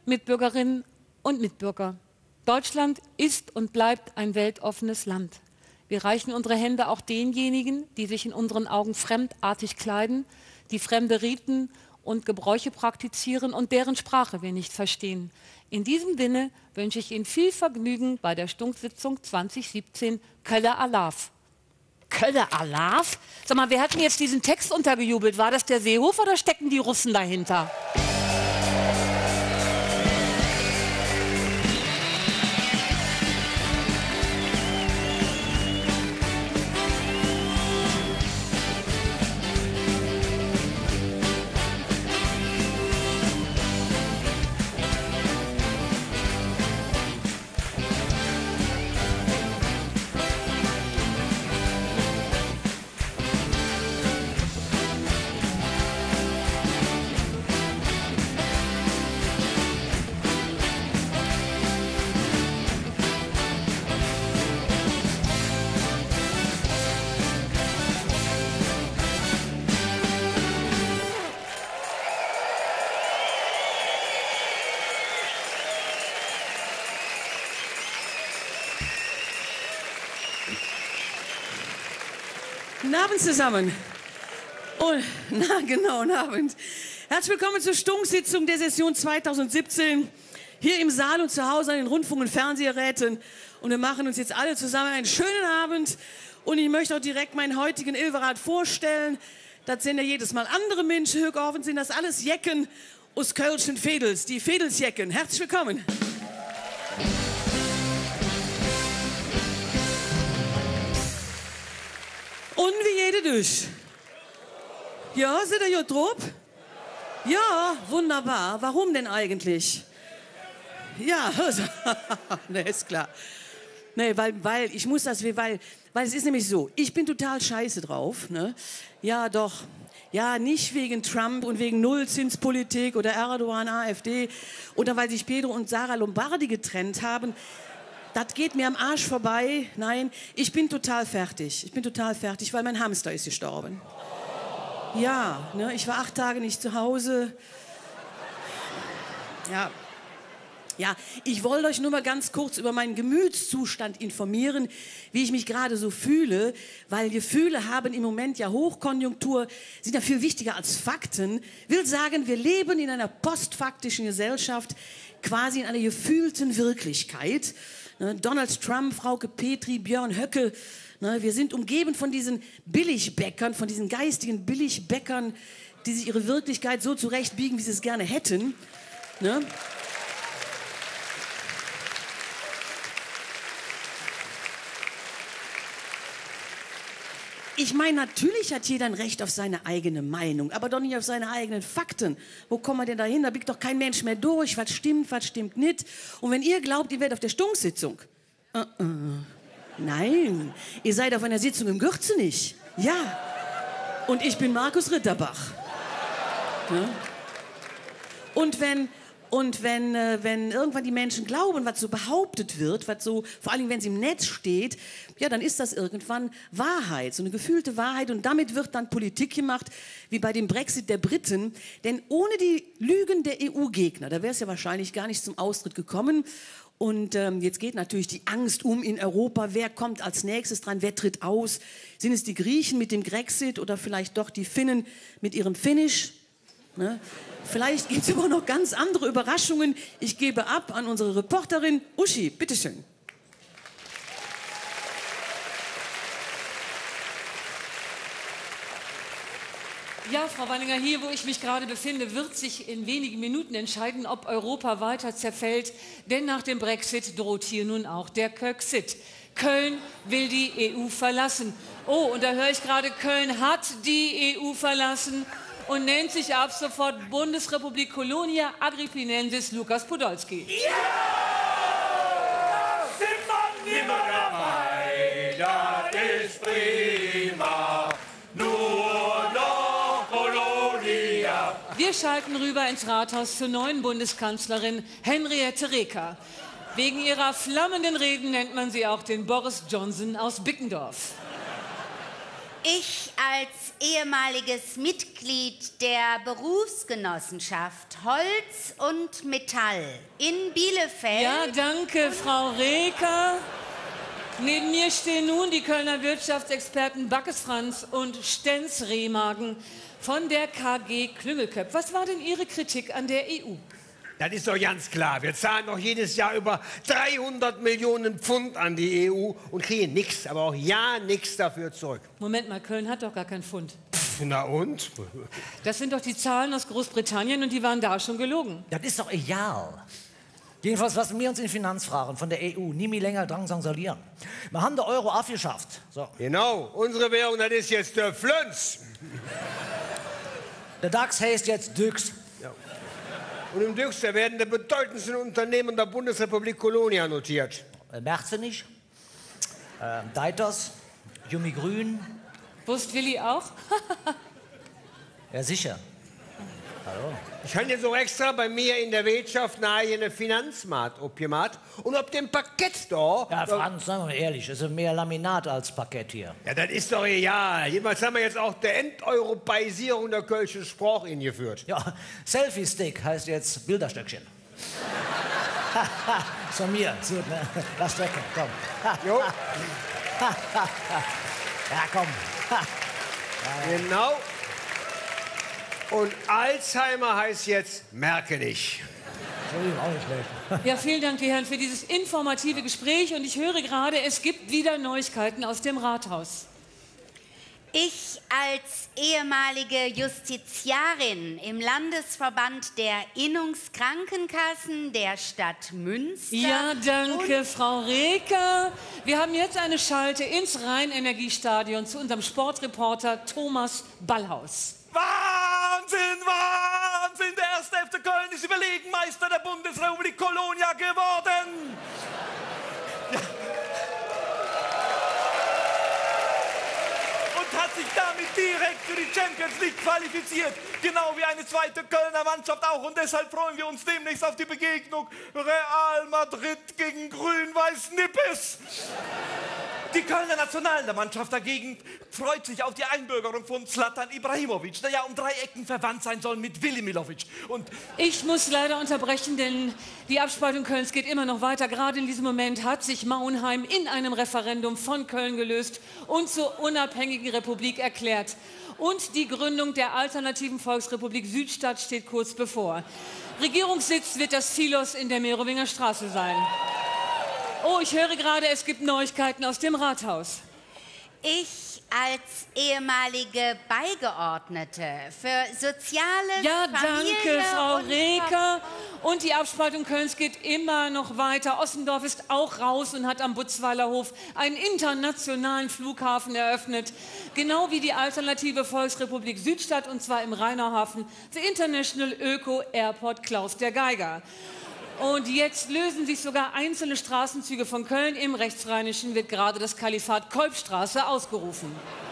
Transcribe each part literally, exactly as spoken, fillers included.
Mitbürgerinnen und Mitbürger, Deutschland ist und bleibt ein weltoffenes Land. Wir reichen unsere Hände auch denjenigen, die sich in unseren Augen fremdartig kleiden, die fremde Riten und Gebräuche praktizieren und deren Sprache wir nicht verstehen. In diesem Sinne wünsche ich Ihnen viel Vergnügen bei der Stunksitzung zwanzig siebzehn Kölle Alaf. Kölle Alaf? Sag mal, wer hat mir jetzt diesen Text untergejubelt? War das der Seehofer oder stecken die Russen dahinter? Guten Abend zusammen. Und, na genau, guten Abend. Herzlich willkommen zur Stunksitzung der Session zweitausendsiebzehn. Hier im Saal und zu Hause an den Rundfunk- und Fernsehgeräten. Und wir machen uns jetzt alle zusammen einen schönen Abend. Und ich möchte auch direkt meinen heutigen Ilverat vorstellen. Das sind ja jedes Mal andere Menschen. Höchhoffen sind das alles Jecken aus Kölschen Fedels. Die Fedelsjecken. Herzlich willkommen. Und wie jede durch. Ja, seid ihr gut drauf? Ja, wunderbar. Warum denn eigentlich? Ja, ne, ist klar. Nee, weil, weil, ich muss das, weil, weil es ist nämlich so, ich bin total scheiße drauf, ne? Ja, doch. Ja, nicht wegen Trump und wegen Nullzinspolitik oder Erdogan, AfD oder weil sich Pedro und Sarah Lombardi getrennt haben. Das geht mir am Arsch vorbei. Nein, ich bin total fertig. Ich bin total fertig, weil mein Hamster ist gestorben. Ja, ne, ich war acht Tage nicht zu Hause. Ja, ja, ich wollte euch nur mal ganz kurz über meinen Gemütszustand informieren, wie ich mich gerade so fühle, weil Gefühle haben im Moment ja Hochkonjunktur, sind ja viel wichtiger als Fakten. Will sagen, wir leben in einer postfaktischen Gesellschaft, quasi in einer gefühlten Wirklichkeit. Donald Trump, Frauke Petri, Björn Höcke. Wir sind umgeben von diesen Billigbäckern, von diesen geistigen Billigbäckern, die sich ihre Wirklichkeit so zurechtbiegen, wie sie es gerne hätten. Ich meine, natürlich hat jeder ein Recht auf seine eigene Meinung, aber doch nicht auf seine eigenen Fakten. Wo kommen wir denn dahin? Da blickt doch kein Mensch mehr durch, was stimmt, was stimmt nicht. Und wenn ihr glaubt, ihr werdet auf der Stunksitzung, uh -uh. Nein, ihr seid auf einer Sitzung im Gürzenich. Ja, und ich bin Markus Ritterbach. Ja? Und wenn... Und wenn, äh, wenn irgendwann die Menschen glauben, was so behauptet wird, was so, vor allem wenn es im Netz steht, ja, dann ist das irgendwann Wahrheit, so eine gefühlte Wahrheit. Und damit wird dann Politik gemacht, wie bei dem Brexit der Briten. Denn ohne die Lügen der E U-Gegner, da wäre es ja wahrscheinlich gar nicht zum Austritt gekommen. Und ähm, jetzt geht natürlich die Angst um in Europa. Wer kommt als nächstes dran? Wer tritt aus? Sind es die Griechen mit dem Grexit oder vielleicht doch die Finnen mit ihrem Finish? Ne? Vielleicht gibt es aber noch ganz andere Überraschungen. Ich gebe ab an unsere Reporterin Uschi. Bitteschön. Ja, Frau Wanninger, hier, wo ich mich gerade befinde, wird sich in wenigen Minuten entscheiden, ob Europa weiter zerfällt. Denn nach dem Brexit droht hier nun auch der Köxit. Köln will die E U verlassen. Oh, und da höre ich gerade, Köln hat die E U verlassen und nennt sich ab sofort Bundesrepublik Colonia Agrippinensis Lukas Podolski. Ja! Simon nimmer dabei, das ist prima. Nur noch Colonia. Wir schalten rüber ins Rathaus zur neuen Bundeskanzlerin Henriette Reker. Wegen ihrer flammenden Reden nennt man sie auch den Boris Johnson aus Bickendorf. Ich als ehemaliges Mitglied der Berufsgenossenschaft Holz und Metall in Bielefeld. Ja, danke, Frau Reker. Neben mir stehen nun die Kölner Wirtschaftsexperten Backes Franz und Stenz Rehmagen von der K G Klüngelköpp. Was war denn Ihre Kritik an der E U? Das ist doch ganz klar. Wir zahlen doch jedes Jahr über dreihundert Millionen Pfund an die E U und kriegen nichts, aber auch ja nichts dafür zurück. Moment mal, Köln hat doch gar keinen Pfund. Pff, na und? Das sind doch die Zahlen aus Großbritannien und die waren da schon gelogen. Das ist doch egal. Jedenfalls lassen wir uns in Finanzfragen von der E U nie mehr länger drangsalieren. Wir haben den Euro abgeschafft. So. Genau, unsere Währung, das ist jetzt der Flönz. Der DAX heißt jetzt Düx. Ja. Und im DAX werden die bedeutendsten Unternehmen der Bundesrepublik Kolonia notiert. Äh, Merzenich, äh, Deiters, Jumi Grün. Wusst Willi auch? Ja, sicher. Hallo. Ich habe jetzt auch extra bei mir in der Wirtschaft eine eigene Finanzmarkt abgemacht. Und auf dem Parkett da... Ja, Franz, sagen wir mal ehrlich, es ist mehr Laminat als Parkett hier. Ja, das ist doch egal. Jedenfalls haben wir jetzt auch der Enteuropäisierung der kölschen Sprache eingeführt. Ja, Selfie-Stick heißt jetzt Bilderstöckchen. Ist von mir. Gut, ne? Lass weg, komm. Jo. Ja, komm. Genau. Und Alzheimer heißt jetzt merke dich. Auch nicht schlecht. Ja, vielen Dank, die Herren, für dieses informative Gespräch. Und ich höre gerade, es gibt wieder Neuigkeiten aus dem Rathaus. Ich als ehemalige Justiziarin im Landesverband der Innungskrankenkassen der Stadt Münster. Ja, danke, Frau Reker. Wir haben jetzt eine Schalte ins Rheinenergiestadion zu unserem Sportreporter Thomas Ballhaus. Wahnsinn, Wahnsinn! Der erste F C Köln ist Überlegenmeister der Bundesrepublik Kolonia geworden. Ja. Und hat sich damit direkt für die Champions League qualifiziert. Genau wie eine zweite Kölner Mannschaft auch. Und deshalb freuen wir uns demnächst auf die Begegnung Real Madrid gegen Grün-Weiß Nippes. Die Kölner Nationalmannschaft dagegen freut sich auf die Einbürgerung von Zlatan Ibrahimovic, der ja um drei Ecken verwandt sein soll mit Willi Milovic. Und ich muss leider unterbrechen, denn die Abspaltung Kölns geht immer noch weiter. Gerade in diesem Moment hat sich Mauenheim in einem Referendum von Köln gelöst und zur unabhängigen Republik erklärt. Und die Gründung der alternativen Volksrepublik Südstadt steht kurz bevor. Regierungssitz wird das Silos in der Merowinger Straße sein. Oh, ich höre gerade, es gibt Neuigkeiten aus dem Rathaus. Ich als ehemalige Beigeordnete für soziale Ja, Familie danke, Frau und Reker. Und die Abspaltung Kölns geht immer noch weiter. Ossendorf ist auch raus und hat am Butzweiler Hof einen internationalen Flughafen eröffnet. Genau wie die alternative Volksrepublik Südstadt, und zwar im Rheinauhafen, The International Öko Airport Klaus der Geiger. Und jetzt lösen sich sogar einzelne Straßenzüge von Köln. Im Rechtsrheinischen wird gerade das Kalifat Kolbstraße ausgerufen.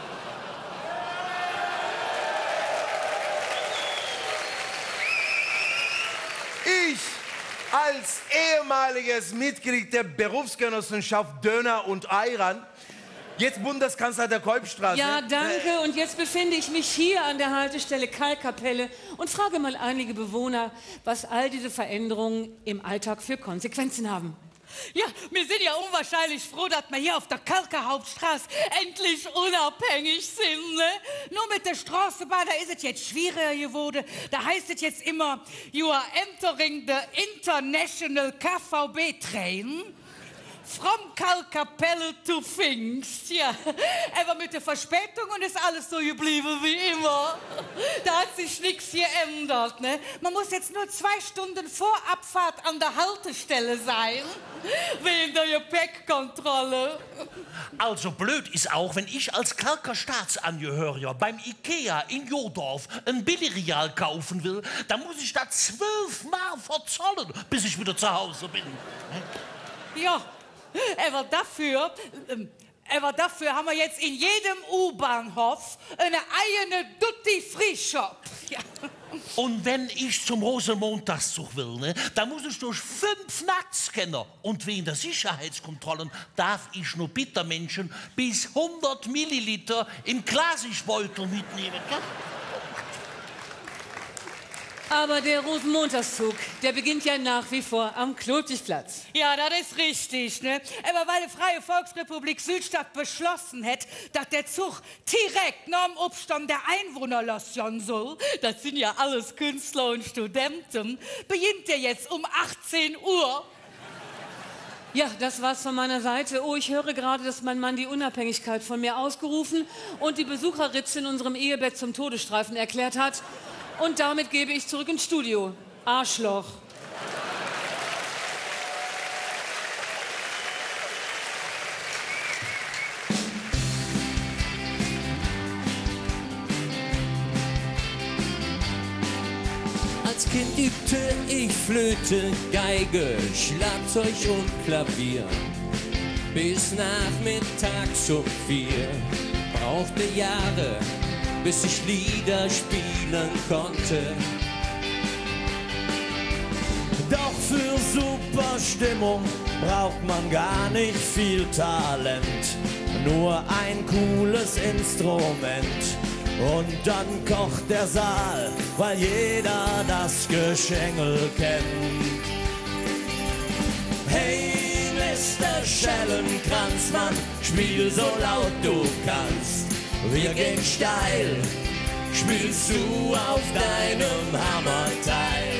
Ich als ehemaliges Mitglied der Berufsgenossenschaft Döner und Ayran, jetzt Bundeskanzler der Kolbstraße. Ja, danke. Und jetzt befinde ich mich hier an der Haltestelle Kalkkapelle und frage mal einige Bewohner, was all diese Veränderungen im Alltag für Konsequenzen haben. Ja, wir sind ja unwahrscheinlich froh, dass wir hier auf der Kalker Hauptstraße endlich unabhängig sind. Ne? Nur mit der Straßenbahn, da ist es jetzt schwieriger geworden. Da heißt es jetzt immer, you are entering the international K V B-train. From Kalkkapelle to Pfingst, ja. Aber mit der Verspätung und ist alles so geblieben wie immer. Da hat sich nichts geändert, ne? Man muss jetzt nur zwei Stunden vor Abfahrt an der Haltestelle sein, wegen der Gepäckkontrolle. Also blöd ist auch, wenn ich als Kalker Staatsangehöriger beim Ikea in Jodorf ein Billigreal kaufen will, dann muss ich da zwölfmal verzollen, bis ich wieder zu Hause bin. Ja. Aber dafür ähm, Aber dafür haben wir jetzt in jedem U-Bahnhof eine eigene Duty-Free-Shop. Ja. Und wenn ich zum Rosenmontagszug will, ne, dann muss ich durch fünf Nacktscanner. Und wegen der Sicherheitskontrollen darf ich nur Bittermenschen bis hundert Milliliter im Glasigbeutel mitnehmen. Aber der Rosenmontagszug, der beginnt ja nach wie vor am Klotwigplatz. Ja, das ist richtig, ne? Aber weil die Freie Volksrepublik Südstadt beschlossen hat, dass der Zug direkt nach dem Abstand der Einwohner lassen soll, das sind ja alles Künstler und Studenten, beginnt der jetzt um achtzehn Uhr. Ja, das war's von meiner Seite. Oh, ich höre gerade, dass mein Mann die Unabhängigkeit von mir ausgerufen und die Besucherritze in unserem Ehebett zum Todesstreifen erklärt hat. Und damit gebe ich zurück ins Studio. Arschloch. Als Kind übte ich Flöte, Geige, Schlagzeug und Klavier. Bis nachmittags um vier. Brauchte Jahre, bis ich Lieder spielen konnte. Doch für super Stimmung braucht man gar nicht viel Talent. Nur ein cooles Instrument. Und dann kocht der Saal, weil jeder das Geschengel kennt. Hey, Mister Schellenkranzmann, spiel so laut du kannst. Wir gehen steil, spielst du auf deinem Hammerteil.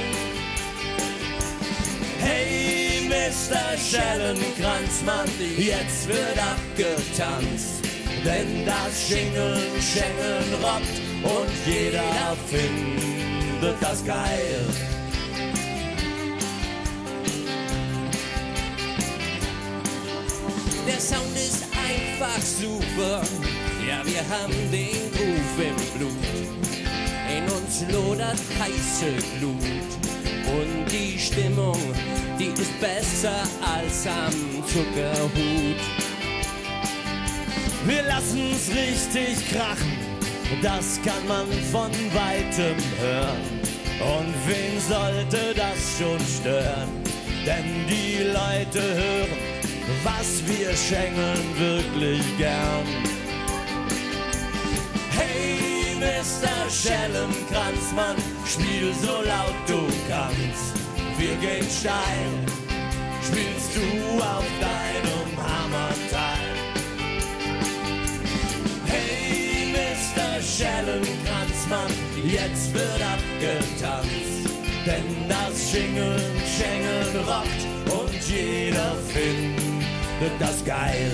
Hey, Mister Schellenkranzmann, jetzt wird abgetanzt. Denn das Schingeln, Schengeln rockt und jeder findet das geil. Der Sound ist einfach super. Ja, wir haben den Groove im Blut. In uns lodert heiße Glut. Und die Stimmung, die ist besser als am Zuckerhut. Wir lassen's richtig krachen, das kann man von Weitem hören. Und wen sollte das schon stören? Denn die Leute hören, was wir schengeln wirklich gern. Hey, Mister Schellenkranzmann, spiel so laut du kannst. Wir gehen steil, spielst du auf deinem Hammerteil. Hey, Mister Schellenkranzmann, jetzt wird abgetanzt. Denn das Schingeln, Schengeln rockt und jeder findet das geil.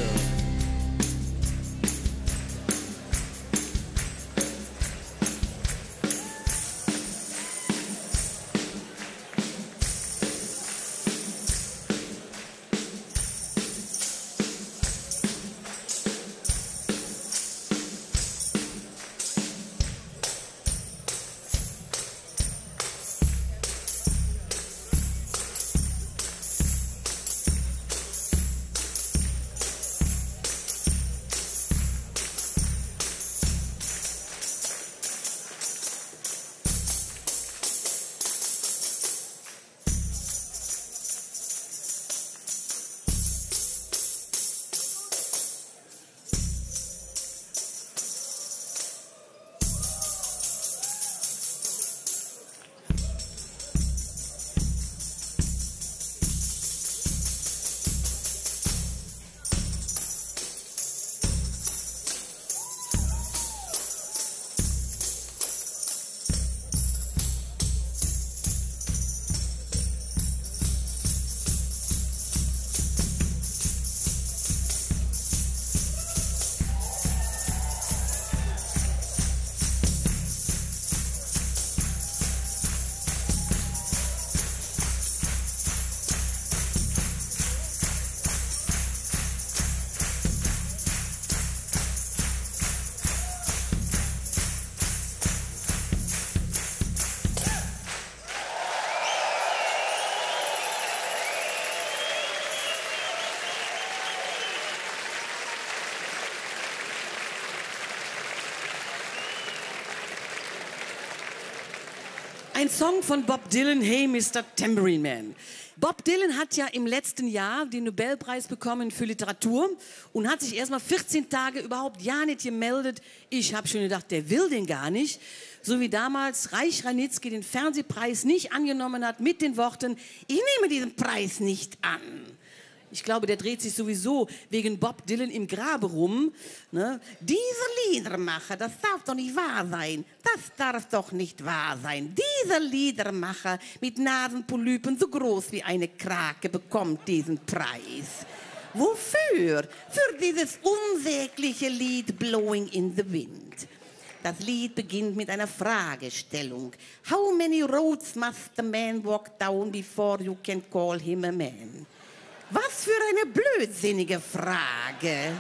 Ein Song von Bob Dylan, Hey Mister Tambourine Man. Bob Dylan hat ja im letzten Jahr den Nobelpreis bekommen für Literatur und hat sich erst mal vierzehn Tage überhaupt ja nicht gemeldet. Ich habe schon gedacht, der will den gar nicht. So wie damals Reich Ranitzky den Fernsehpreis nicht angenommen hat mit den Worten, ich nehme diesen Preis nicht an. Ich glaube, der dreht sich sowieso wegen Bob Dylan im Grabe rum. Ne? Diese Liedermacher, das darf doch nicht wahr sein. Das darf doch nicht wahr sein. Dieser Liedermacher mit Nasenpolypen so groß wie eine Krake bekommt diesen Preis. Wofür? Für dieses unsägliche Lied Blowing in the Wind. Das Lied beginnt mit einer Fragestellung. How many roads must a man walk down before you can call him a man? Was für eine blödsinnige Frage.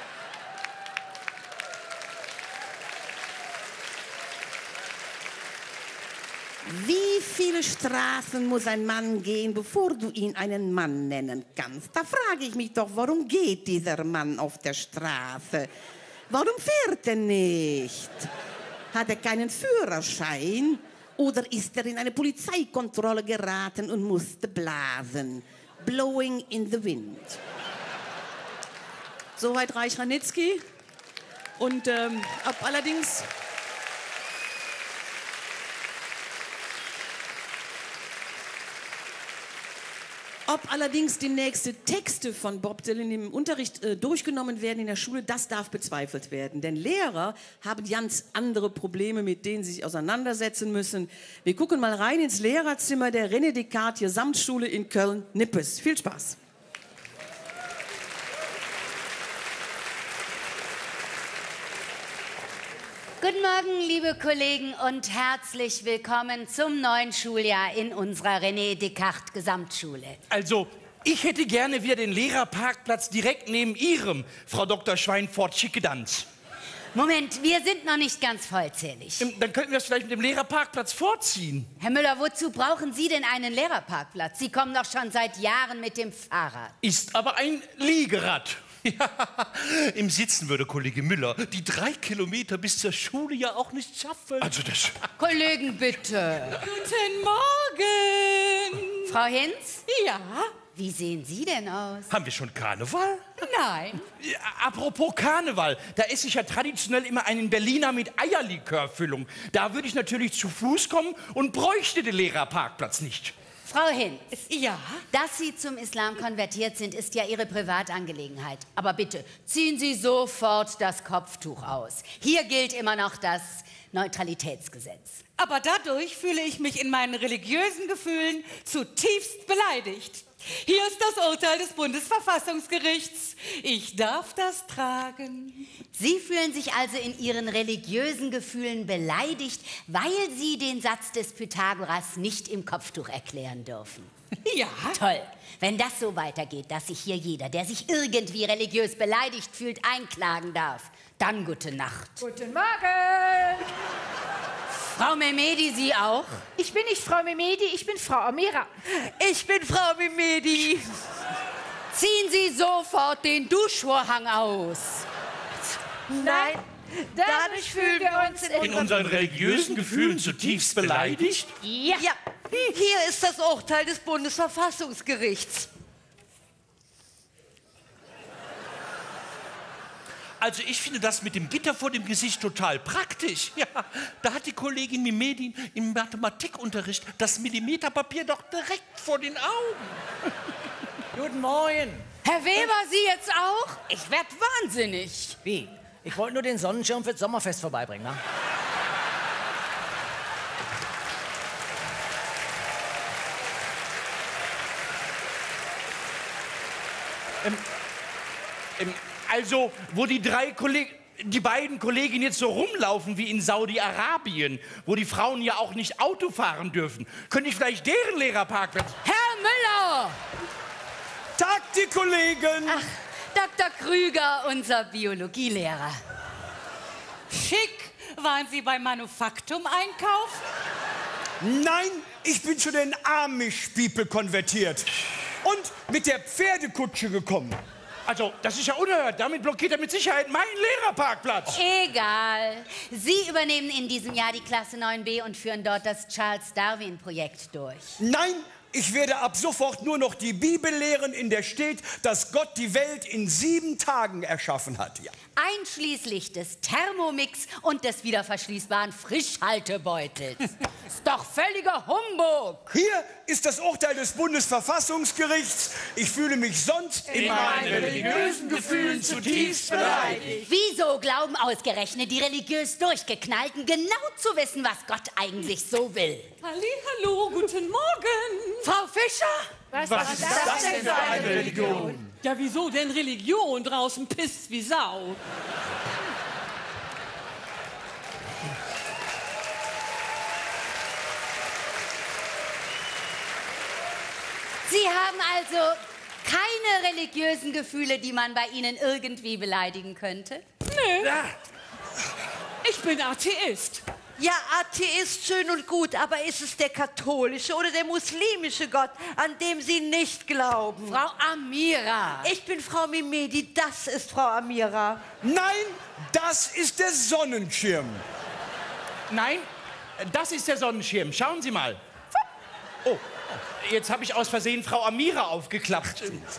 Wie viele Straßen muss ein Mann gehen, bevor du ihn einen Mann nennen kannst? Da frage ich mich doch, warum geht dieser Mann auf der Straße? Warum fährt er nicht? Hat er keinen Führerschein? Oder ist er in eine Polizeikontrolle geraten und musste blasen? Blowing in the Wind. Soweit Reich Ranitzky. Und ähm, ob allerdings... Ob allerdings demnächst Texte von Bob Dylan im Unterricht äh, durchgenommen werden in der Schule, das darf bezweifelt werden. Denn Lehrer haben ganz andere Probleme, mit denen sie sich auseinandersetzen müssen. Wir gucken mal rein ins Lehrerzimmer der René Descartes Gesamtschule in Köln-Nippes. Viel Spaß. Guten Morgen, liebe Kollegen, und herzlich willkommen zum neuen Schuljahr in unserer René Descartes Gesamtschule. Also, ich hätte gerne wieder den Lehrerparkplatz direkt neben Ihrem, Frau Doktor Schweinfurt-Schickedanz. Moment, wir sind noch nicht ganz vollzählig. Dann könnten wir es vielleicht mit dem Lehrerparkplatz vorziehen. Herr Müller, wozu brauchen Sie denn einen Lehrerparkplatz? Sie kommen doch schon seit Jahren mit dem Fahrrad. Ist aber ein Liegerad. Ja, im Sitzen würde Kollege Müller die drei Kilometer bis zur Schule ja auch nicht schaffen. Also das... Kollegen, bitte. Guten Morgen. Frau Hinz? Ja? Wie sehen Sie denn aus? Haben wir schon Karneval? Nein. Ja, apropos Karneval, da esse ich ja traditionell immer einen Berliner mit Eierlikörfüllung. Da würde ich natürlich zu Fuß kommen und bräuchte den Lehrerparkplatz nicht. Frau Hinz. Ja? Dass Sie zum Islam konvertiert sind, ist ja Ihre Privatangelegenheit. Aber bitte, ziehen Sie sofort das Kopftuch aus. Hier gilt immer noch das Neutralitätsgesetz. Aber dadurch fühle ich mich in meinen religiösen Gefühlen zutiefst beleidigt. Hier ist das Urteil des Bundesverfassungsgerichts. Ich darf das tragen. Sie fühlen sich also in Ihren religiösen Gefühlen beleidigt, weil Sie den Satz des Pythagoras nicht im Kopftuch erklären dürfen. Ja. Toll. Wenn das so weitergeht, dass sich hier jeder, der sich irgendwie religiös beleidigt fühlt, einklagen darf, dann gute Nacht. Guten Morgen. Frau Mehmedi, Sie auch? Ich bin nicht Frau Mehmedi, ich bin Frau Amira. Ich bin Frau Mehmedi. Ziehen Sie sofort den Duschvorhang aus. Nein, dadurch fühlen wir uns in, In unseren religiösen Gefühlen zutiefst beleidigt? Ja. Ja, hier ist das Urteil des Bundesverfassungsgerichts. Also ich finde das mit dem Gitter vor dem Gesicht total praktisch. Ja, da hat die Kollegin Mimedi im Mathematikunterricht das Millimeterpapier doch direkt vor den Augen. Guten Morgen. Herr Weber, Sie jetzt auch? Ich werd wahnsinnig. Wie? Ich wollte nur den Sonnenschirm fürs Sommerfest vorbeibringen, ne? Ähm, ähm, also, wo die drei Kollegen, die beiden Kolleginnen jetzt so rumlaufen wie in Saudi-Arabien, wo die Frauen ja auch nicht Auto fahren dürfen, könnte ich vielleicht deren Lehrerparkplatz... Herr Müller! Tag, die Kollegen! Ach, Doktor Krüger, unser Biologielehrer. Schick. Waren Sie beim Manufaktum einkaufen? Nein, ich bin zu den Amish-People konvertiert und mit der Pferdekutsche gekommen. Also, das ist ja unerhört. Damit blockiert er mit Sicherheit meinen Lehrerparkplatz. Egal. Sie übernehmen in diesem Jahr die Klasse neun b und führen dort das Charles-Darwin-Projekt durch. Nein, ich werde ab sofort nur noch die Bibel lehren, in der steht, dass Gott die Welt in sieben Tagen erschaffen hat. Ja. Einschließlich des Thermomix und des wiederverschließbaren Frischhaltebeutels. Ist doch völliger Humbug. Hier ist das Urteil des Bundesverfassungsgerichts. Ich fühle mich sonst in, in meinen religiösen Gefühlen zutiefst beleidigt. Wieso glauben ausgerechnet die religiös Durchgeknallten genau zu wissen, was Gott eigentlich so will? Hallihallo, guten Morgen. Frau Fischer? Was, was ist das, das denn für eine Religion? Ja, wieso denn Religion? Draußen pisst wie Sau. Sie haben also keine religiösen Gefühle, die man bei Ihnen irgendwie beleidigen könnte? Nö. Ich bin Atheist. Ja, Atheist schön und gut, aber ist es der katholische oder der muslimische Gott, an dem Sie nicht glauben? Frau Amira. Ich bin Frau Mimedi, das ist Frau Amira. Nein, das ist der Sonnenschirm. Nein, das ist der Sonnenschirm. Schauen Sie mal. Oh, jetzt habe ich aus Versehen Frau Amira aufgeklappt.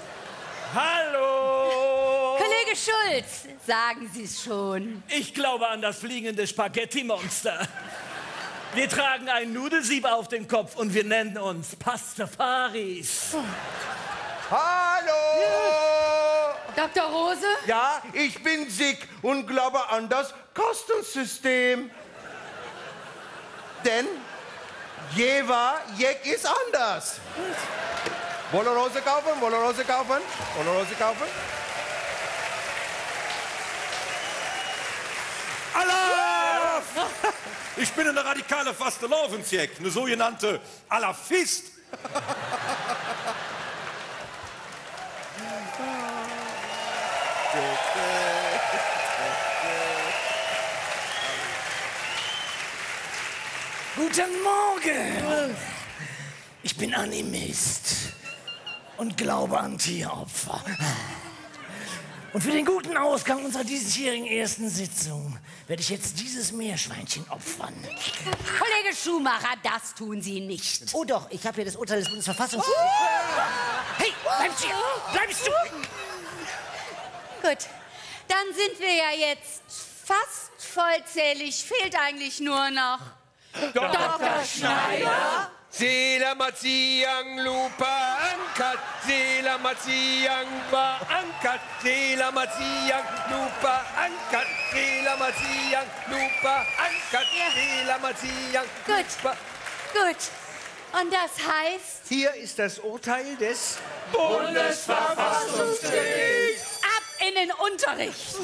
Hallo! Kollege Schulz, sagen Sie es schon. Ich glaube an das fliegende Spaghetti-Monster. Wir tragen ein Nudelsieb auf dem Kopf und wir nennen uns Pastafaris. Hallo! Ja. Doktor Rose? Ja, ich bin Sick und glaube an das Kostensystem. Denn je war, jeck ist anders. Wollen Rose kaufen? Wollen Rose kaufen? Wollen Rose kaufen? Allah! Ich bin eine radikale Fastelovensjek, eine sogenannte Alafist. Guten Morgen! Ich bin Animist und glaube an Tieropfer. Und für den guten Ausgang unserer diesjährigen ersten Sitzung werde ich jetzt dieses Meerschweinchen opfern. Kollege Schumacher, das tun Sie nicht. Oh doch, ich habe hier das Urteil des Bundesverfassungsgerichts. Oh. Hey, bleibst du! Bleibst du! Gut, dann sind wir ja jetzt fast vollzählig. Fehlt eigentlich nur noch Doktor Schneider. Sela Maziang Lupa Ankat, Sela Maziang Ba Ankat, Sela Maziang Lupa Ankat, Sela Maziang Lupa Ankat, Sela Maziang Gut, gut. Und das heißt? Hier ist das Urteil des Bundesverfassungsgerichts. Ab in den Unterricht.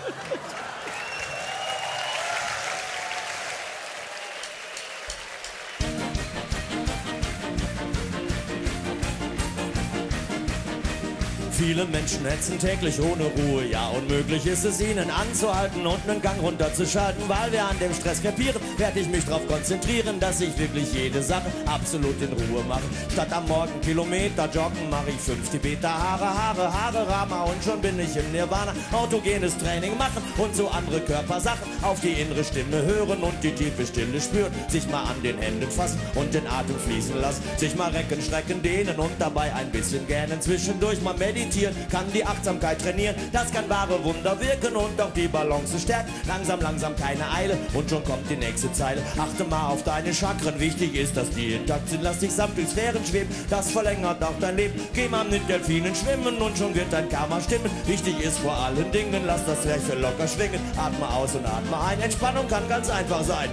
Viele Menschen hetzen täglich ohne Ruhe, ja unmöglich ist es ihnen anzuhalten und einen Gang runterzuschalten, weil wir an dem Stress kapieren, werde ich mich darauf konzentrieren, dass ich wirklich jede Sache absolut in Ruhe mache. Statt am Morgen Kilometer joggen, mache ich fünf Tibeter Haare, Haare, Haare, Rama und schon bin ich im Nirvana. Autogenes Training machen und so andere Körpersachen, auf die innere Stimme hören und die tiefe Stille spüren, sich mal an den Händen fassen und den Atem fließen lassen, sich mal recken, strecken, dehnen und dabei ein bisschen gähnen, zwischendurch mal meditieren, kann die Achtsamkeit trainieren, das kann wahre Wunder wirken und auch die Balance stärken. Langsam, langsam, keine Eile und schon kommt die nächste Zeile. Achte mal auf deine Chakren, wichtig ist, dass die intakt sind. Lass dich samt durch Sphären schweben, das verlängert auch dein Leben. Geh mal mit Delfinen schwimmen und schon wird dein Karma stimmen. Wichtig ist vor allen Dingen, lass das Lächeln locker schwingen. Atme aus und atme ein, Entspannung kann ganz einfach sein.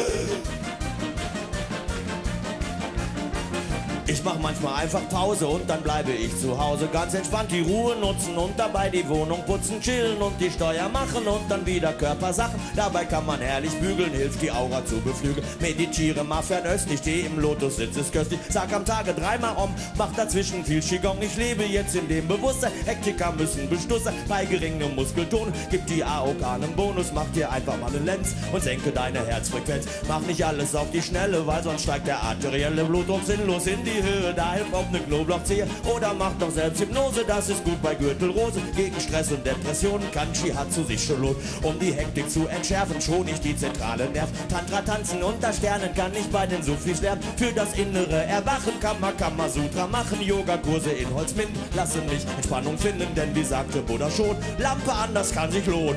Ich mach manchmal einfach Pause und dann bleibe ich zu Hause. Ganz entspannt die Ruhe nutzen und dabei die Wohnung putzen, chillen und die Steuer machen und dann wieder Körpersachen. Dabei kann man herrlich bügeln, hilft die Aura zu beflügeln. Meditiere mal fernöstlich, steh im Lotus, sitz ist köstlich. Sag am Tage dreimal um, mach dazwischen viel Qigong. Ich lebe jetzt in dem Bewusstsein, Hektiker müssen Beschluss sein. Bei geringem Muskelton gibt die A O K einen Bonus. Mach dir einfach mal einen Lenz und senke deine Herzfrequenz. Mach nicht alles auf die Schnelle, weil sonst steigt der arterielle Blutdruck sinnlos in die Höhe. Hose, da hilft auch ne Knoblauchzehe. Oder macht doch selbst Hypnose, das ist gut bei Gürtelrose. Gegen Stress und Depressionen kann Shihatsu sich schon lohnen. Um die Hektik zu entschärfen, schon nicht die zentrale Nerv. Tantra tanzen unter Sternen kann nicht bei den Sufis lernen. Für das innere Erwachen kann man Kamasutra machen. Yogakurse in Holzminden lassen mich Entspannung finden, denn wie sagte Buddha schon, Lampe an, das kann sich lohnen.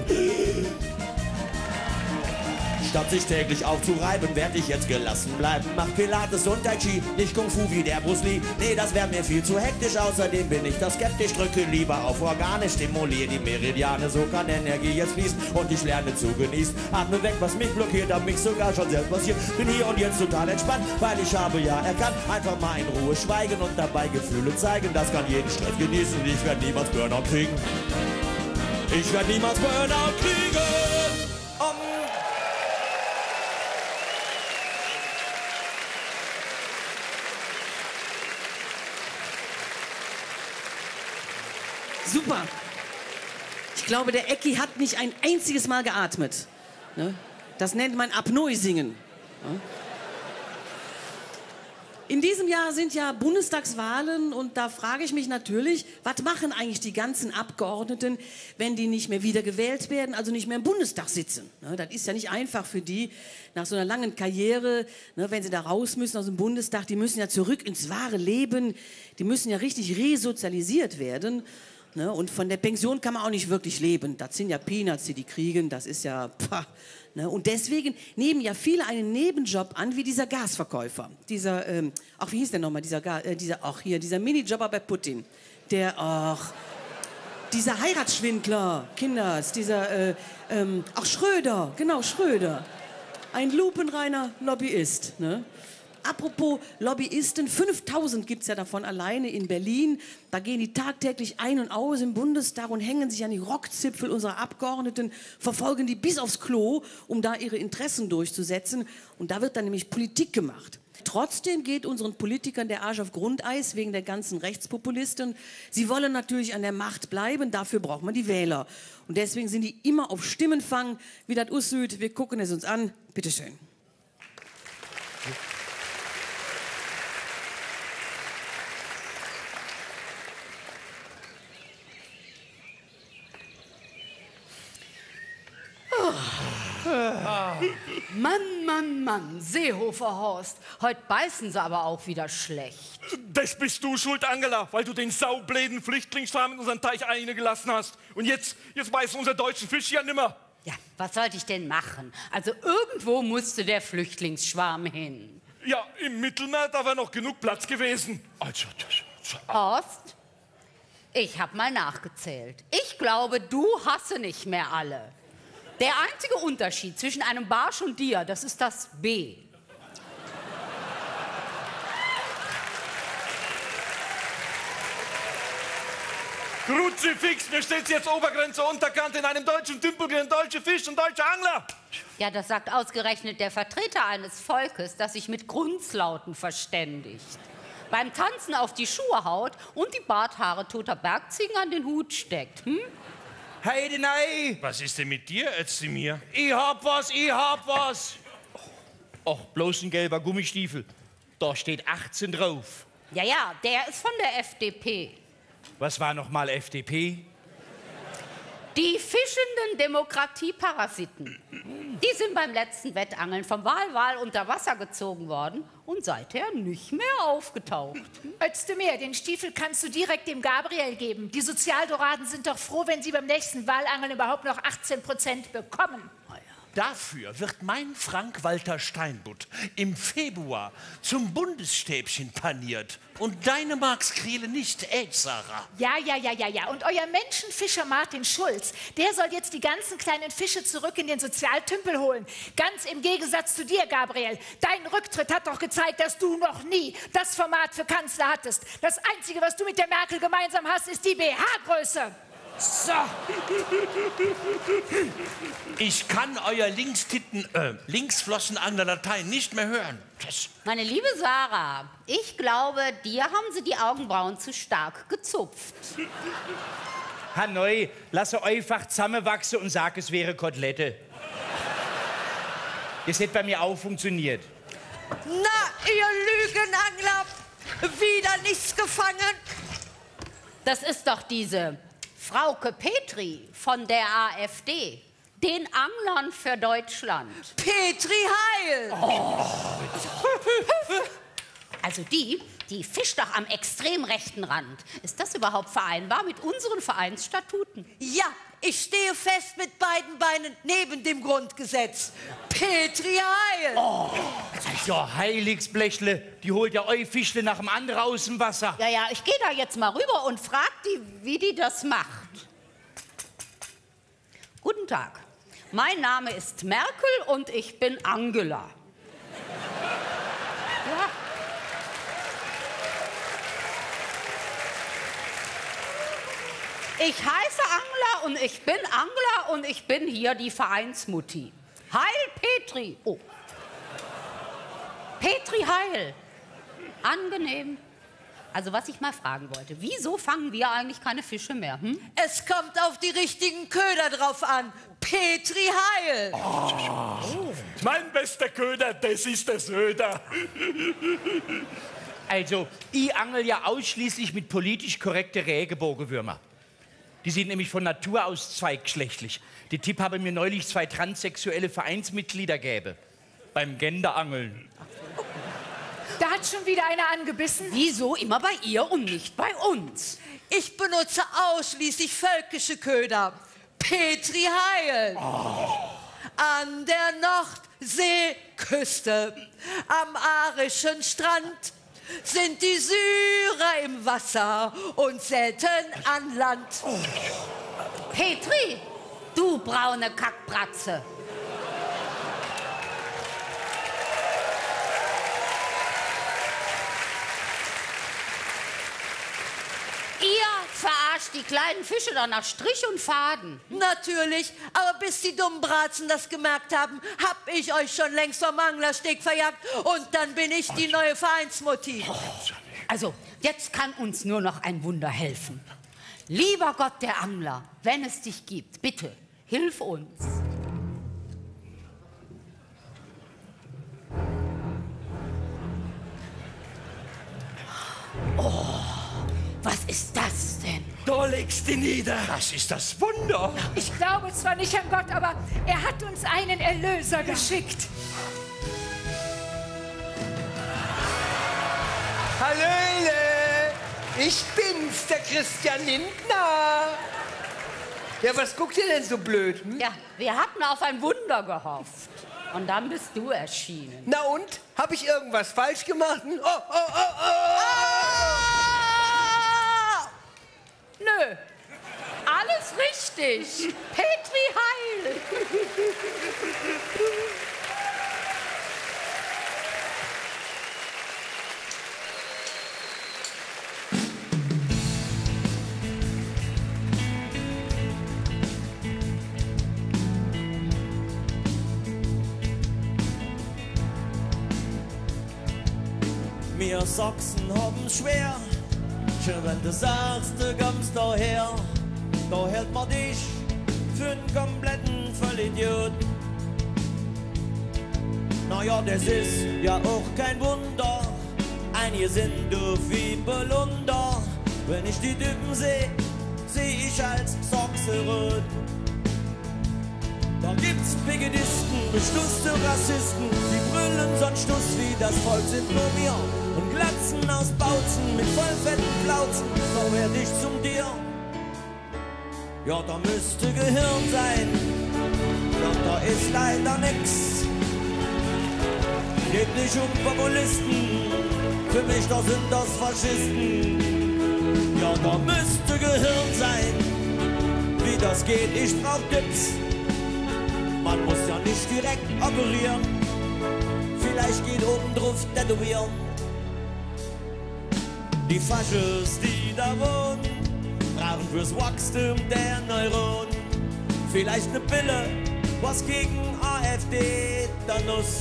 Statt sich täglich aufzureiben, werd ich jetzt gelassen bleiben. Mach Pilates und Tai Chi, nicht Kung Fu wie der Bruce Lee. Nee, das wär mir viel zu hektisch, außerdem bin ich da skeptisch. Drücke lieber auf Organe, stimuliere die Meridiane. So kann Energie jetzt fließen und ich lerne zu genießen. Atme weg, was mich blockiert, hab mich sogar schon selbst passiert. Bin hier und jetzt total entspannt, weil ich habe ja erkannt. Einfach mal in Ruhe schweigen und dabei Gefühle zeigen. Das kann jeden Stress genießen, ich werd niemals Burnout kriegen. Ich werd niemals Burnout kriegen. Um Super. Ich glaube, der Ecki hat nicht ein einziges Mal geatmet. Ne? Das nennt man Apnoe-Singen. Ja? In diesem Jahr sind ja Bundestagswahlen und da frage ich mich natürlich, was machen eigentlich die ganzen Abgeordneten, wenn die nicht mehr wiedergewählt werden, also nicht mehr im Bundestag sitzen. Ne? Das ist ja nicht einfach für die, nach so einer langen Karriere, ne, wenn sie da raus müssen aus dem Bundestag, die müssen ja zurück ins wahre Leben, die müssen ja richtig resozialisiert werden. Ne, und von der Pension kann man auch nicht wirklich leben. Das sind ja Peanuts, die die kriegen. Das ist ja... Pah, ne? Und deswegen nehmen ja viele einen Nebenjob an, wie dieser Gasverkäufer. Dieser, ähm, ach, wie hieß der nochmal? Dieser, äh, dieser, ach hier, dieser Minijobber bei Putin. Der, ach... Dieser Heiratsschwindler, Kinders, dieser, äh, ähm, ach, Schröder, genau, Schröder. Ein lupenreiner Lobbyist, ne? Apropos Lobbyisten, fünftausend gibt es ja davon alleine in Berlin. Da gehen die tagtäglich ein und aus im Bundestag und hängen sich an die Rockzipfel unserer Abgeordneten, verfolgen die bis aufs Klo, um da ihre Interessen durchzusetzen. Und da wird dann nämlich Politik gemacht. Trotzdem geht unseren Politikern der Arsch auf Grundeis wegen der ganzen Rechtspopulisten. Sie wollen natürlich an der Macht bleiben, dafür braucht man die Wähler. Und deswegen sind die immer auf Stimmenfang, wie das aussieht. Wir gucken es uns an. Bitte schön. Mann, Mann, Mann, Seehofer Horst. Heute beißen sie aber auch wieder schlecht. Das bist du schuld, Angela, weil du den saubläden Flüchtlingsschwarm in unseren Teich eingelassen hast. Und jetzt, jetzt beißen unsere deutschen Fische ja nimmer. Ja, was sollte ich denn machen? Also irgendwo musste der Flüchtlingsschwarm hin. Ja, im Mittelmeer, da war noch genug Platz gewesen. Also, Horst, ich habe mal nachgezählt. Ich glaube, du hasse nicht mehr alle. Der einzige Unterschied zwischen einem Barsch und dir, das ist das B. Kruzifix, mir steht jetzt Obergrenze, Unterkante in einem deutschen Tümpel, ein deutscher Fisch und deutscher Angler. Ja, das sagt ausgerechnet der Vertreter eines Volkes, das sich mit Grunzlauten verständigt. Beim Tanzen auf die Schuhe haut und die Barthaare toter Bergziegen an den Hut steckt. Hm? Hey, nein! Was ist denn mit dir, Özdemir? Ich hab was, ich hab was! Och, bloß ein gelber Gummistiefel. Da steht achtzehn drauf. Ja, ja, der ist von der F D P. Was war noch mal F D P? Die fischenden Demokratieparasiten. Die sind beim letzten Wettangeln vom Walwal unter Wasser gezogen worden und seither nicht mehr aufgetaucht. Özdemir, den Stiefel kannst du direkt dem Gabriel geben. Die Sozialdoraden sind doch froh, wenn sie beim nächsten Walangeln überhaupt noch achtzehn Prozent bekommen. Dafür wird mein Frank-Walter Steinbutt im Februar zum Bundesstäbchen paniert. Und deine Markskriele nicht, ey, Sarah. Ja, ja, ja, ja, ja. Und euer Menschenfischer Martin Schulz, der soll jetzt die ganzen kleinen Fische zurück in den Sozialtümpel holen. Ganz im Gegensatz zu dir, Gabriel. Dein Rücktritt hat doch gezeigt, dass du noch nie das Format für Kanzler hattest. Das Einzige, was du mit der Merkel gemeinsam hast, ist die B H-Größe. So. Ich kann euer Linkstitten, äh, Linksflossenangler-Latein nicht mehr hören. Das Meine liebe Sarah, ich glaube, dir haben sie die Augenbrauen zu stark gezupft. Hanoi, lasse einfach zusammenwachsen und sag, es wäre Kotelette. Das hätte bei mir auch funktioniert. Na, ihr Lügenangler! Wieder nichts gefangen? Das ist doch diese Frauke Petri von der AfD. Den Anglern für Deutschland. Petri Heil! Oh. Also die, die fischt doch am extrem rechten Rand. Ist das überhaupt vereinbar mit unseren Vereinsstatuten? Ja, ich stehe fest mit beiden Beinen neben dem Grundgesetz. Petri Heil! Oh, ja, Heiligsblechle, die holt ja eu Fischle nach dem anderen aus dem Wasser. Ja, ja, ich gehe da jetzt mal rüber und frag die, wie die das macht. Guten Tag. Mein Name ist Merkel und ich bin Angela. Ja. Ich heiße Angela und ich bin Angela und ich bin hier die Vereinsmutti. Heil Petri. Oh. Petri Heil. Angenehm. Also was ich mal fragen wollte, wieso fangen wir eigentlich keine Fische mehr? Hm? Es kommt auf die richtigen Köder drauf an. Petri Heil. Oh. Mein bester Köder, das ist der Söder. Also, ich angel ja ausschließlich mit politisch korrekte Regenbogenwürmer. Die sind nämlich von Natur aus zweigeschlechtlich. Die Tipp habe mir neulich zwei transsexuelle Vereinsmitglieder gegeben. Beim Genderangeln. Da hat schon wieder einer angebissen. Wieso immer bei ihr und nicht bei uns? Ich benutze ausschließlich völkische Köder. Petri Heil. Oh. An der Nordseeküste, am arischen Strand, sind die Syrer im Wasser und selten an Land. Oh. Petri, du braune Kackbratze. Ihr verarscht die kleinen Fische doch nach Strich und Faden. Natürlich, aber bis die dummen Bratzen das gemerkt haben, hab ich euch schon längst vom Anglersteg verjagt und dann bin ich die neue Vereinsmutti. Also, jetzt kann uns nur noch ein Wunder helfen. Lieber Gott der Angler, wenn es dich gibt, bitte, hilf uns. Oh. Was ist das denn? Da legst du nieder. Das ist das Wunder. Ich glaube zwar nicht an Gott, aber er hat uns einen Erlöser geschickt. Hallöle! Ich bin's, der Christian Lindner. Ja, was guckt ihr denn so blöd? Hm? Ja, wir hatten auf ein Wunder gehofft. Und dann bist du erschienen. Na und? Hab ich irgendwas falsch gemacht? Oh, oh, oh, oh! Ah! Nö, alles richtig. Petri Heil. Wir Sachsen haben's schwer. Schon wenn du sagst, du kommst daher, da hält man dich für einen kompletten Vollidiot. Naja, das ist ja auch kein Wunder, einige sind doof wie Bolunder. Wenn ich die Typen seh, seh ich als Sachse rot. Da gibt's Pegedisten, bestutzte Rassisten, die brüllen sonst Stuss wie das Volk sind nur wir. Und Glatzen aus Bautzen mit vollfetten Plauzen, so werd ich zum Dir. Ja, da müsste Gehirn sein, doch da ist leider nix. Geht nicht um Populisten, für mich da sind das Faschisten. Ja, da müsste Gehirn sein, wie das geht, ich brauch Tipps. Man muss ja nicht direkt operieren, vielleicht geht oben drauf tätowieren. Die Faschos, die da wohnen, brauchen fürs Wachstum der Neuronen vielleicht eine Pille, was gegen AfD da Nuss.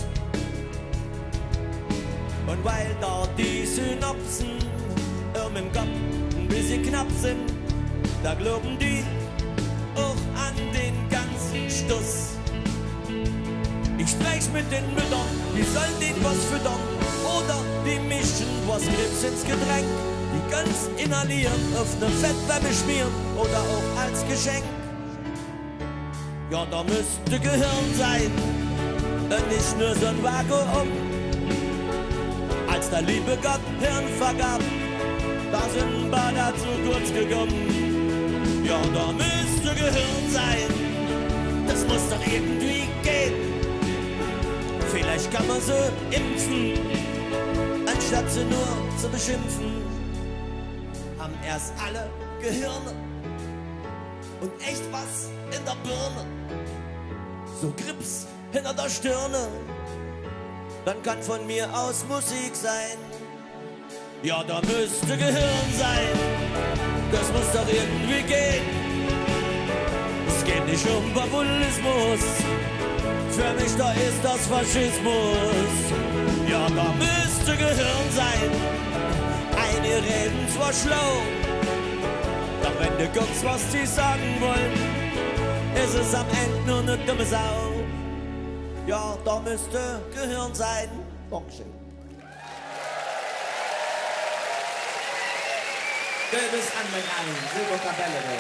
Und weil da die Synapsen im Kopf ein bisschen knapp sind, da glauben die auch an den ganzen Stuss. Ich sprech mit den Müttern, die sollen denen was füttern, Oder die mischen was Grips ins Getränk. Die ganz inhalieren, auf ne Fettwärme schmieren oder auch als Geschenk. Ja, da müsste Gehirn sein und nicht nur so ein Vakuum. Als der liebe Gott Hirn vergab, da sind wir dazu kurz gekommen. Ja, da müsste Gehirn sein, das muss doch irgendwie gehen. Vielleicht kann man sie impfen, anstatt sie nur zu beschimpfen. Haben erst alle Gehirne und echt was in der Birne. So Grips hinter der Stirne, dann kann von mir aus Musik sein. Ja, da müsste Gehirn sein, das muss doch irgendwie gehen. Es geht nicht um Populismus, für mich da ist das Faschismus. Ja, da müsste Gehirn sein, einige reden zwar schlau, doch wenn du guckst, was die sagen wollen, ist es am Ende nur eine dumme Sau. Ja, da müsste Gehirn sein. Dankeschön. Gelbes Anmerkung, Silbertabelle.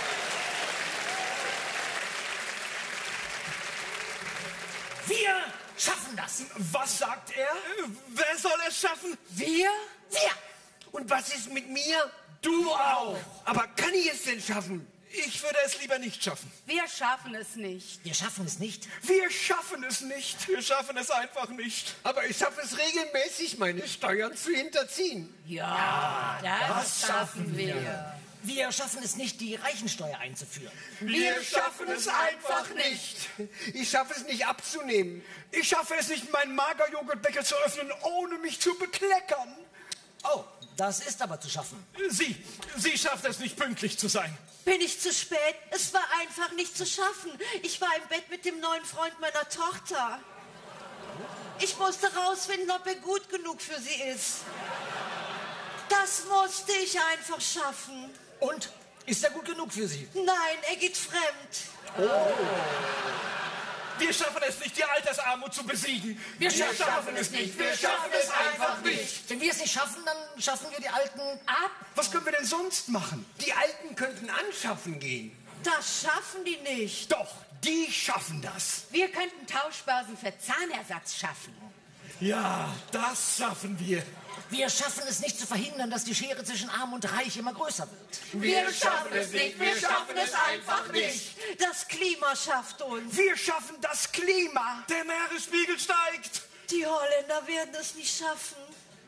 Wir schaffen das. Was sagt er? Wer soll es schaffen? Wir? Wir. Und was ist mit mir? Du auch. Aber kann ich es denn schaffen? Ich würde es lieber nicht schaffen. Wir schaffen es nicht. Wir schaffen es nicht. Wir schaffen es nicht. Wir schaffen es einfach nicht. Aber ich schaffe es regelmäßig, meine Steuern zu hinterziehen. Ja, das, das schaffen wir. wir. Wir schaffen es nicht, die Reichensteuer einzuführen. Wir schaffen es einfach nicht. Ich schaffe es nicht abzunehmen. Ich schaffe es nicht, meinen Magerjoghurtbecher zu öffnen, ohne mich zu bekleckern. Oh, das ist aber zu schaffen. Sie, sie schafft es nicht, pünktlich zu sein. Bin ich zu spät? Es war einfach nicht zu schaffen. Ich war im Bett mit dem neuen Freund meiner Tochter. Ich musste rausfinden, ob er gut genug für sie ist. Das musste ich einfach schaffen. Und? Ist er gut genug für Sie? Nein, er geht fremd. Oh. Wir schaffen es nicht, die Altersarmut zu besiegen. Wir, wir schaffen, schaffen es nicht. Wir schaffen es einfach nicht. Wenn wir es nicht schaffen, dann schaffen wir die Alten ab. Was können wir denn sonst machen? Die Alten könnten anschaffen gehen. Das schaffen die nicht. Doch, die schaffen das. Wir könnten Tauschbörsen für Zahnersatz schaffen. Ja, das schaffen wir. Wir schaffen es nicht zu verhindern, dass die Schere zwischen Arm und Reich immer größer wird. Wir, wir schaffen es nicht, wir schaffen es einfach nicht. Das Klima schafft uns. Wir schaffen das Klima. Der Meeresspiegel steigt. Die Holländer werden es nicht schaffen.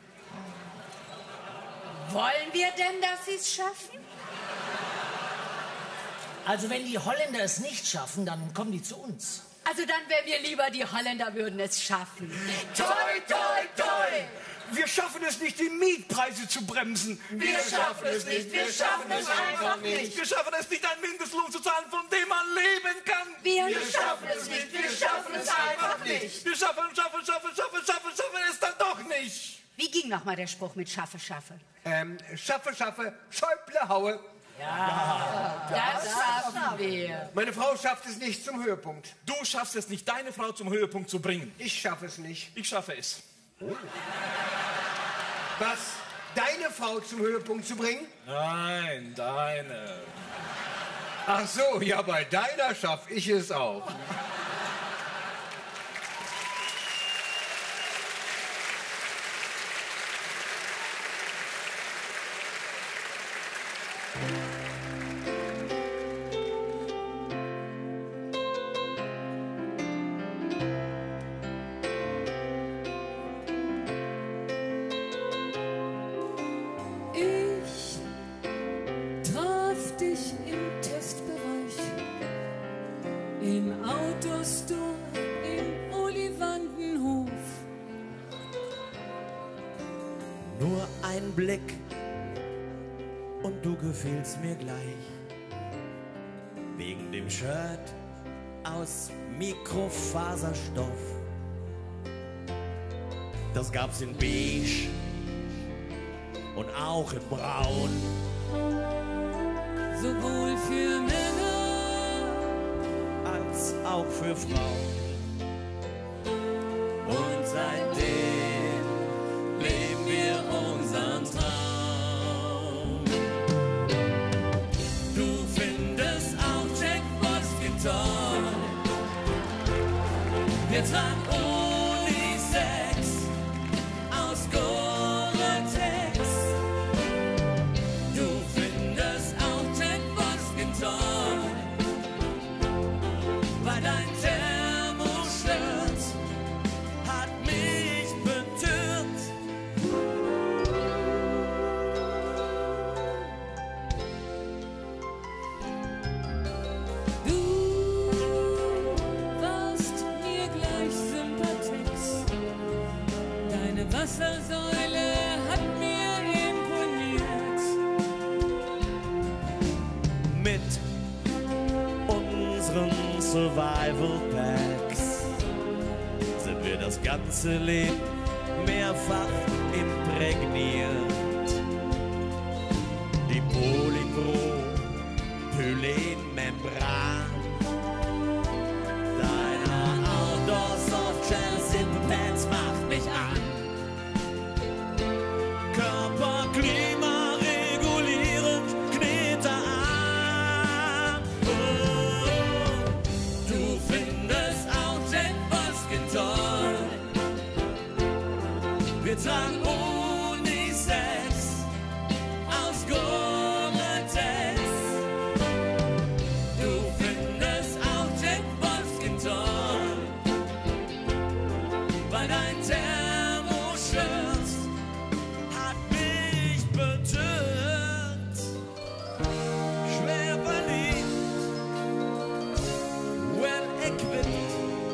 Wollen wir denn, dass sie es schaffen? Also wenn die Holländer es nicht schaffen, dann kommen die zu uns. Also dann wäre mir lieber, die Holländer würden es schaffen. Toi, toi, toi! Wir schaffen es nicht, die Mietpreise zu bremsen. Wir, wir schaffen es nicht, wir schaffen es einfach nicht. Wir schaffen es nicht, einen Mindestlohn zu zahlen, von dem man leben kann. Wir, wir schaffen es nicht, wir schaffen es einfach nicht. Wir schaffen, schaffen, schaffen, schaffen, schaffen, schaffen es dann doch nicht. Wie ging nochmal der Spruch mit Schaffe, Schaffe? Ähm, Schaffe, Schaffe, Schäuble, haue. Ja, das, das schaffen wir. Meine Frau schafft es nicht zum Höhepunkt. Du schaffst es nicht, deine Frau zum Höhepunkt zu bringen. Ich schaffe es nicht. Ich schaffe es. Oh. Was? Deine Frau zum Höhepunkt zu bringen? Nein, deine. Ach so, ja, bei deiner schaffe ich es auch. Blick und du gefielst mir gleich. Wegen dem Shirt aus Mikrofaserstoff. Das gab's in beige und auch in braun. Sowohl für Männer als auch für Frauen. Und seitdem Wir tragen Unisex aus Gore-Tex. Du findest auch Jack Wolfskin toll, weil dein Thermoshirt hat mich betört. Du warst mir gleich Sympathex. Deine Wassersäule hat mir imponiert. Mit unseren Survival Packs sind wir das ganze Leben mehrfach imprägniert. Die Polypropylenmembran deiner Outdoor Softshell Zipperpants macht mich an. Körperklima regulierend Knete an. Oh, Du findest auch Jack Wolfskin toll. Wir tragen Unisex aus Gore-Tex. Du findest auch Jack Wolfskin toll, weil dein Thermoshirt hat mich betört. Schwer verliebt, well equipped,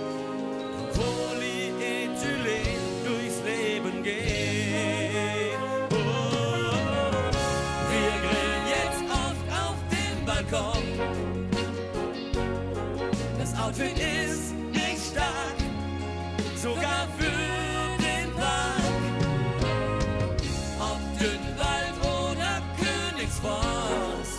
Polyethylen durchs Leben gehen. Oh, Wir grillen jetzt oft auf dem Balkon. Das Outfit ist nicht stark, sogar für den Park. Ob Dünnwald oder Königsforst,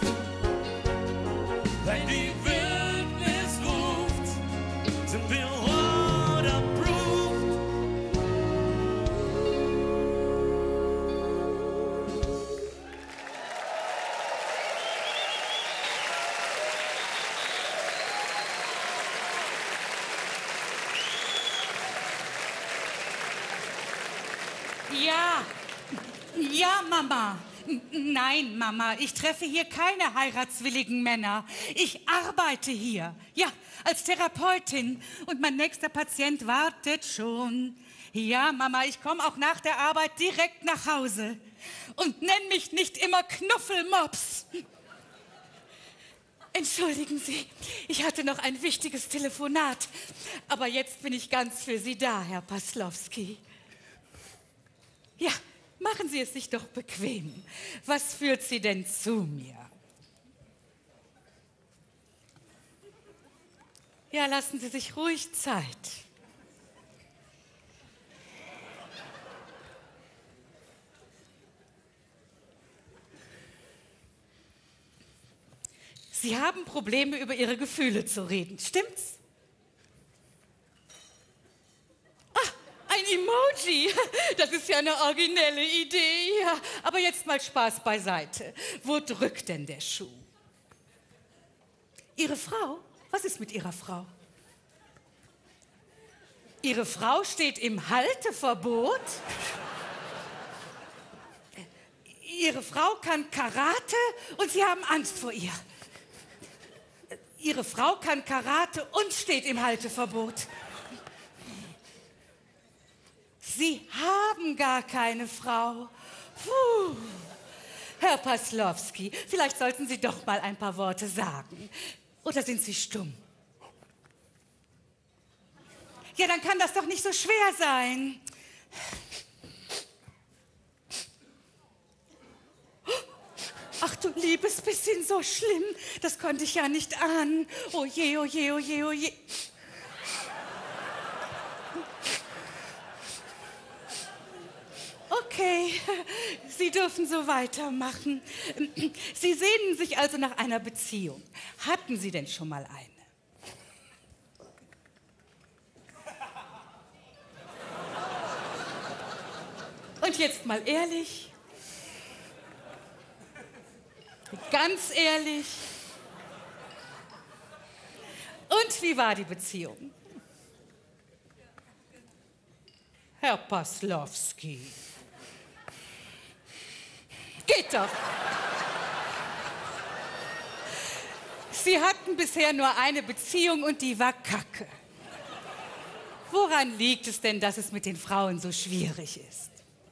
wenn die Wildnis ruft, sind wir waterproof. Ja, ja, Mama. N- Nein, Mama, ich treffe hier keine heiratswilligen Männer. Ich arbeite hier, ja, als Therapeutin. Und mein nächster Patient wartet schon. Ja, Mama, ich komme auch nach der Arbeit direkt nach Hause. Und nenn mich nicht immer Knuffelmops. Entschuldigen Sie, ich hatte noch ein wichtiges Telefonat. Aber jetzt bin ich ganz für Sie da, Herr Paslowski. Ja, machen Sie es sich doch bequem. Was führt Sie denn zu mir? Ja, lassen Sie sich ruhig Zeit. Sie haben Probleme, über Ihre Gefühle zu reden, stimmt's? Ein Emoji, das ist ja eine originelle Idee. Ja, aber jetzt mal Spaß beiseite. Wo drückt denn der Schuh? Ihre Frau? Was ist mit Ihrer Frau? Ihre Frau steht im Halteverbot? Ihre Frau kann Karate und Sie haben Angst vor ihr. Ihre Frau kann Karate und steht im Halteverbot. Sie haben gar keine Frau. Puh. Herr Paslowski, vielleicht sollten Sie doch mal ein paar Worte sagen. Oder sind Sie stumm? Ja, dann kann das doch nicht so schwer sein. Ach du liebes bisschen, so schlimm. Das konnte ich ja nicht ahnen. Oh je, oh je, oh je, oh je. Okay, Sie dürfen so weitermachen. Sie sehnen sich also nach einer Beziehung. Hatten Sie denn schon mal eine? Und jetzt mal ehrlich. Ganz ehrlich. Und wie war die Beziehung? Herr Paslowski. Geht doch. Sie hatten bisher nur eine Beziehung und die war Kacke. Woran liegt es denn, dass es mit den Frauen so schwierig ist?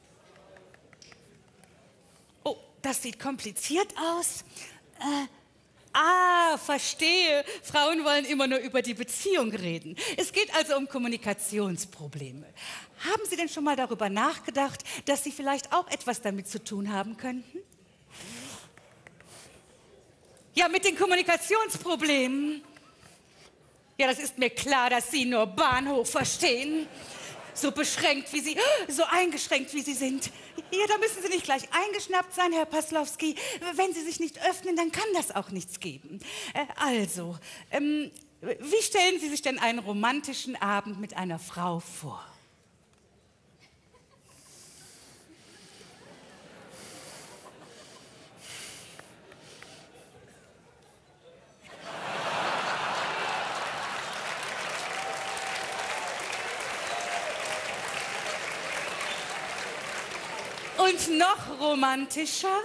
Oh, das sieht kompliziert aus. Äh, ah, verstehe. Frauen wollen immer nur über die Beziehung reden. Es geht also um Kommunikationsprobleme. Haben Sie denn schon mal darüber nachgedacht, dass Sie vielleicht auch etwas damit zu tun haben könnten? Ja, mit den Kommunikationsproblemen. Ja, das ist mir klar, dass Sie nur Bahnhof verstehen. So beschränkt wie Sie, so eingeschränkt wie Sie sind. Ja, da müssen Sie nicht gleich eingeschnappt sein, Herr Paslowski. Wenn Sie sich nicht öffnen, dann kann das auch nichts geben. Äh, also, ähm, wie stellen Sie sich denn einen romantischen Abend mit einer Frau vor? Und noch romantischer?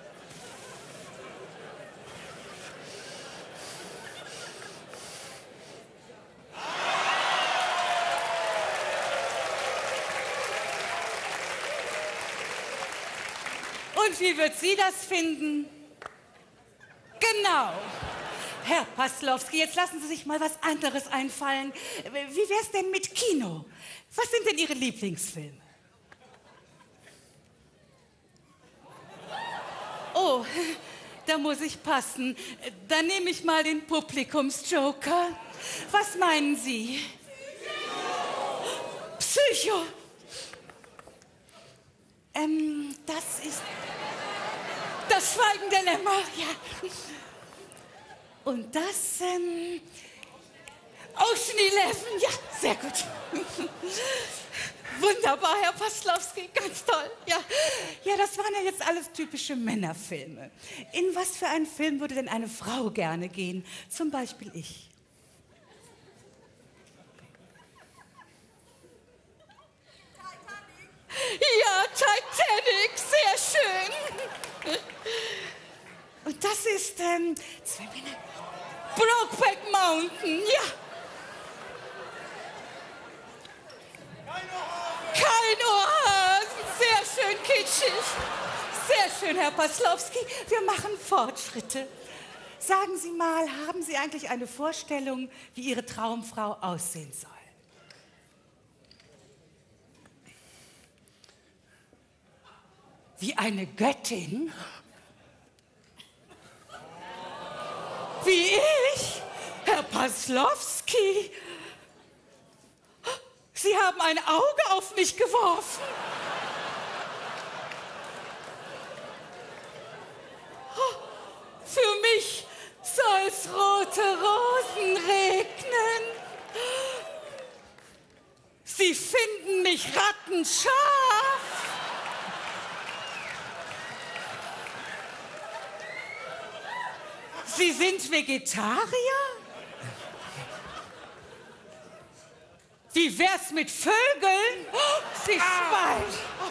Und wie wird sie das finden? Genau. Herr Paslowski, jetzt lassen Sie sich mal was anderes einfallen. Wie wär's denn mit Kino? Was sind denn Ihre Lieblingsfilme? Oh, da muss ich passen. Dann nehme ich mal den Publikumsjoker. Was meinen Sie? Psycho. Ähm, das ist das Schweigen der Lämmer, ja. Und das, ähm, Ocean Eleven, ja, sehr gut. Wunderbar, Herr Paslowski, ganz toll. Ja. ja, das waren ja jetzt alles typische Männerfilme. In was für einen Film würde denn eine Frau gerne gehen? Zum Beispiel ich. Ja, Titanic, sehr schön. Und das ist, ähm, zwei Männer. Brokeback Mountain, ja. Kein Ohrhasen, sehr schön kitschig. Sehr schön, Herr Paslowski. Wir machen Fortschritte. Sagen Sie mal, haben Sie eigentlich eine Vorstellung, wie Ihre Traumfrau aussehen soll? Wie eine Göttin? Wie ich? Herr Paslowski? Sie haben ein Auge auf mich geworfen. Für mich soll's rote Rosen regnen. Sie finden mich rattenscharf. Sie sind Vegetarier? Wie wär's mit Vögeln? Oh, Sie Schwein!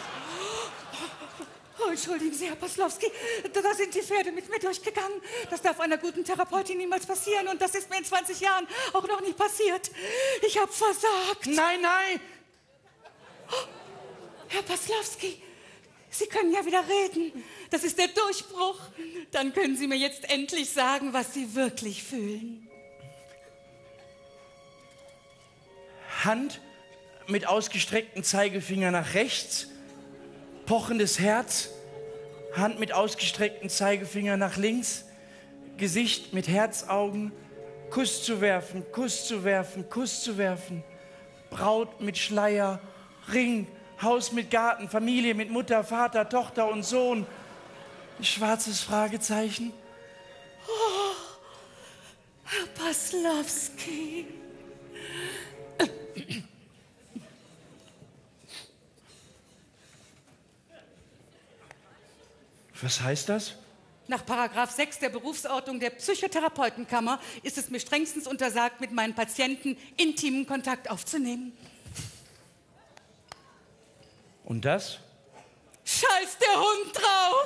Oh, entschuldigen Sie, Herr Paslowski, da sind die Pferde mit mir durchgegangen. Das darf einer guten Therapeutin niemals passieren und das ist mir in zwanzig Jahren auch noch nie passiert. Ich habe versagt. Nein, nein! Oh, Herr Paslowski, Sie können ja wieder reden. Das ist der Durchbruch. Dann können Sie mir jetzt endlich sagen, was Sie wirklich fühlen. Hand mit ausgestrecktem Zeigefinger nach rechts, pochendes Herz, Hand mit ausgestrecktem Zeigefinger nach links, Gesicht mit Herzaugen, Kuss zu werfen, Kuss zu werfen, Kuss zu werfen, Braut mit Schleier, Ring, Haus mit Garten, Familie mit Mutter, Vater, Tochter und Sohn, ein schwarzes Fragezeichen. Oh, Herr Paslowski. Was heißt das? Nach Paragraph sechs der Berufsordnung der Psychotherapeutenkammer ist es mir strengstens untersagt, mit meinen Patienten intimen Kontakt aufzunehmen. Und das? Scheiß der Hund drauf!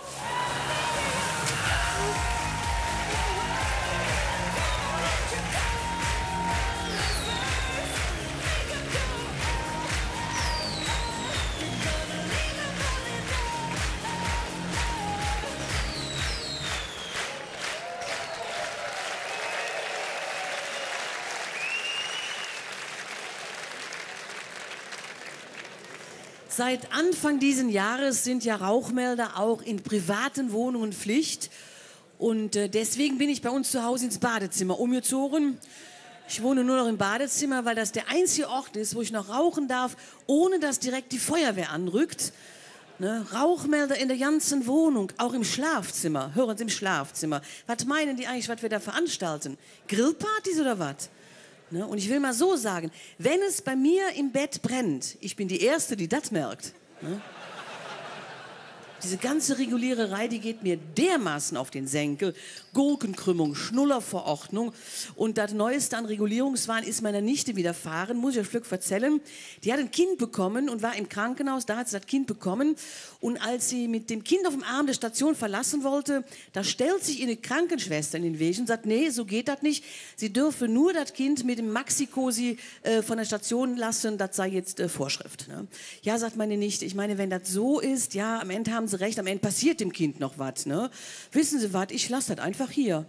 Seit Anfang dieses Jahres sind ja Rauchmelder auch in privaten Wohnungen Pflicht. Und äh, deswegen bin ich bei uns zu Hause ins Badezimmer umgezogen. Ich wohne nur noch im Badezimmer, weil das der einzige Ort ist, wo ich noch rauchen darf, ohne dass direkt die Feuerwehr anrückt. Ne? Rauchmelder in der ganzen Wohnung, auch im Schlafzimmer. Hören Sie, im Schlafzimmer. Was meinen die eigentlich, was wir da veranstalten? Grillpartys oder was? Ne? Und ich will mal so sagen, wenn es bei mir im Bett brennt, ich bin die Erste, die das merkt. Ne? Diese ganze Reguliererei, die geht mir dermaßen auf den Senkel. Gurkenkrümmung, Schnullerverordnung. Und das Neueste an Regulierungswahn ist meiner Nichte widerfahren, muss ich euch Glück erzählen. Die hat ein Kind bekommen und war im Krankenhaus, da hat sie das Kind bekommen. Und als sie mit dem Kind auf dem Arm der Station verlassen wollte, da stellt sich ihre Krankenschwester in den Weg und sagt, nee, so geht das nicht. Sie dürfe nur das Kind mit dem Maxi-Cosi äh, von der Station lassen, das sei jetzt äh, Vorschrift. Ne? Ja, sagt meine Nichte, ich meine, wenn das so ist, ja, am Ende haben sie recht, am Ende passiert dem Kind noch was. Ne? Wissen Sie was, ich lasse das einfach hier.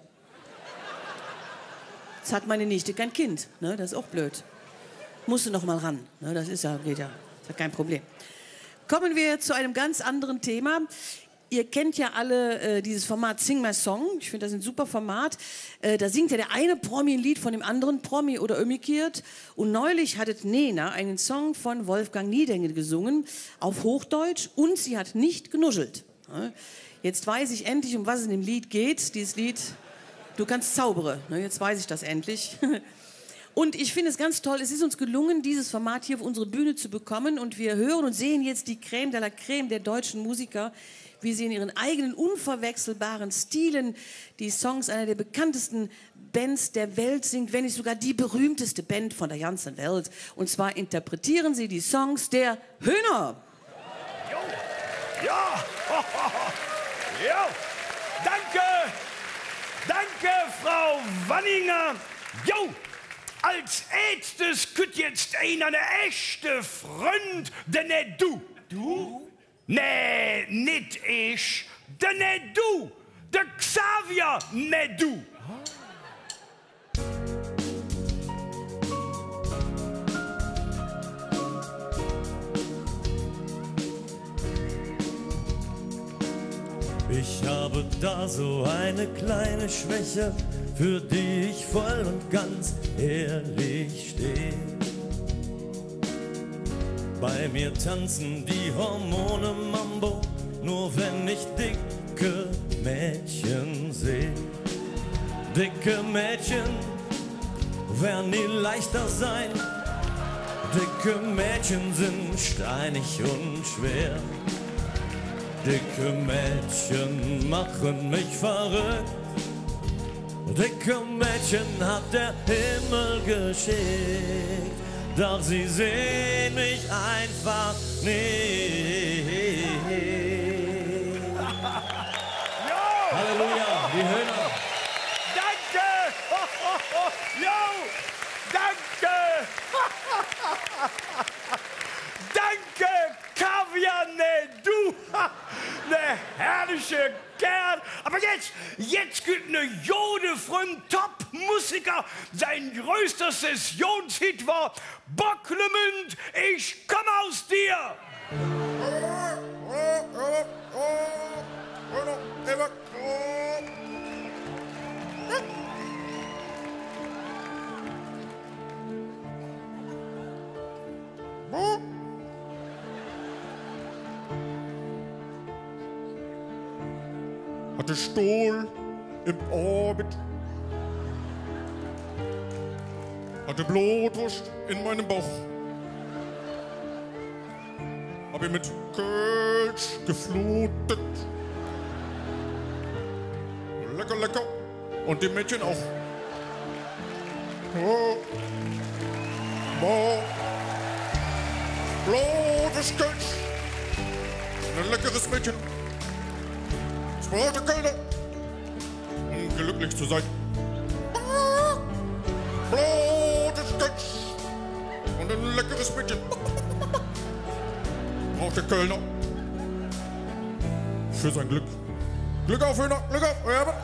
Jetzt hat meine Nichte kein Kind, ne? Das ist auch blöd. Musste noch mal ran, ne? Das ist ja, geht ja, ist ja kein Problem. Kommen wir zu einem ganz anderen Thema. Ihr kennt ja alle äh, dieses Format Sing My Song. Ich finde das ein super Format. Äh, da singt ja der eine Promi ein Lied von dem anderen Promi oder umgekehrt. Und neulich hat Nena einen Song von Wolfgang Niedecken gesungen auf Hochdeutsch und sie hat nicht genuschelt. Ja? Jetzt weiß ich endlich, um was es in dem Lied geht. Dieses Lied, du kannst zaubere. Ne? Jetzt weiß ich das endlich. Und ich finde es ganz toll, es ist uns gelungen, dieses Format hier auf unsere Bühne zu bekommen. Und wir hören und sehen jetzt die Crème de la Crème der deutschen Musiker, wie sie in ihren eigenen unverwechselbaren Stilen die Songs einer der bekanntesten Bands der Welt singt, wenn nicht sogar die berühmteste Band von der ganzen Welt. Und zwar interpretieren sie die Songs der Hühner. Ja! Ja! Danke! Danke, Frau Wanninger! Jo! Als erstes kütt jetzt ein eine echte Freund, denn ne du. Du? Nee, nicht ich, denn ne du. Der Xavier, ne du. Ich habe da so eine kleine Schwäche, für die ich voll und ganz ehrlich stehe. Bei mir tanzen die Hormone Mambo, nur wenn ich dicke Mädchen sehe. Dicke Mädchen werden nie leichter sein, dicke Mädchen sind steinig und schwer. Dicke Mädchen machen mich verrückt, dicke Mädchen hat der Himmel geschickt, doch sie sehen mich einfach nicht. Halleluja, die Hühner. Danke! Jo! Danke! Danke, Kaviar, ne du! Ne herrliche Kerl! Aber jetzt, jetzt gibt ne Jode von Top-Musiker. Sein größter Sessionshit war Bocklemünd, ich komm aus dir! Hatte Stuhl im Orbit, hatte Blutwurst in meinem Bauch, hab ihn mit Kölsch geflutet. Lecker, lecker. Und die Mädchen auch. Oh. Oh. Blutwurst, Kölsch. ein leckeres Mädchen. Es braucht der Kölner, um glücklich zu sein. Blutestütz und ein leckeres Mädchen. Braucht der Kölner für sein Glück. Glück auf, Hühner, Glück auf. Ja, Danke!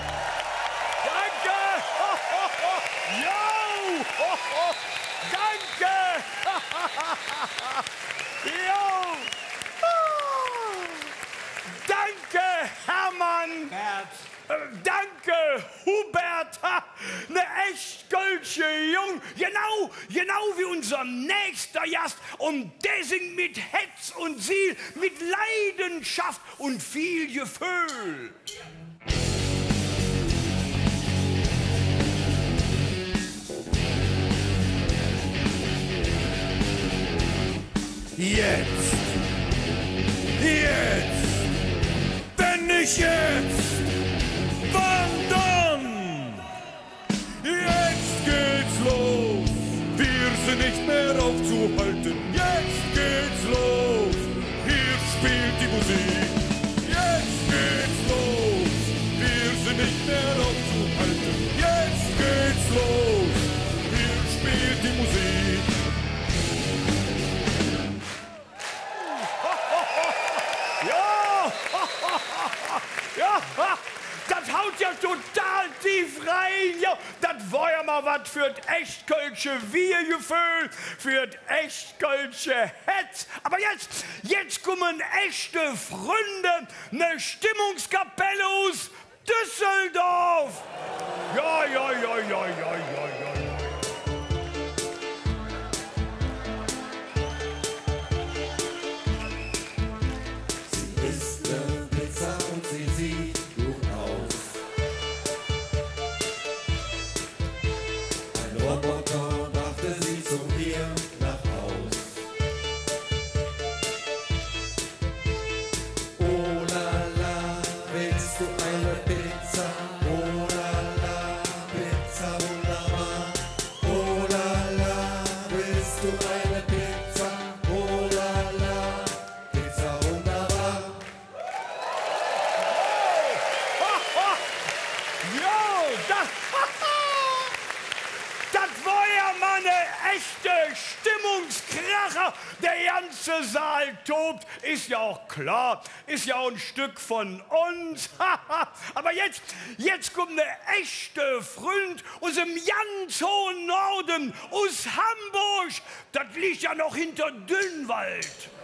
Ho, ho, ho. Yo! Ho, ho. Danke! Jo! Ah. Danke, Hermann! Bert. Äh, danke, Hubert! Ha. Ne echt Gölsche Jung! Genau, genau wie unser nächster Gast. Und der singt mit Hetz und Ziel, mit Leidenschaft und viel Gefühl. Jetzt, jetzt, wenn nicht jetzt, wann dann? Jetzt geht's los, wir sind nicht mehr aufzuhalten. Jetzt geht's los, hier spielt die Musik. Jetzt geht's los, wir sind nicht mehr aufzuhalten. Jetzt geht's los, hier spielt die Musik. Ja! Ja! Das haut ja total tief rein. Ja, das war ja mal was für das echt kölsche Wir-Gefühl, für das echt kölsche Hetz. Aber jetzt, jetzt kommen echte Freunde, eine Stimmungskapelle aus Düsseldorf. Ja, ja, ja, ja, ja, ja, ja. Roboter brachte sie zu mir nach Haus. Oh la la, willst du eine Pizza? Oh la la, Pizza wunderbar. Oh la la, willst du eine Pizza? Oh la la, Pizza wunderbar. Jo, das, das war ja mal eine echte Stimmungskracher. Der ganze Saal tobt, ist ja auch klar, ist ja auch ein Stück von uns. Aber jetzt, jetzt kommt eine echte Freund aus dem ganz hohen Norden, aus Hamburg. Das liegt ja noch hinter Dünnwald.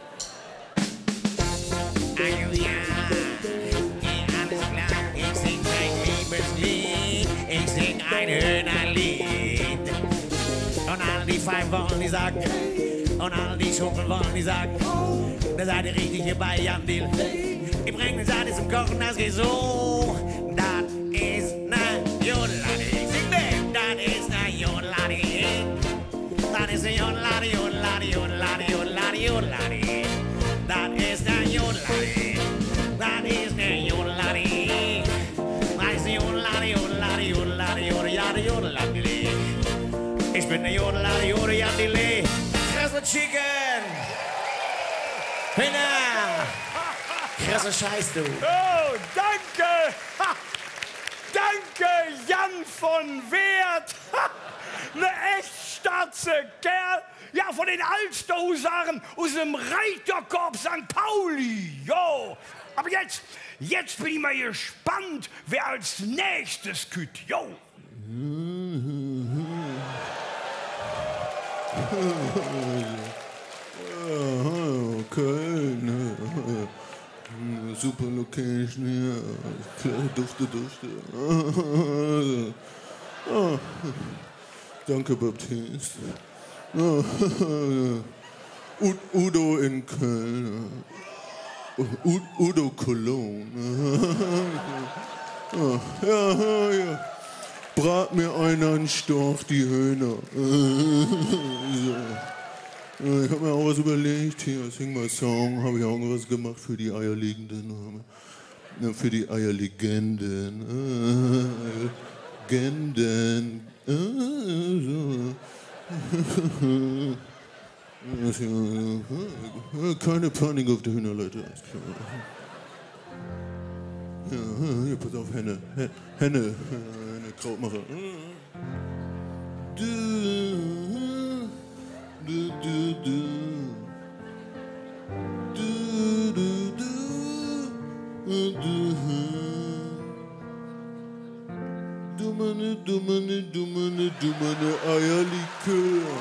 Ich sing ein Liebeslied, ich sing ein Hühnerlied. Und all die Pfeifen wollen die sagen, und all die Schunkeln wollen die sagen, da seid ihr richtig hier bei Jan Dill. Ich bring den Saat zum Kochen, das geht so. Das ist ne Jodeladi, sing mit, das ist ne Jodeladi. Das ist ne Jodeladi, Jodeladi, Jodeladi, Jodeladi, Jodeladi. Das ist ne Jodeladi, das ist ne Jodeladi. Das ist ne Jodeladi, Jodeladi, Jodeladi, Jodeladi, Jodeladi. Ich bin der Jodeladi, Jodeladi. Kresse Chicken. Hühner. Kresse Scheiß, du. Oh, danke. Ha. Danke, Jan von Wert. Ha. Ne echt starze Kerl. Ja, von den Alsterhusaren aus dem Reiterkorps Sankt Pauli. Jo. Aber jetzt, jetzt bin ich mal gespannt, wer als nächstes kütt. Jo. Köln. Super Location hier. Klar, Dufte, Dufte. Oh. Danke, Baptist. Oh. Udo in Köln. U Udo Cologne. Oh. Ja, ja. Brat mir einer einen Storch, die Höhner. So. Ich habe mir auch was überlegt. Hier, sing mal Song. Habe ich auch was gemacht für die Eierlegenden. Ja, für die Eierlegenden. Genden. Keine Panik auf der Hühnerleiter. Ja, hier, pass auf, Henne. Henne, Henne, Krautmacher. Du, du, du, du. Du, du, du, du. Du meine, du meine, du meine, du meine Eierlikör.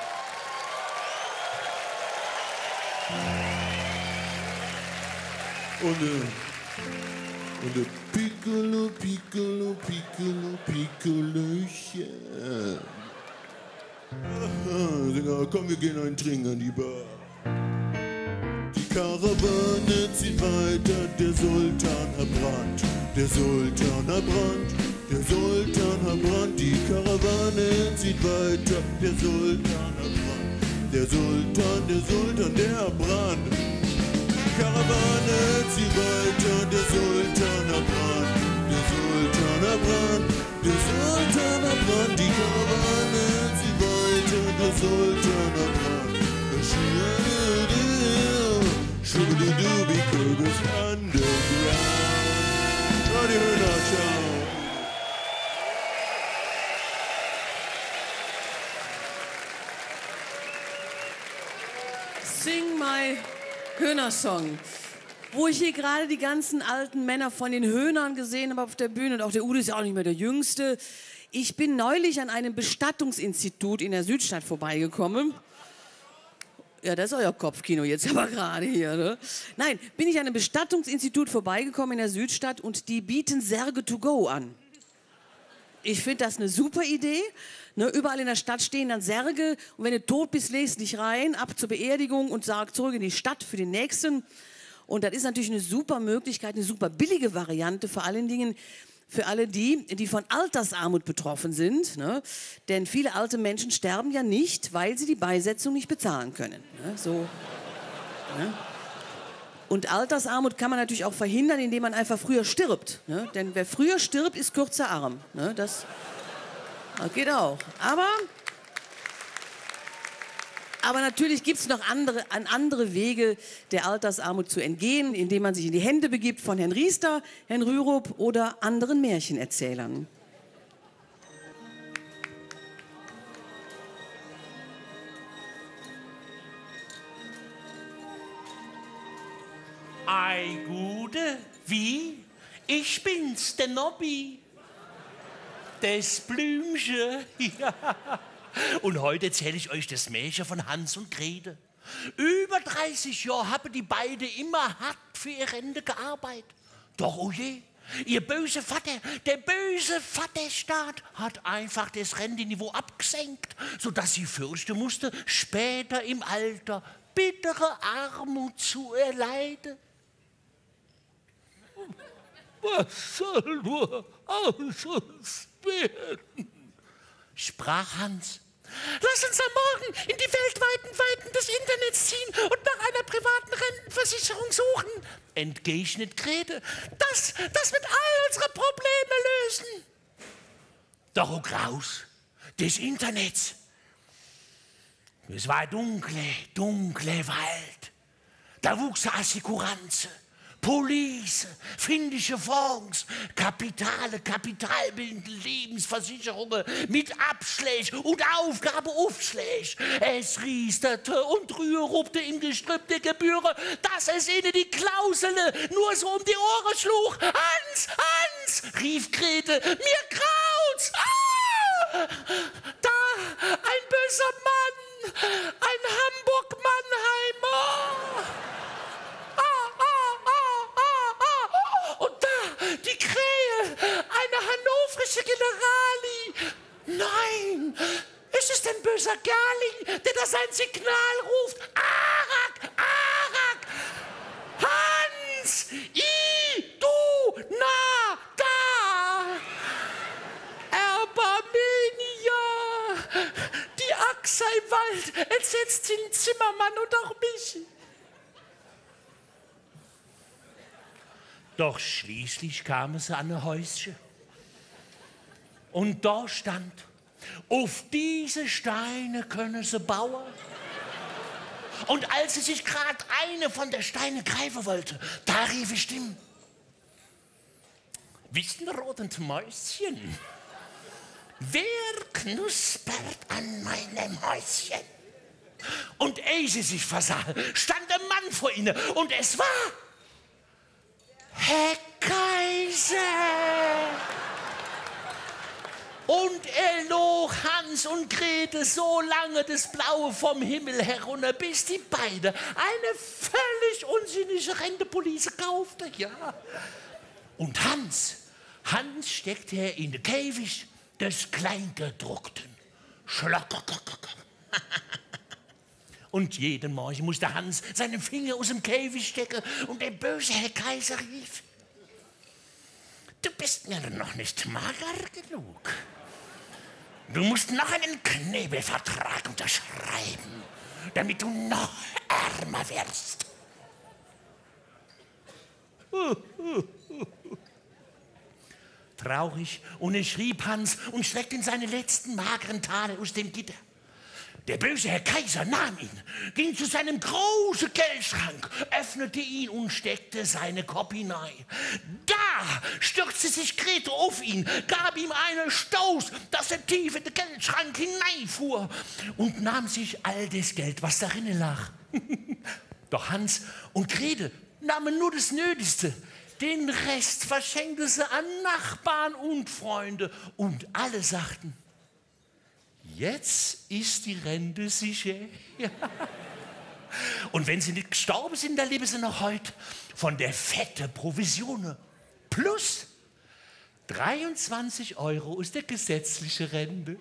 Und äh, und der Piccolo, Piccolo, Piccolo, Piccolöchen. Aha, Sänger, komm, wir gehen einen trinken an die Bar. Die Karawane zieht weiter, der Sultan erbrannt. Der Sultan erbrannt, der Sultan erbrannt. Die Karawane zieht weiter, der Sultan erbrannt. Der Sultan, der Sultan, der erbrannt. Karawane zieht weiter, der Sultan erbrannt, der Sultan erbrannt, der Sultan erbrannt, die Karawane zieht weiter, der Sultan erbrannt. Schubidu, because it's underground. Radio Hühner, ciao. Sing my Höhner-Song, wo ich hier gerade die ganzen alten Männer von den Höhnern gesehen habe auf der Bühne und auch der Ude ist ja auch nicht mehr der Jüngste. Ich bin neulich an einem Bestattungsinstitut in der Südstadt vorbeigekommen. Ja, das ist euer Kopfkino jetzt aber gerade hier, ne? Nein, bin ich an einem Bestattungsinstitut vorbeigekommen in der Südstadt und die bieten Särge to go an. Ich finde das eine super Idee. Ne, überall in der Stadt stehen dann Särge und wenn du tot bist, legst dich rein, ab zur Beerdigung und sag zurück in die Stadt für den Nächsten. Und das ist natürlich eine super Möglichkeit, eine super billige Variante, vor allen Dingen für alle die, die von Altersarmut betroffen sind. Ne? Denn viele alte Menschen sterben ja nicht, weil sie die Beisetzung nicht bezahlen können. Ne? So, ne? Und Altersarmut kann man natürlich auch verhindern, indem man einfach früher stirbt. Ne? Denn wer früher stirbt, ist kürzer arm. Ne? Das, das geht auch. Aber, aber natürlich gibt es noch andere, an andere Wege, der Altersarmut zu entgehen, indem man sich in die Hände begibt von Herrn Riester, Herrn Rürup oder anderen Märchenerzählern. Ei, Gude, wie? Ich bin's, der Nobby. Das Blümchen. Ja. Und heute erzähle ich euch das Märchen von Hans und Grete. Über dreißig Jahre haben die beiden immer hart für ihre Rente gearbeitet. Doch, oh je, ihr böse Vater, der böse Vaterstaat hat einfach das Renteniveau abgesenkt, sodass sie fürchten musste, später im Alter bittere Armut zu erleiden. Was soll nur aus uns werden? Sprach Hans. Lass uns am Morgen in die weltweiten Weiten des Internets ziehen und nach einer privaten Rentenversicherung suchen. Entgegnet Grete. Das, das wird all unsere Probleme lösen. Doch oh Graus, des Internets. Es war dunkle, dunkle Wald. Da wuchs Assekuranze. Police, finnische Fonds, Kapitale, kapitalbildende Lebensversicherungen mit Abschlägen und Aufgabeaufschlägen. Es riesterte und rührupte im Gestrüpp der Gebühren, dass es ihnen die Klausel nur so um die Ohren schlug. Hans, Hans, rief Grete, mir graut's! Ah! Da, ein böser Mann, ein Hamburg-Mannheimer. Die Krähe, eine hannoverische Generali. Nein, es ist ein böser Gerling, der da sein Signal ruft. Arak, Arak. Hans, I, du, na, da. Erbarmenia. Die Axt im Wald entsetzt den Zimmermann und auch mich. Doch schließlich kamen sie an ein Häuschen. Und da stand, auf diese Steine können sie bauen. Und als sie sich gerade eine von der Steine greifen wollte, da rief ich Stimmen. Wissen roten Mäuschen, wer knuspert an meinem Häuschen? Und ehe sie sich versah, stand ein Mann vor ihnen und es war Herr Kaiser. Und er log Hans und Grete so lange das Blaue vom Himmel herunter, bis die beide eine völlig unsinnige Rentepolice kauften, ja. Und Hans, Hans steckte er in den Käfig des Kleingedruckten. Schlock. Und jeden Morgen musste Hans seinen Finger aus dem Käfig stecken und der böse Herr Kaiser rief, du bist mir noch nicht mager genug. Du musst noch einen Knebelvertrag unterschreiben, damit du noch ärmer wirst. Traurig und er schrieb Hans und streckte in seine letzten mageren Tage aus dem Gitter. Der böse Herr Kaiser nahm ihn, ging zu seinem großen Geldschrank, öffnete ihn und steckte seine Kopf hinein. Da stürzte sich Grete auf ihn, gab ihm einen Stoß, dass er tief in den Geldschrank hineinfuhr und nahm sich all das Geld, was darin lag. Doch Hans und Grete nahmen nur das Nötigste. Den Rest verschenkte sie an Nachbarn und Freunde und alle sagten, jetzt ist die Rente sicher. Ja. Und wenn sie nicht gestorben sind, dann leben sie noch heute von der fetten Provision plus dreiundzwanzig Euro aus der gesetzlichen Rente.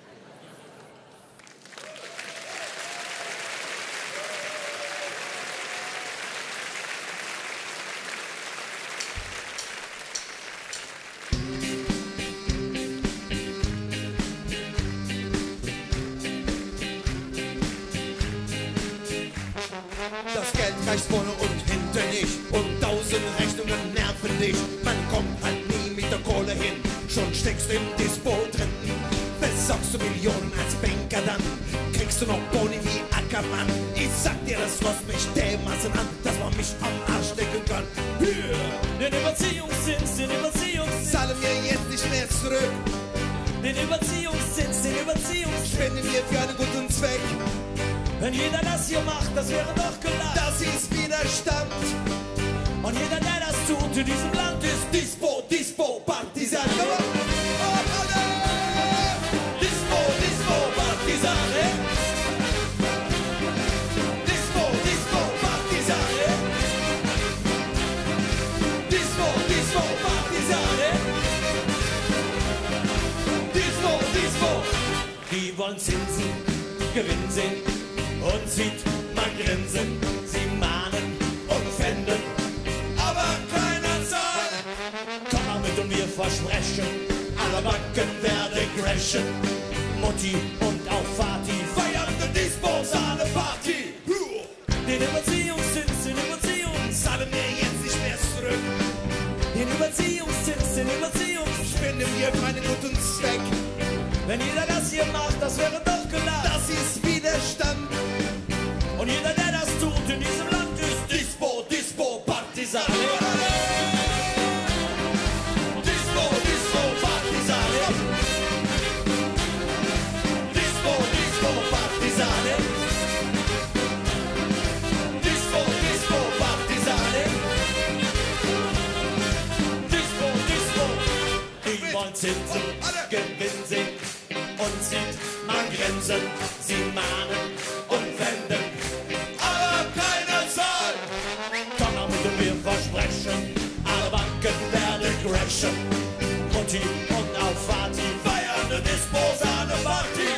Das Geld reicht vorne und hinten nicht und tausend Rechnungen nerven dich. Man kommt halt nie mit der Kohle hin, schon steckst im Dispo drin. Besorgst du Millionen als Banker, dann kriegst du noch Boni wie Ackermann. Ich sag dir, das kostet mich dermaßen an, dass man mich am Arsch stecken kann. Hier. Den Überziehungszins, den Überziehungszins. Zahle mir jetzt nicht mehr zurück. Den Überziehungszins, den Überziehungszins. Spende mir für einen guten Zweck. Wenn jeder das hier macht, das wäre doch gelacht. Das ist Widerstand. Und jeder, der das tut in diesem Land, ist Dispo, Dispo, Partisan. Dispo, Dispo, Partisane. Dispo, Dispo, Partisane. Dispo, Dispo, Partisane. Dispo, Dispo. Die wollen Zinsen, Gewinn sehen. Und sieht man grinsen, sie mahnen und fänden, aber keiner zahlt. Komm mal mit und wir versprechen, alle Banken werden crashen. Mutti und auch Vati feiern die Dispo-Sahne-Party. Den Überziehungszins, den Überziehungszins. Zahle mir jetzt nicht mehr zurück. Den Überziehungszins, den Überziehungszins. Spende mir für einen guten Zweck. Wenn jeder das hier macht, das wäre doch gelacht. Das ist Widerstand. Und jeder, der das tut in diesem Land, ist Dispo, Dispo, Partisan. Dispo, Dispo, Partisane. Dispo, Dispo, Partisane. Dispo, Dispo, Partisane. Dispo, Dispo. Die wollen Zinsen, Gewinn sehen und zieht man Grenzen. Sie mahnen und wenden. Versprechen, alle Banken werden crashen. Mutti und auch Vati feiern eine Dispo-Sahne-Party.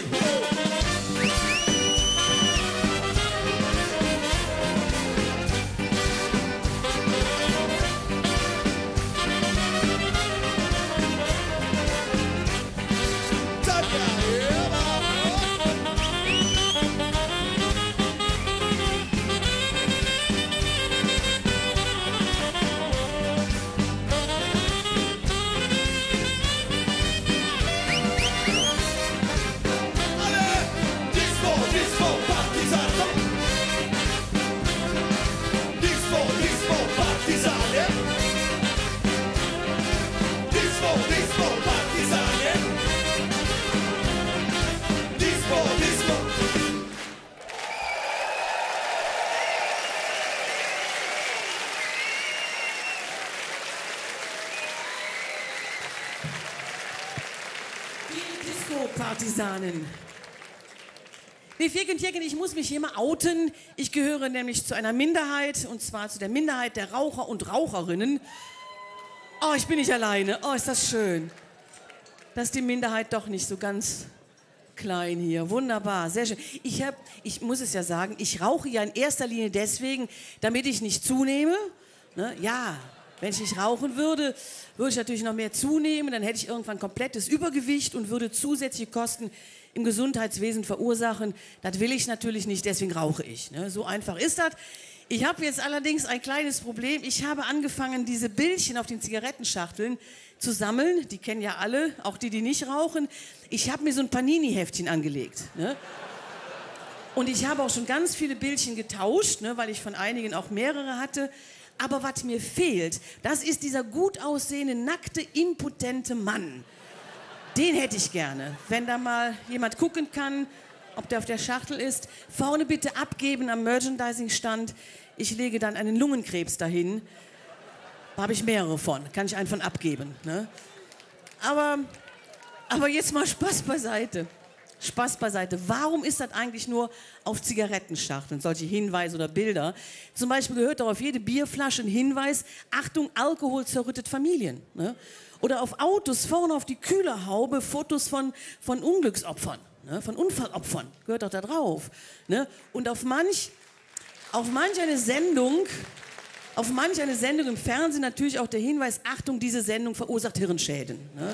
Die Disco-Partisanen. Nee, Fegel und Jäger, ich muss mich hier mal outen. Ich gehöre nämlich zu einer Minderheit, und zwar zu der Minderheit der Raucher und Raucherinnen. Oh, ich bin nicht alleine. Oh, ist das schön. Das ist die Minderheit doch nicht so ganz klein hier. Wunderbar, sehr schön. Ich, hab, ich muss es ja sagen, ich rauche ja in erster Linie deswegen, damit ich nicht zunehme. Ne? Ja, wenn ich nicht rauchen würde, würde ich natürlich noch mehr zunehmen. Dann hätte ich irgendwann komplettes Übergewicht und würde zusätzliche Kosten im Gesundheitswesen verursachen. Das will ich natürlich nicht, deswegen rauche ich. Ne? So einfach ist das. Ich habe jetzt allerdings ein kleines Problem. Ich habe angefangen, diese Bildchen auf den Zigarettenschachteln zu sammeln. Die kennen ja alle, auch die, die nicht rauchen. Ich habe mir so ein Panini-Heftchen angelegt. Ne? Und ich habe auch schon ganz viele Bildchen getauscht, ne, weil ich von einigen auch mehrere hatte. Aber was mir fehlt, das ist dieser gut aussehende, nackte, impotente Mann. Den hätte ich gerne, wenn da mal jemand gucken kann, ob der auf der Schachtel ist. Vorne bitte abgeben am Merchandising-Stand. Ich lege dann einen Lungenkrebs dahin. Da habe ich mehrere von, kann ich einen von abgeben. Ne? Aber, aber jetzt mal Spaß beiseite. Spaß beiseite. Warum ist das eigentlich nur auf Zigarettenschachteln, solche Hinweise oder Bilder? Zum Beispiel gehört doch auf jede Bierflasche ein Hinweis, Achtung, Alkohol zerrüttet Familien. Ne? Oder auf Autos vorne auf die Kühlerhaube Fotos von, von Unglücksopfern, ne? Von Unfallopfern, gehört doch da drauf. Ne? Und auf manch, auf manch eine Sendung, auf manch eine Sendung im Fernsehen natürlich auch der Hinweis, Achtung, diese Sendung verursacht Hirnschäden. Ne?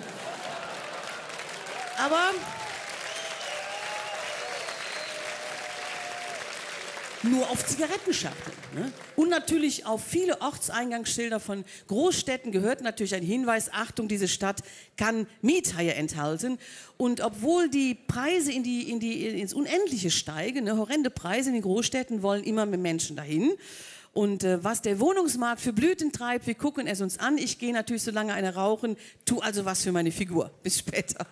Aber nur auf Zigarettenschachteln. Ne? Und natürlich auf viele Ortseingangsschilder von Großstädten gehört natürlich ein Hinweis, Achtung, diese Stadt kann Miethaie enthalten. Und obwohl die Preise in die, in die, ins Unendliche steigen, ne, horrende Preise in den Großstädten, wollen immer mehr Menschen dahin. Und äh, was der Wohnungsmarkt für Blüten treibt, wir gucken es uns an. Ich gehe natürlich so lange eine rauchen, tu also was für meine Figur. Bis später.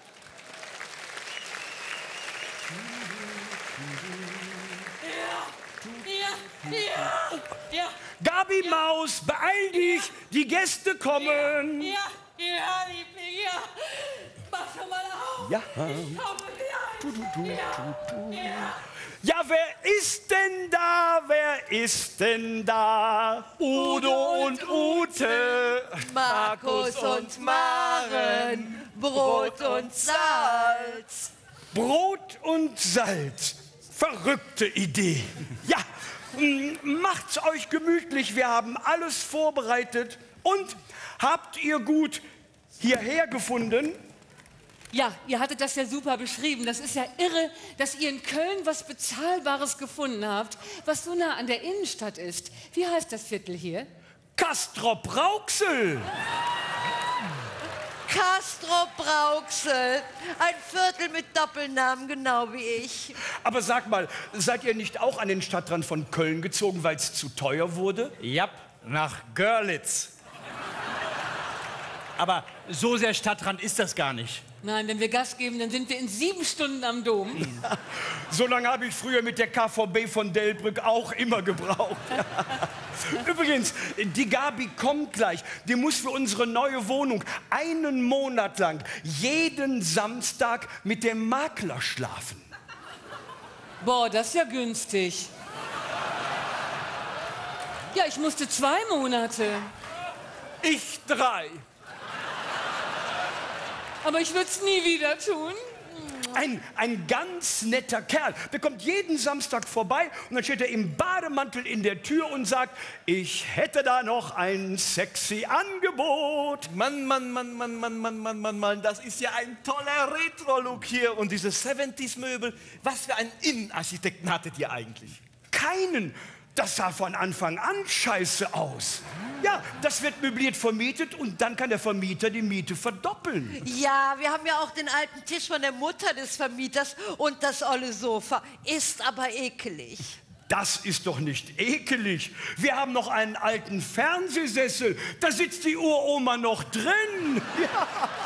Ja, ja. Gabi ja. Maus, beeil dich, die Gäste kommen. Ja, ja, Liebling, ja. Mach schon mal auf. Ja. Ich komme gleich. Du, du, du, ja. du, du. Ja. Ja, wer ist denn da? Wer ist denn da? Udo und Ute, Markus und Maren, Brot und Salz. Brot und Salz. Verrückte Idee. Ja, macht's euch gemütlich. Wir haben alles vorbereitet. Und habt ihr gut hierher gefunden? Ja, ihr hattet das ja super beschrieben. Das ist ja irre, dass ihr in Köln was Bezahlbares gefunden habt, was so nah an der Innenstadt ist. Wie heißt das Viertel hier? Castrop-Rauxel. Castrop-Rauxel. Ein Viertel mit Doppelnamen, genau wie ich. Aber sag mal, seid ihr nicht auch an den Stadtrand von Köln gezogen, weil es zu teuer wurde? Ja, nach Görlitz. Aber so sehr Stadtrand ist das gar nicht. Nein, wenn wir Gas geben, dann sind wir in sieben Stunden am Dom. Ja, so lange habe ich früher mit der K V B von Delbrück auch immer gebraucht. Übrigens, die Gabi kommt gleich. Die muss für unsere neue Wohnung einen Monat lang jeden Samstag mit dem Makler schlafen. Boah, das ist ja günstig. Ja, ich musste zwei Monate. Ich drei. Aber ich würde es nie wieder tun. Ein, ein ganz netter Kerl. Der kommt jeden Samstag vorbei und dann steht er im Bademantel in der Tür und sagt, ich hätte da noch ein sexy Angebot. Mann, Mann, Mann, Mann, Mann, Mann, Mann, Mann, Mann, das ist ja ein toller Retro-Look hier. Und diese siebziger-Möbel, was für einen Innenarchitekten hattet ihr eigentlich? Keinen. Das sah von Anfang an scheiße aus. Ja, das wird möbliert vermietet und dann kann der Vermieter die Miete verdoppeln. Ja, wir haben ja auch den alten Tisch von der Mutter des Vermieters und das olle Sofa. Ist aber ekelig. Das ist doch nicht ekelig. Wir haben noch einen alten Fernsehsessel. Da sitzt die Uroma noch drin. Ja.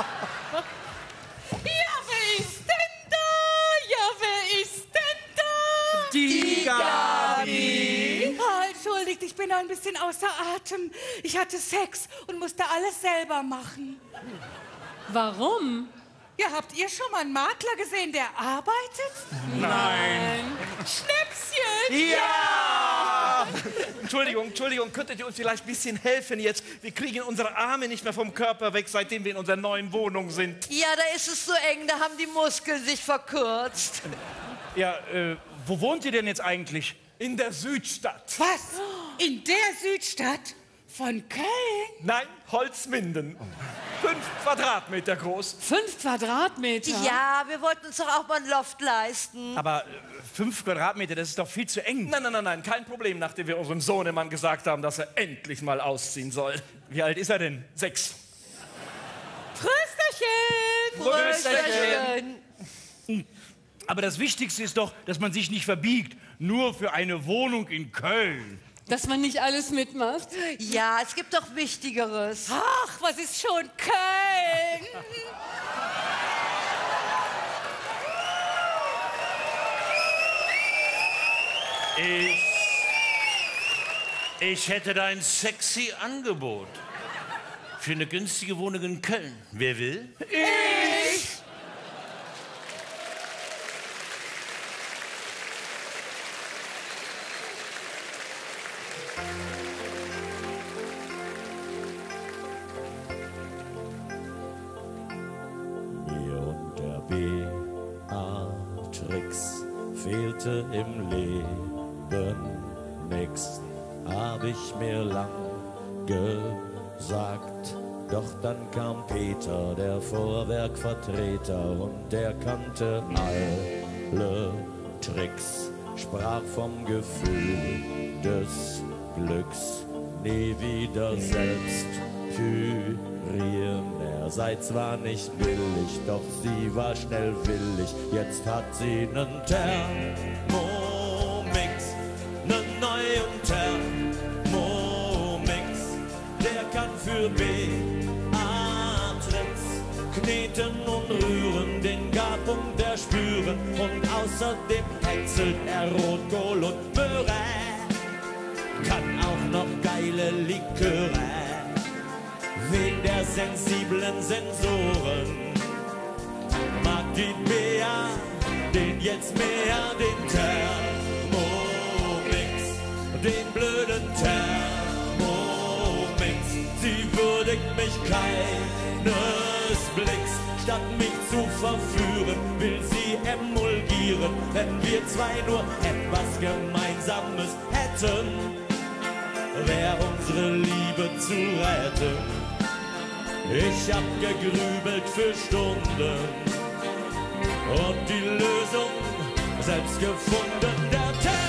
Ja, wer ist denn da? Ja, wer ist denn da? Die Gabi. Oh, entschuldigt, ich bin ein bisschen außer Atem. Ich hatte Sex und musste alles selber machen. Warum? Ja, habt ihr schon mal einen Makler gesehen, der arbeitet? Nein. Schnäpschen! Ja! Entschuldigung, Entschuldigung, könntet ihr uns vielleicht ein bisschen helfen jetzt? Wir kriegen unsere Arme nicht mehr vom Körper weg, seitdem wir in unserer neuen Wohnung sind. Ja, da ist es so eng, da haben die Muskeln sich verkürzt. Ja, äh, wo wohnt ihr denn jetzt eigentlich? In der Südstadt. Was? In der Südstadt? Von Köln? Nein, Holzminden. Fünf Quadratmeter groß. Fünf Quadratmeter? Ja, wir wollten uns doch auch mal ein Loft leisten. Aber äh, fünf Quadratmeter, das ist doch viel zu eng. Nein, nein, nein, nein, kein Problem, nachdem wir unserem Sohnemann gesagt haben, dass er endlich mal ausziehen soll. Wie alt ist er denn? Sechs. Prösterchen! Prösterchen! Aber das Wichtigste ist doch, dass man sich nicht verbiegt. Nur für eine Wohnung in Köln. Dass man nicht alles mitmacht? Ja, es gibt doch Wichtigeres. Ach, was ist schon Köln? Ich, ich hätte da ein sexy Angebot. Für eine günstige Wohnung in Köln. Wer will? Ich! Mir und der Beatrix fehlte im Leben nix, hab ich mir lang gesagt. Doch dann kam Peter, der Vorwerkvertreter, und der kannte alle Tricks, sprach vom Gefühl des Glücks, nie wieder selbst führieren. Er sei zwar nicht billig, doch sie war schnell willig. Jetzt hat sie nen Thermomix, nen neuen Thermomix. Der kann für Beatrix kneten und rühren, den Garpunkt erspüren. Und außerdem häckselt er Rotkohl und Möhre, kann auch noch geile Liköre, wegen der sensiblen Sensoren. Mag die Bea den jetzt mehr, den Thermomix, den blöden Thermomix. Sie würdigt mich keines Blicks, statt mich zu verführen, will sie emulgieren. Wenn wir zwei nur etwas Gemeinsames hätten, wär unsere Liebe zu retten. Ich hab gegrübelt für Stunden und die Lösung selbst gefunden. Der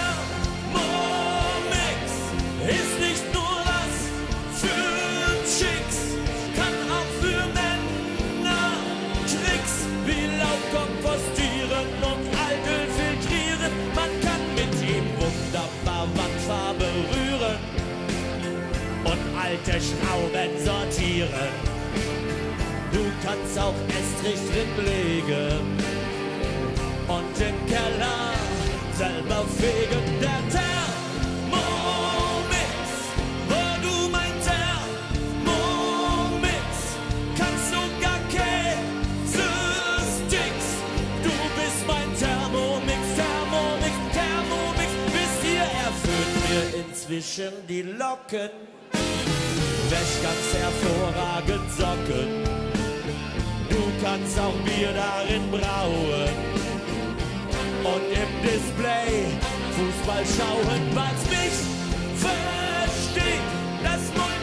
Thermomix ist nicht nur was für Chicks, kann auch für Männer Tricks wie Laub kompostieren und Alkohol filtrieren. Man kann mit ihm wunderbar Wandfarbe rühren und alte Schrauben sortieren. Du kannst auch Estrich drin legen und im Keller selber fegen. Der Thermomix, wo du mein Thermomix, kannst sogar Käse-Sticks. Du bist mein Thermomix, Thermomix, Thermomix. Wisst ihr, er föhnt mir inzwischen die Locken, wäscht ganz hervorragend Socken. Du kannst auch Bier darin brauen und im Display Fußball schauen. Was mich versteht, das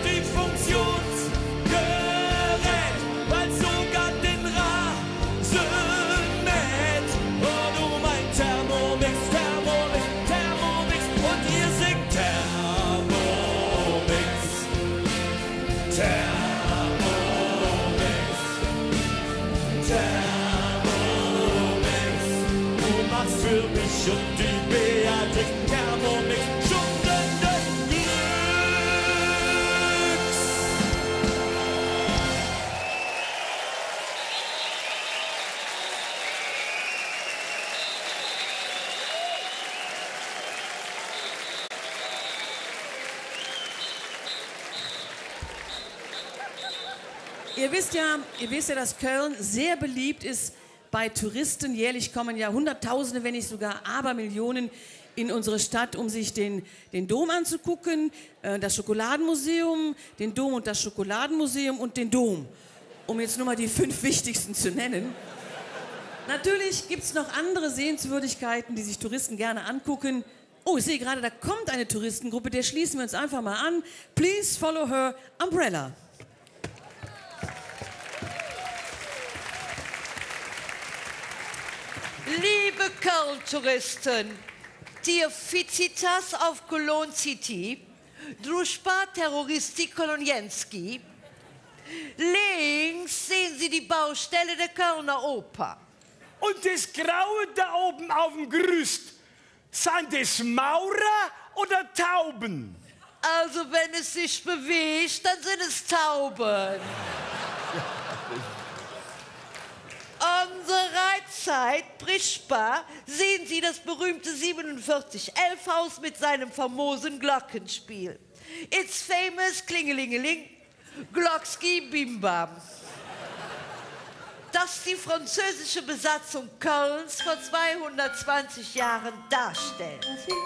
Multifunktionsgerät, weil sogar den Rasen mäht. Oh, du mein Thermomix, Thermomix, Thermomix, und ihr singt Thermomix, Thermomix. Für mich und die Beatrix Thermomix, Stunden des Glücks. Ihr wisst ja, ihr wisst ja, dass Köln sehr beliebt ist bei Touristen. Jährlich kommen ja Hunderttausende, wenn nicht sogar Abermillionen in unsere Stadt, um sich den, den Dom anzugucken, äh, das Schokoladenmuseum, den Dom und das Schokoladenmuseum und den Dom. Um jetzt nur mal die fünf wichtigsten zu nennen. Natürlich gibt es noch andere Sehenswürdigkeiten, die sich Touristen gerne angucken. Oh, ich sehe gerade, da kommt eine Touristengruppe, der schließen wir uns einfach mal an. Please follow her umbrella. Liebe Köln-Touristen, die Fizitas auf Cologne City, Družba Terroristi Kolonjenski. Links sehen Sie die Baustelle der Kölner Oper. Und das Graue da oben auf dem Gerüst, sind das Maurer oder Tauben? Also wenn es sich bewegt, dann sind es Tauben. Unsere Reitzeit, Prischbar, sehen Sie das berühmte siebenundvierzig elf Haus mit seinem famosen Glockenspiel. It's famous, klingelingeling, Glockski Bimbam. Das die französische Besatzung Kölns vor zweihundertzwanzig Jahren darstellt.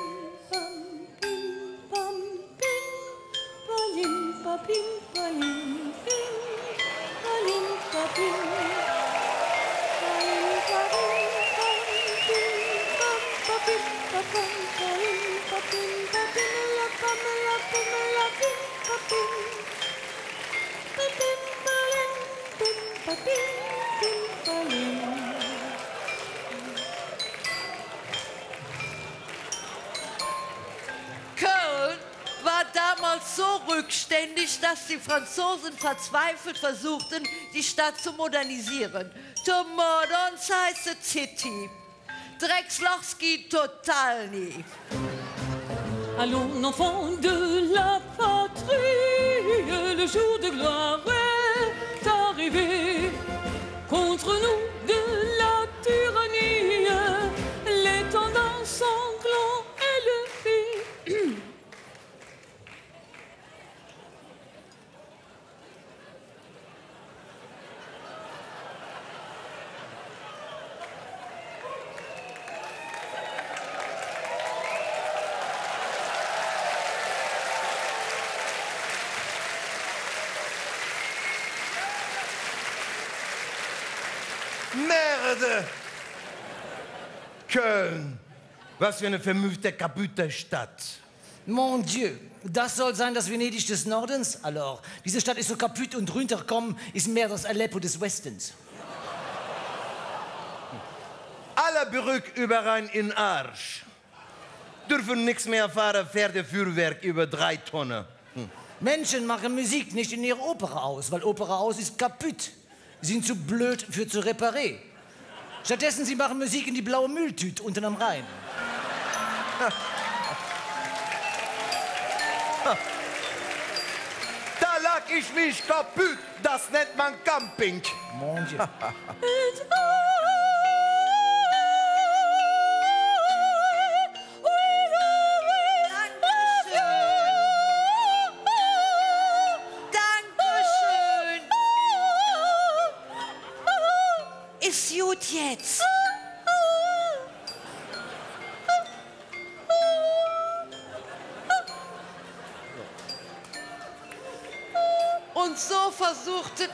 Köln war damals so rückständig, dass die Franzosen verzweifelt versuchten, die Stadt zu modernisieren. To modernize the city. Dreckslochski total nie. Allons, enfants de la patrie, le jour de gloire est arrivé. Contre nous de la tyrannie, l'étendard sanglant élevé. Merde! Köln, was für eine vermüfte, kaputte Stadt. Mon Dieu, das soll sein das Venedig des Nordens? Alors, diese Stadt ist so kaputt und runterkommen, ist mehr das Aleppo des Westens. Alle Brück über Rhein in Arsch. Dürfen nichts mehr fahren, Pferdefuhrwerk über drei Tonnen. Hm. Menschen machen Musik nicht in ihrer Opera aus, weil Opera aus ist kaputt. Sie sind zu blöd für zu reparieren. Stattdessen, sie machen Musik in die blaue Mülltüte unten am Rhein. Da lag ich mich kaputt. Das nennt man Camping. Mon Dieu. Ist gut jetzt. Und so versuchte...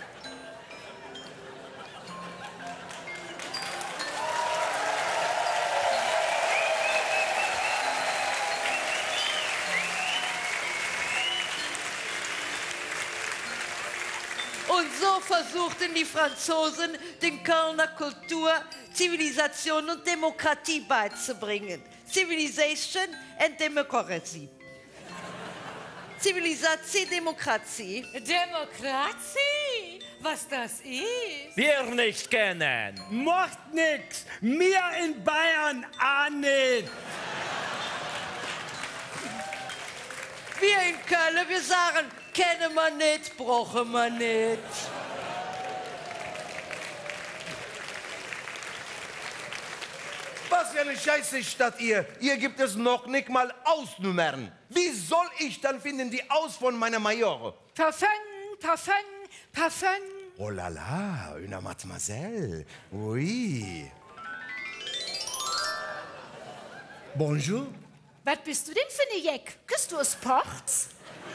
Und so versuchten die Franzosen, den Kölner Kultur, Zivilisation und Demokratie beizubringen. Civilization and Democracy. Zivilisation, Demokratie. Demokratie? Was das ist? Wir nicht kennen. Macht nix. Wir in Bayern auch nicht. Wir in Köln, wir sagen, kennen wir nicht, brauchen wir nicht. Was für eine scheiße Stadt ihr. Hier gibt es noch nicht mal Ausnummern. Wie soll ich dann finden die Aus von meiner Major? Parfum, Parfum, Parfum. Oh la la, une mademoiselle. Oui. Bonjour. Was bist du denn für eine Jeck? Küsst du es Ports?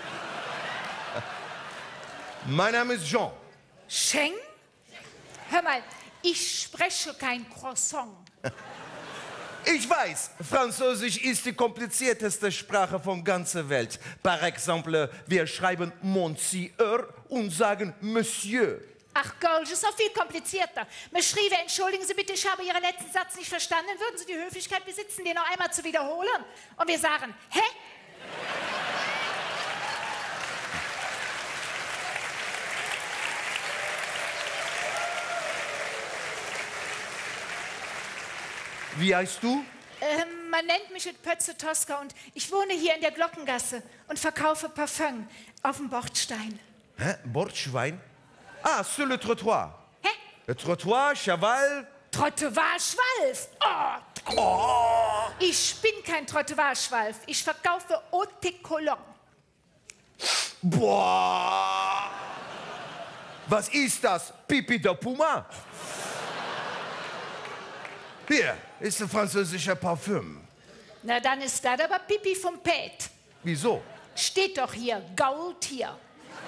Mein Name ist Jean. Scheng? Hör mal, ich spreche kein Croissant. Ich weiß, Französisch ist die komplizierteste Sprache von ganzer Welt. Par exemple, wir schreiben Monsieur und sagen Monsieur. Ach, Golsch, ist noch viel komplizierter. Man schriebe, entschuldigen Sie bitte, ich habe Ihren letzten Satz nicht verstanden. Würden Sie die Höflichkeit besitzen, den noch einmal zu wiederholen? Und wir sagen, hä? Wie heißt du? Ähm, man nennt mich Pötze Tosca und ich wohne hier in der Glockengasse und verkaufe Parfum auf dem Bordstein. Hä? Bordschwein? Ah, sur le trottoir. Hä? Le trottoir, Cheval. Trottoir-Schwalf. Oh. Oh. Ich bin kein Trottoir-Schwalf. Ich verkaufe Haute Cologne. Boah. Was ist das? Pipi de Puma? Hier ist ein französischer Parfüm. Na, dann ist das aber Pipi vom Pet. Wieso? Steht doch hier, Gaultier.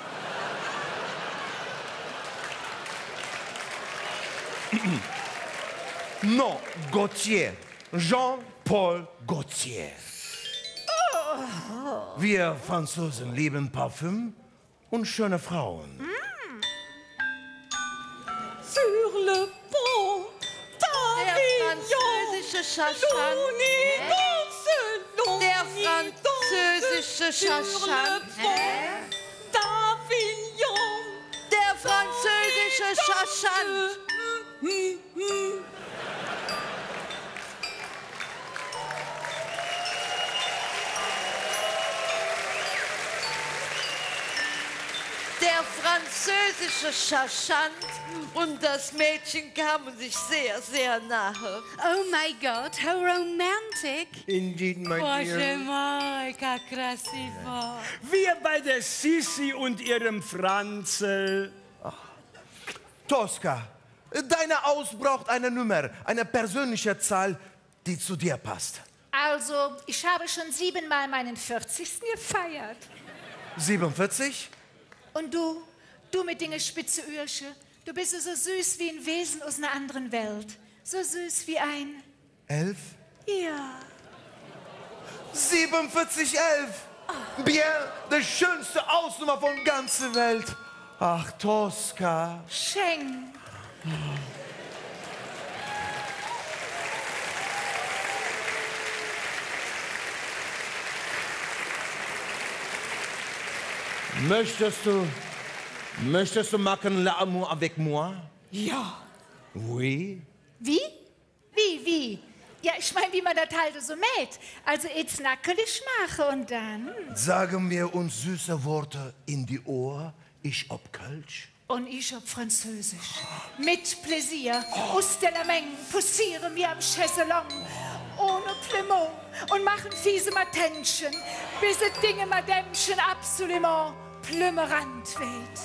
Non, Gaultier. Jean-Paul Gaultier. Oh. Wir Franzosen lieben Parfüm und schöne Frauen. Mm. Sur le pont, französische Schaschan. Der französische Schaschan. Der französische Schaschan. Der französische Schaschant und das Mädchen kamen sich sehr, sehr nahe. Oh my God, how romantic. Indeed, my dear. Wir bei der Sissi und ihrem Franzl. Tosca, deine Haus braucht eine Nummer, eine persönliche Zahl, die zu dir passt. Also, ich habe schon siebenmal meinen vierzigsten gefeiert. siebenundvierzig? Und du, du mit den spitze Ürsche, du bist so süß wie ein Wesen aus einer anderen Welt. So süß wie ein... Elf? Ja. siebenundvierzig, elf. Oh. Bien, die schönste Ausnummer von ganzer Welt. Ach, Tosca. Scheng. Möchtest du, möchtest du machen l'amour avec moi? Ja. Oui. Wie? Wie, wie? Ja, ich meine, wie man das halt so mäht. Also jetzt nackelig mache und dann... Sagen wir uns süße Worte in die Ohr, ich ob Kölsch. Und ich ob Französisch. Mit Pläsier, oh. Aus der Menge, poussieren wir am Chaiselong. Ohne Plemo und machen fiese Matänchen, bis es Dinge Madämchen absolument plümmerant weht.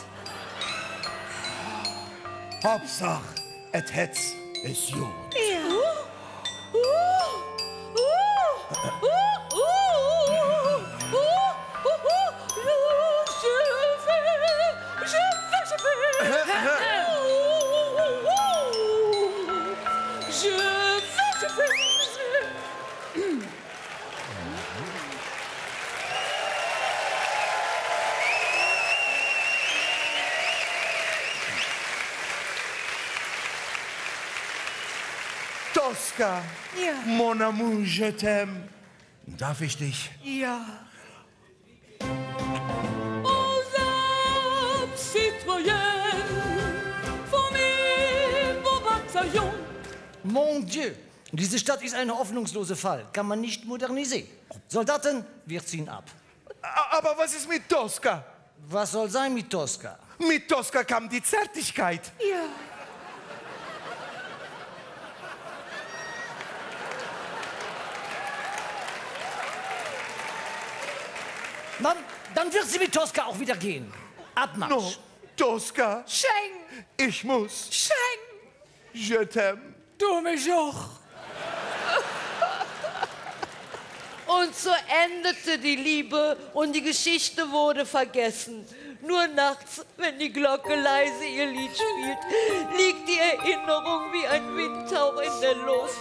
Hauptsache, et hetz es jung. Ja. Uh, uh, uh, uh, uh, uh, uh, uh, je vais, je vais, je vais. Je vais, je vais. Tosca, ja. Mon amour, je t'aime. Darf ich dich? Ja. Aux âmes citoyennes, formez vos bataillons. Mon Dieu, diese Stadt ist ein hoffnungsloser Fall. Kann man nicht modernisieren. Soldaten, wir ziehen ab. Aber was ist mit Tosca? Was soll sein mit Tosca? Mit Tosca kam die Zärtlichkeit. Ja. Dann, dann wird sie mit Tosca auch wieder gehen. Abmarsch. No, Tosca. Schenk. Ich muss. Schenk. Je t'aime. Du mich auch. Und so endete die Liebe und die Geschichte wurde vergessen. Nur nachts, wenn die Glocke leise ihr Lied spielt, liegt die Erinnerung wie ein Windhauch in der Luft.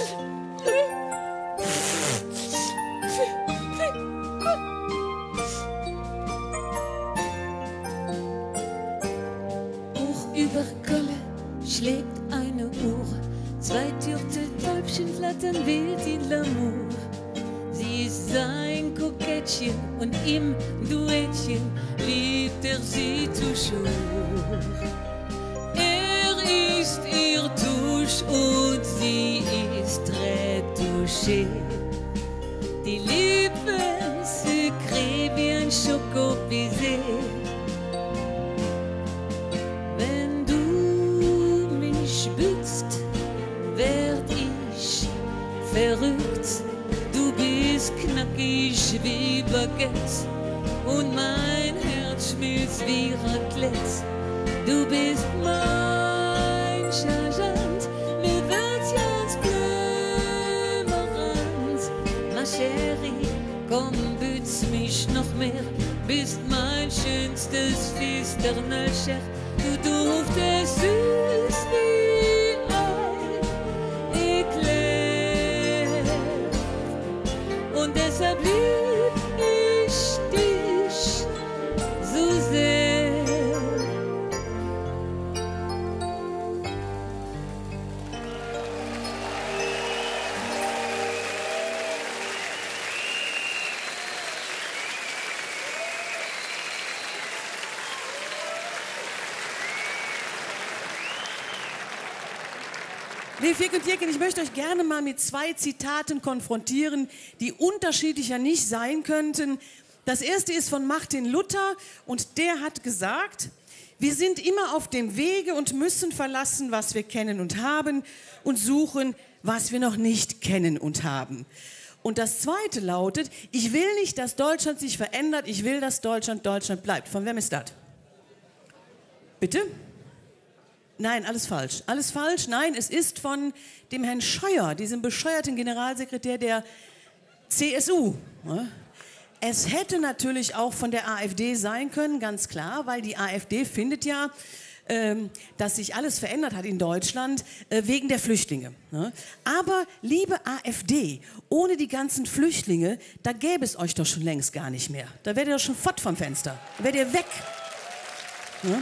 Hoch über Kölle schlägt eine Uhr. Zwei Turteltäubchen flattern wild in L'amour. Sie ist sein Kokettchen und im Duettchen liebt er sie toujours. Er ist ihr Touche und sie ist retouchée. Die Lippen sucrées wie ein Schokobaiser. Wenn du mich bückst, werd ich verrückt. Du bist knackig wie Baguette und mein Herz schmilzt wie Raclette. Du bist mein Changeant, mir wird ganz bleu marant. Ma chérie, komm, bütz mich noch mehr, bist mein schönstes Fisternelcher. Du duftest süß wie ein Eclair. Und deshalb lieb ich dich so sehr. Nee, Fik und Jekin, ich möchte euch gerne mal mit zwei Zitaten konfrontieren, die unterschiedlicher nicht sein könnten. Das erste ist von Martin Luther und der hat gesagt, wir sind immer auf dem Wege und müssen verlassen, was wir kennen und haben und suchen, was wir noch nicht kennen und haben. Und das zweite lautet, ich will nicht, dass Deutschland sich verändert, ich will, dass Deutschland Deutschland bleibt. Von wem ist das? Bitte? Nein, alles falsch. Alles falsch. Nein, es ist von dem Herrn Scheuer, diesem bescheuerten Generalsekretär der C S U. Es hätte natürlich auch von der AfD sein können, ganz klar, weil die AfD findet ja, ähm, dass sich alles verändert hat in Deutschland äh, wegen der Flüchtlinge. Ne? Aber liebe AfD, ohne die ganzen Flüchtlinge, da gäbe es euch doch schon längst gar nicht mehr. Da wärt ihr doch schon fort vom Fenster. Da wärt ihr weg. Ne?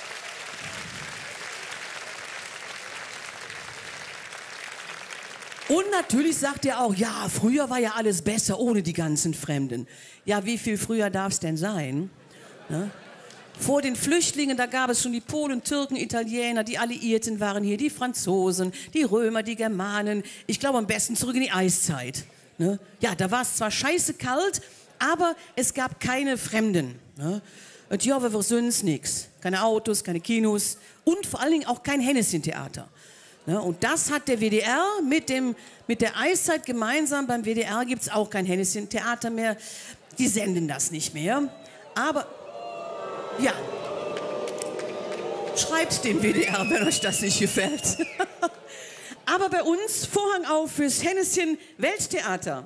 Und natürlich sagt er auch, ja, früher war ja alles besser ohne die ganzen Fremden. Ja, wie viel früher darf es denn sein? Ne? Vor den Flüchtlingen, da gab es schon die Polen, Türken, Italiener, die Alliierten waren hier, die Franzosen, die Römer, die Germanen. Ich glaube am besten zurück in die Eiszeit. Ne? Ja, da war es zwar scheiße kalt, aber es gab keine Fremden. Ne? Und ja, wir sonst nichts. Keine Autos, keine Kinos und vor allen Dingen auch kein Hennessin-Theater. Ne, und das hat der W D R mit, dem, mit der Eiszeit gemeinsam. Beim W D R gibt es auch kein Hennessin-Theater mehr. Die senden das nicht mehr. Aber, ja, schreibt dem W D R, wenn euch das nicht gefällt. Aber bei uns Vorhang auf fürs Hennessin Welttheater.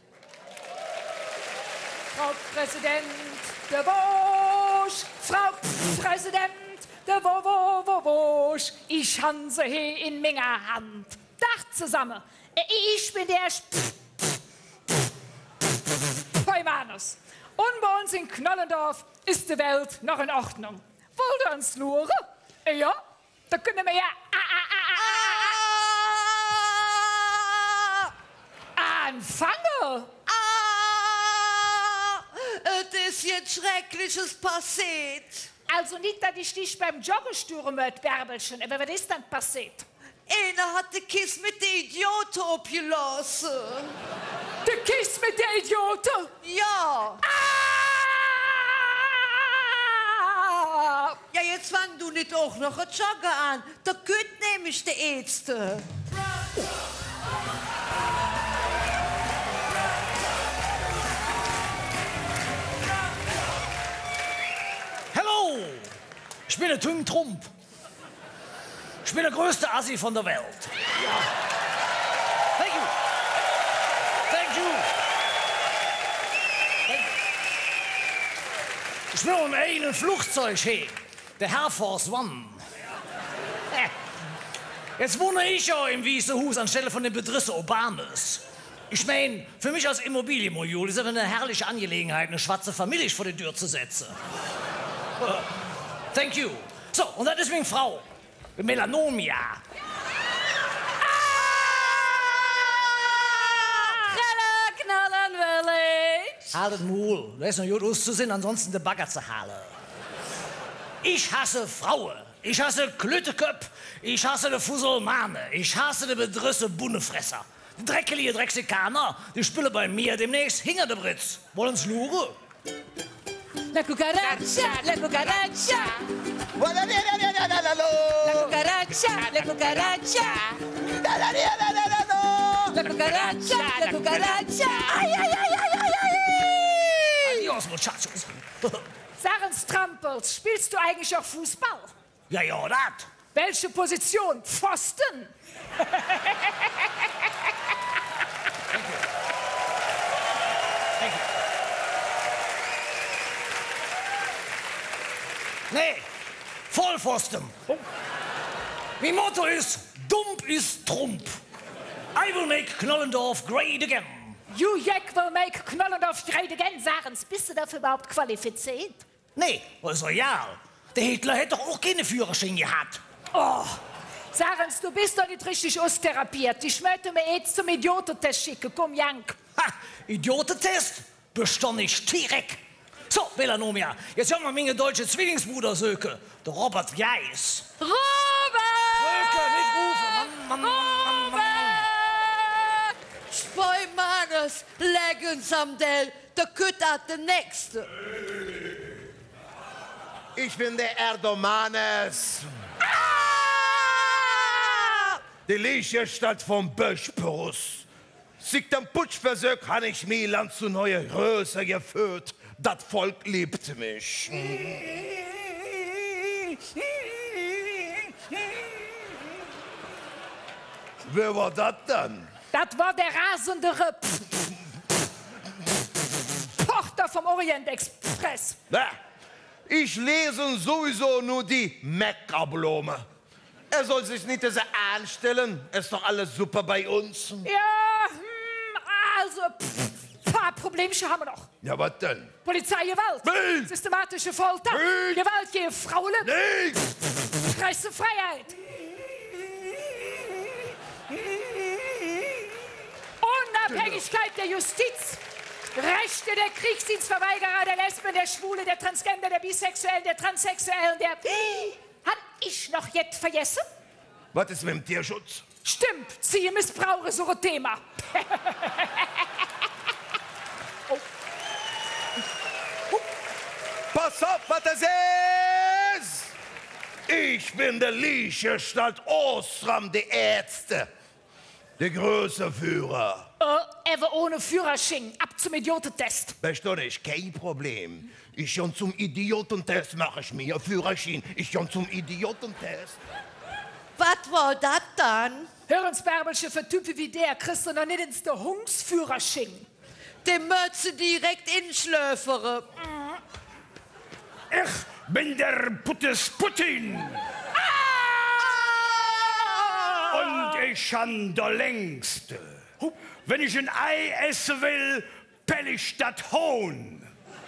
Frau Präsident, der Bosch, Frau Präsident, der wo, wo, wo, Bosch, ich hanse he in meiner Hand. Dach zusammen, ich bin der Peumanus. Und bei uns in Knollendorf ist die Welt noch in Ordnung. Wollt ihr uns luren? Ja, da können wir ja anfangen. Das ist jetzt Schreckliches passiert. Also nicht, dass ich dich beim Joggen stören möchte, Bärbelchen. Aber was ist dann passiert? Einer hat den Kiss mit der Idioten abgelassen. Der Kiss mit der Idioten? Ja. Ah! Ja, jetzt fang du nicht auch noch ein Joggen an. Da geht nämlich der Ärzte. Ich bin der Tim Trump. Ich bin der größte Assi von der Welt. Ja. Thank you. Thank you. Thank you. Ich bin im eigenen Flugzeug hier. Der Air Force One. Jetzt wohne ich ja im Weißen Haus anstelle von den Bedrissen Obamas. Ich meine, für mich als Immobilienmojul ist es eine herrliche Angelegenheit, eine schwarze Familie vor die Tür zu setzen. Thank you. So, und das ist meine Frau. Melanomia. Knallen will ich. Haltet Maul. Da ist noch gut auszusehen, ansonsten der Bagger zu halen. Ich hasse Frauen. Ich hasse Klüteköp. Ich hasse die Fusselmane. Ich hasse die Bedrisse Bunnefresser. Die dreckelige Drexikaner, die spielen bei mir demnächst hinter der Britz. Wollen's luren? La cucaracha, la cucaracha. La cucaracha, la cucaracha. La cucaracha, la cucaracha. Ay, ay, ay, ay, ay, ay. Adios, muchachos. Sarens Trampels, spielst du eigentlich auch Fußball? Ja, ja, dat. Welche Position? Pfosten? Nee, Vollpfosten. Oh. Mein Motto ist, dumm ist Trump. I will make Knollendorf great again. You Jack will make Knollendorf great again, Sarens. Bist du dafür überhaupt qualifiziert? Nee, das ist royal. Der Hitler hätte doch auch keine Führerschein gehabt. Oh, Sarens, du bist doch nicht richtig austherapiert. Ich möchte mir jetzt zum Idiotentest schicken. Komm, Jank. Ha, Idiotentest? Bist doch nicht direkt. So, Melanomia, jetzt hören wir meine deutsche Zwillingsbruder Söke, der Robert Geis. Robert! Söke, nicht rufen. Mann, Mann, Mann, Mann, Mann. Spoimanes, Legends am Dell, der Kütter der Nächste. Ich bin der Erdomanes. Ah! Die Lichestadt vom Böschpurus. Sich dem Putschversuch habe ich Milan zu neuer Größe geführt. Das Volk liebt mich. Wer war das dann? Das war der rasende Ripp. Tochter vom Orient Express. Na, ich lese sowieso nur die Mekka-Blume. Er soll sich nicht so anstellen. Ist doch alles super bei uns. Ja, hm, also, pff, paar Problemchen haben wir noch. Ja, was denn? Polizeigewalt. Nein. Systematische Folter. Nein. Gewalt gegen Frauen. Nein. Pressefreiheit. Unabhängigkeit der Justiz. Rechte der Kriegsdienstverweigerer, der Lesben, der Schwule, der Transgender, der Bisexuellen, der Transsexuellen, der... Hat ich noch jetzt vergessen? Was ist mit dem Tierschutz? Stimmt, Ziehe Missbrauch ist so ein Thema. Oh. Pass auf, was das ist! Ich bin der Lichestadt Ostram, der Ärzte. Der große Führer. Äh, er war ohne Führerschein. Ab zum Idiotentest. Weißt du nicht, kein Problem. Ich schon zum Idiotentest mache ich mir Führerschein. Ich schon zum Idiotentest. Was war das dann? Hörensbärbelsche für Typen wie der kriegst du noch nicht ins der Hungsführerschein. Den Mötze direkt inschlöfere. Ich bin der Puttes Putin. Und ich han der längste. Wenn ich ein Ei essen will, pell ich das Hohn.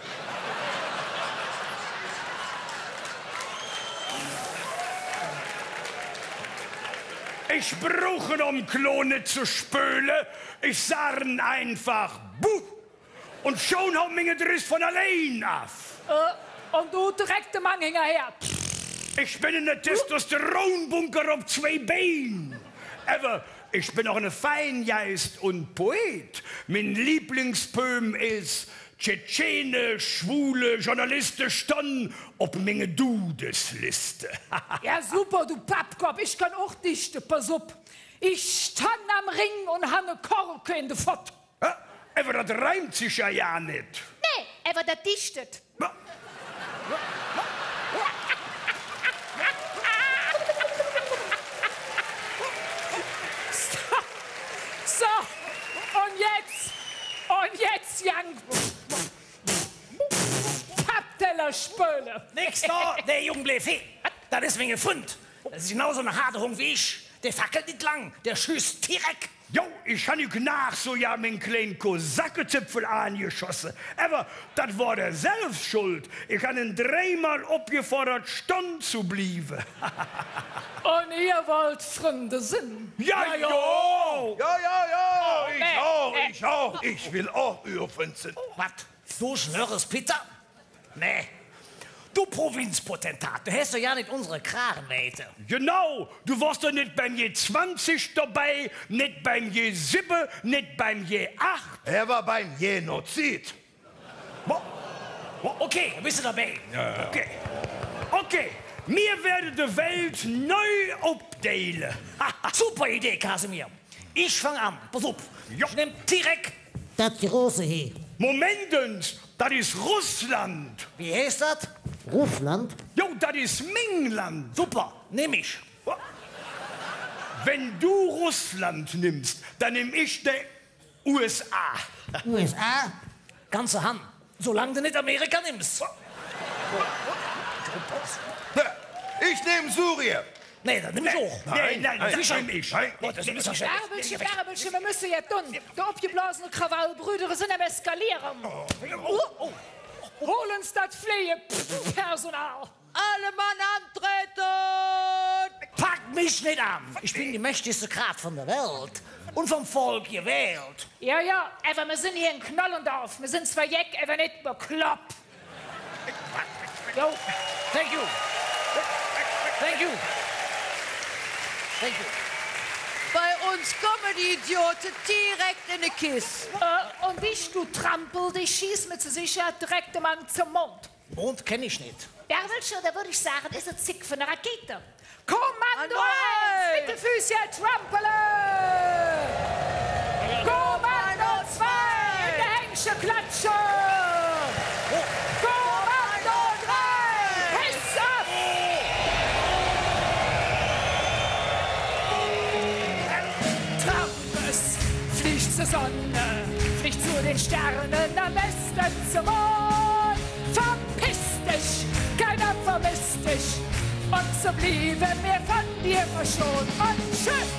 Ich brauche, um Klone zu spülen, ich sarn einfach Buh. Und schon hau mir Driss von allein auf. Äh, und du direkt dem Anhänger her. Ich bin in der Testosteronbunker auf zwei Beinen. Aber ich bin auch ein Feingeist und Poet. Mein Lieblingspoem ist Tschetschene, schwule Journalisten standen auf meine Dudesliste. Ja, super, du Pappkopf. Ich kann auch dichten. Pass auf. Ich stand am Ring und habe eine Korke in der Fott. Ja, aber das reimt sich ja ja nicht. Nee, aber das dichtet. Spöle. Nix da, der Junge blieb hin. Das ist wegen Fund. Das ist genauso eine harte Hung wie ich. Der fackelt nicht lang, der schießt direkt. Jo, ich han ich nach so ja mein kleinen Kosakenzipfel angeschossen. Aber das war der selbst schuld. Ich han ihn dreimal abgefordert, stand zu bleiben. Und ihr wollt Freunde sind? Ja, ja, ja. Ja, ja, ja. Oh, Ich nee, auch, nee. ich auch. Ich will auch Öhrfünzen. Was? Du schnörres Peter? Nee. Du Provinzpotentat, du hast doch ja nicht unsere Kragenweite. Genau, du warst doch nicht beim G zwanzig dabei, nicht beim G sieben, nicht beim G acht. Er war beim Genozid. Okay, bist du dabei? Ja. Okay. Okay, mir werde die Welt neu abdeilen. Super Idee, Kasimir. Ich fang an. Pass auf. Ich nehm direkt das große hier. Momentens, das ist Russland. Wie heißt das? Russland? Jo, das ist Mingland. Super, nehm ich. Wenn du Russland nimmst, dann nehm ich die U S A. U S A? Ganze Hand. Solange du nicht Amerika nimmst. Ich nehme Syrien. Nee, dann nimm ich auch. Nein, nein, das Sicher. nehm ich. Boah, das ist ein bisschen schwer. Bärbelchen, Bärbelchen, wir müssen ja tun. Die abgeblasenen Krawallbrüder sind am Eskalieren. Oh, oh. Hol uns das Pflegepersonal. Alle Mann antreten! Pack mich nicht an. Ich bin die mächtigste Kraft von der Welt. Und vom Volk gewählt. Ja, ja, aber wir sind hier in Knollendorf. Wir sind zwar jeck, aber nicht bekloppt. Jo, thank you. Thank you. Thank you. Bei uns kommen die Idioten direkt in die Kiste. Äh, und ich, du Trampel, die schießt mit Sicherheit direkt im Mann zum Mond. Mond kenne ich nicht. Bärbelchen, da würde ich sagen, ist ein Zick von einer Rakete. Kommando An eins, mit den Füßen trampele! Kommando zwei, in der Hengsche Klatsche! Kommando drei, Hiss ab! Trampes, fliegt zur Sonne, fliegt zu den Sternen, am besten zum Mond. Verpiss dich, keiner vermisst dich. Und so blieben wir von dir verschont. Und tschüss!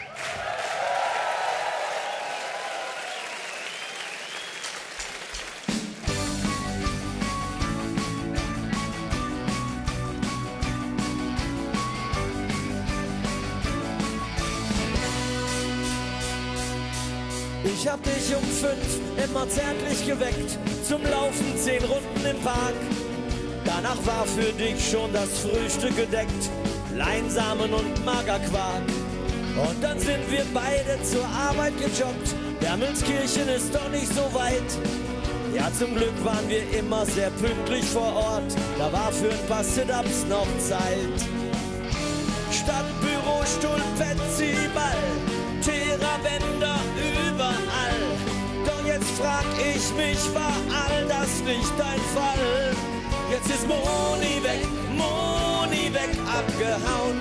Ich hab dich um fünf immer zärtlich geweckt, zum Laufen zehn Runden im Park. Danach war für dich schon das Frühstück gedeckt, Leinsamen und Magerquark. Und dann sind wir beide zur Arbeit gejoggt, Wermelskirchen ist doch nicht so weit. Ja, zum Glück waren wir immer sehr pünktlich vor Ort, da war für ein paar Sit-Ups noch Zeit. Stadtbüro, Stuhl, Petsy, Ball, Theravender überall. Doch jetzt frag ich mich, war all das nicht dein Fall? Jetzt ist Moni weg, Moni weg, abgehauen.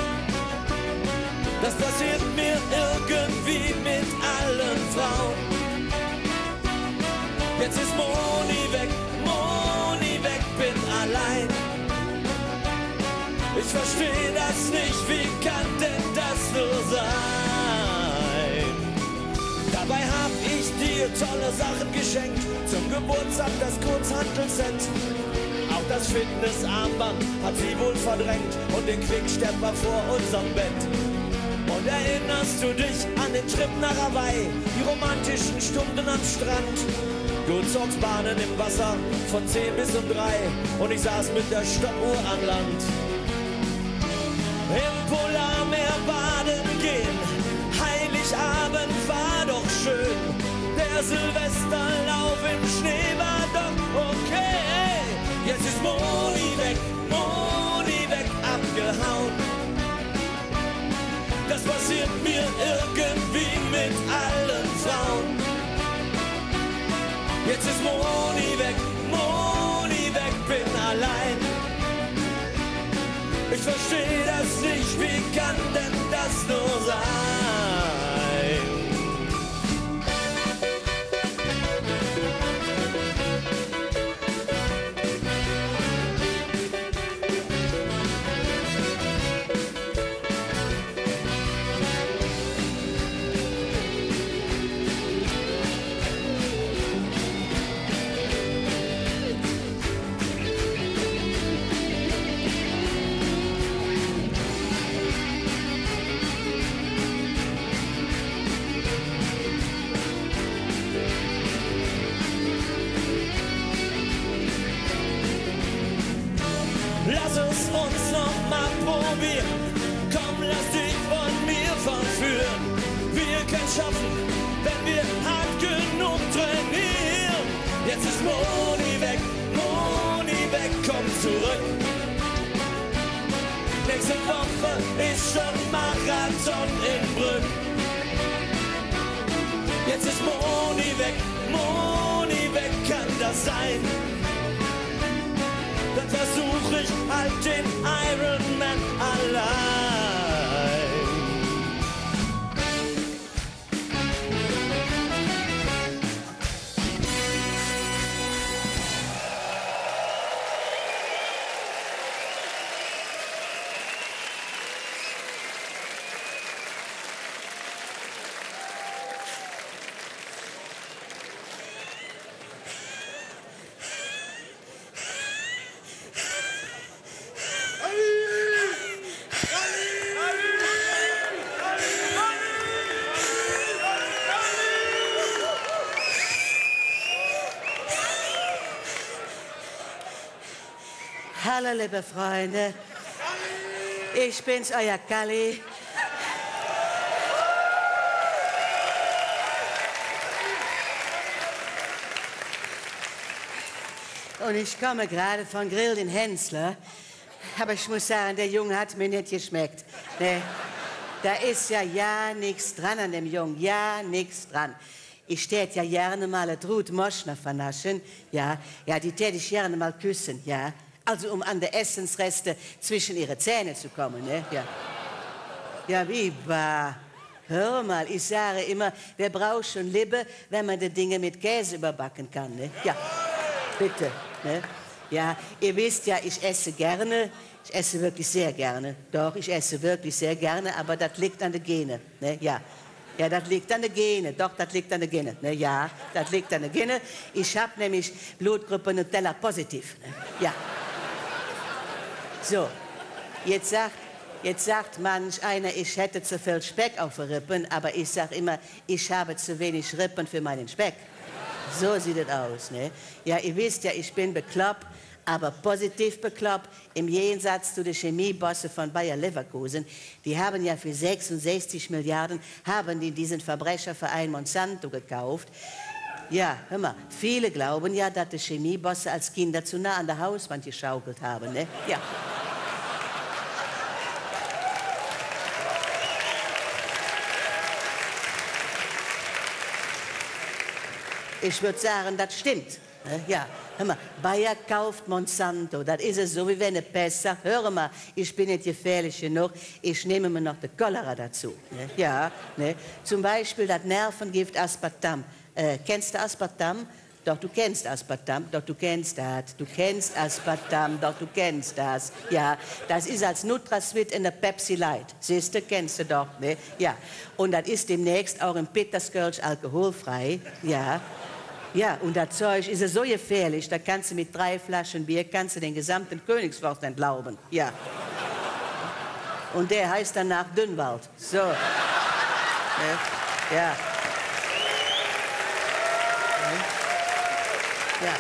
Das passiert mir irgendwie mit allen Frauen. Jetzt ist Moni weg, Moni weg, bin allein. Ich versteh das nicht, wie kann denn das nur sein? Dabei hab ich dir tolle Sachen geschenkt, zum Geburtstag das Kurzhantelset. Auch das Fitnessarmband hat sie wohl verdrängt und den Quickstepper vor unserem Bett. Und erinnerst du dich an den Trip nach Hawaii, die romantischen Stunden am Strand? Du zockst Bahnen im Wasser von zehn bis um drei und ich saß mit der Stoppuhr an Land. Im Polarmeer baden gehen, Heiligabend war doch schön. Der Silvesterlauf im Schnee war doch okay. Jetzt ist Moni weg, Moni weg, abgehauen. Das passiert mir irgendwie mit allen Frauen. Jetzt ist Moni weg, Moni weg, bin allein. Ich versteh das nicht, wie kann denn das nur sein? schaffen, wenn wir hart genug trainieren. Jetzt ist Moni weg, Moni weg, komm zurück. Nächste Woche ist schon Marathon in Brünn. Jetzt ist Moni weg, Moni weg, kann das sein? Dann versuch ich halt den Ironman allein. Hallo, liebe Freunde. Ich bin's, euer Kalli. Und ich komme gerade von Grill den Hensler. Aber ich muss sagen, der Junge hat mir nicht geschmeckt. Ne? Da ist ja ja nichts dran an dem Jungen. Ja, nichts dran. Ich tät ja gerne mal eine Ruth Moschner vernaschen. Ja, ja, die tät ich gerne mal küssen, ja. Also um an die Essensreste zwischen ihre Zähne zu kommen, ne? Ja, ja wie bah. Hör mal, ich sage immer, wer braucht schon Liebe, wenn man die Dinge mit Käse überbacken kann, ne? Ja, bitte, ne? Ja, ihr wisst ja, ich esse gerne, ich esse wirklich sehr gerne. Doch, ich esse wirklich sehr gerne, aber das liegt an den Genen, ne? Ja. Ja, das liegt an den Genen. Doch, das liegt an den Genen. Ne? Ja, das liegt an den Genen. Ich habe nämlich Blutgruppe Nutella positiv. Ne? Ja. So, jetzt sagt, jetzt sagt manch einer, ich hätte zu viel Speck auf den Rippen, aber ich sage immer, ich habe zu wenig Rippen für meinen Speck. So sieht es aus. Ne? Ja, ihr wisst ja, ich bin bekloppt, aber positiv bekloppt, im Gegensatz zu den Chemiebossen von Bayer Leverkusen. Die haben ja für sechsundsechzig Milliarden, haben die diesen Verbrecherverein Monsanto gekauft. Ja, hör mal, viele glauben ja, dass die Chemiebosse als Kinder zu nah an der Hauswand geschaukelt haben, ne? Ja. Ich würde sagen, das stimmt. Ja, hör mal, Bayer kauft Monsanto. Das ist es so, wie wenn eine Pest sagt, hör mal, ich bin nicht gefährlich genug, ich nehme mir noch die Cholera dazu. Ja, ne? Zum Beispiel das Nervengift Aspartam. Äh, kennst du Aspartam? Doch, du kennst Aspartam. Doch, du kennst das. Du kennst Aspartam. Doch, du kennst das. Ja, das ist als Nutrasweet in der Pepsi Light. Siehst du, kennst du doch, ne? Ja. Und das ist demnächst auch im Peterskirch alkoholfrei. Ja. Ja, und das Zeug ist ja so gefährlich, da kannst du mit drei Flaschen Bier kannst du den gesamten Königsforst entlauben. Ja. Und der heißt danach Dünnwald. So. Ja. Ja. Ja.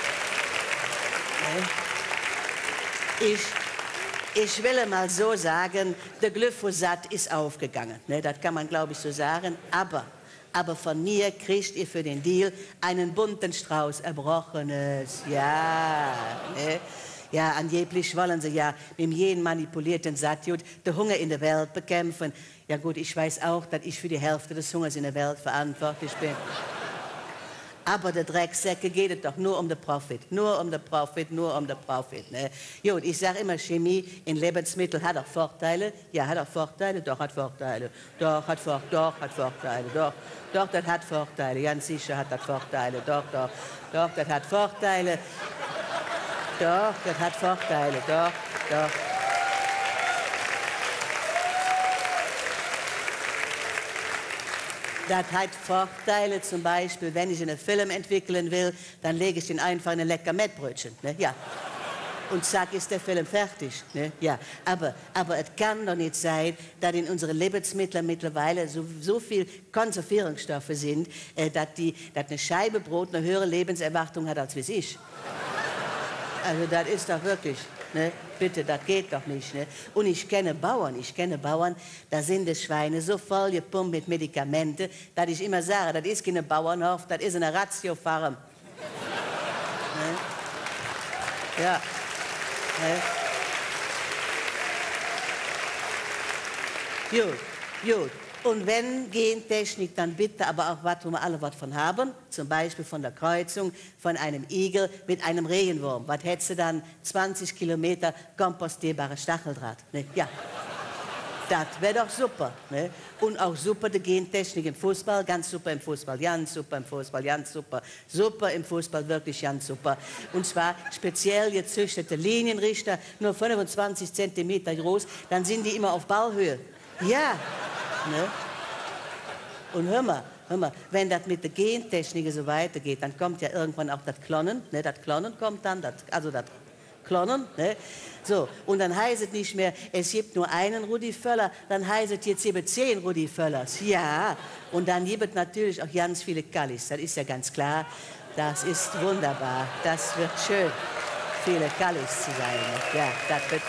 Ich, ich will mal so sagen, der Glyphosat ist aufgegangen. Ne, das kann man, glaube ich, so sagen. Aber, aber von mir kriegt ihr für den Deal einen bunten Strauß Erbrochenes. Ja, ne? Ja, angeblich wollen sie ja mit jedem manipulierten Saatgut den Hunger in der Welt bekämpfen. Ja gut, ich weiß auch, dass ich für die Hälfte des Hungers in der Welt verantwortlich bin. Aber der Drecksäcke geht es doch nur um den Profit. Nur um den Profit, nur um den Profit. Ne? Gut, ich sage immer, Chemie in Lebensmitteln hat auch Vorteile. Ja, hat auch Vorteile. Doch, hat Vorteile. Doch, hat, Vor doch, hat Vorteile. Doch, doch, das hat Vorteile. Ganz sicher hat das Vorteile. Doch, doch, doch, das hat Vorteile. Doch, das hat Vorteile. Doch, doch. Das hat Vorteile, zum Beispiel, wenn ich einen Film entwickeln will, dann lege ich den einfach in ein lecker Mettbrötchen. Ne? Ja. Und zack, ist der Film fertig. Ne? Ja. Aber, aber es kann doch nicht sein, dass in unseren Lebensmitteln mittlerweile so, so viel Konservierungsstoffe sind, äh, dass, die, dass eine Scheibe Brot eine höhere Lebenserwartung hat als wie ich. Also das ist doch wirklich, ne? bitte, das geht doch nicht. Ne? Und ich kenne Bauern, ich kenne Bauern, da sind die Schweine so voll gepumpt mit Medikamenten, dass ich immer sage, das ist keine Bauernhof, das ist eine Ratiofarm. Ne? Ja. Ne? Gut, gut. Und wenn Gentechnik, dann bitte aber auch was, wo wir alle was von haben. Zum Beispiel von der Kreuzung von einem Igel mit einem Regenwurm. Was hättest du dann? zwanzig Kilometer kompostierbare Stacheldraht. Ne? Ja. Das wäre doch super. Ne? Und auch super die Gentechnik im Fußball. Ganz super im Fußball. Ganz super im Fußball. Ganz super. Super im Fußball. Wirklich ganz super. Und zwar speziell gezüchtete Linienrichter. Nur fünfundzwanzig Zentimeter groß. Dann sind die immer auf Ballhöhe. Ja. Ne? Und hör mal, hör mal, wenn das mit der Gentechnik so weitergeht, dann kommt ja irgendwann auch das Klonen, ne? Das Klonen kommt dann, das, also das Klonen, ne? So, und dann heißt es nicht mehr, es gibt nur einen Rudi Völler, dann heißt es jetzt eben zehn Rudi Völlers, ja. Und dann gibt es natürlich auch ganz viele Kallis, das ist ja ganz klar, das ist wunderbar, das wird schön, viele Kallis zu sein, ne? Ja, das wird...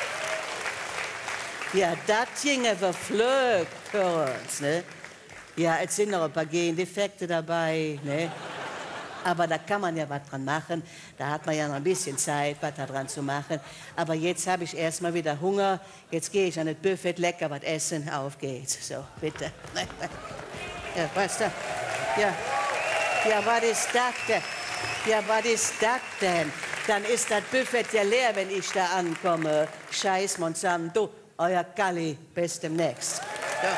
Ja, das ginge verflögt für uns, ne? Ja, es sind noch ein paar Gendefekte dabei, ne? Aber da kann man ja was dran machen. Da hat man ja noch ein bisschen Zeit, was da dran zu machen. Aber jetzt habe ich erstmal wieder Hunger. Jetzt gehe ich an das Buffet, lecker was essen. Auf geht's. So, bitte. Ja, was da? Ja. Ja, was ist das denn? Ja, was ist das denn? Dann ist das Buffet ja leer, wenn ich da ankomme. Scheiß Monsanto. Euer Kalli, bis demnächst. Ja.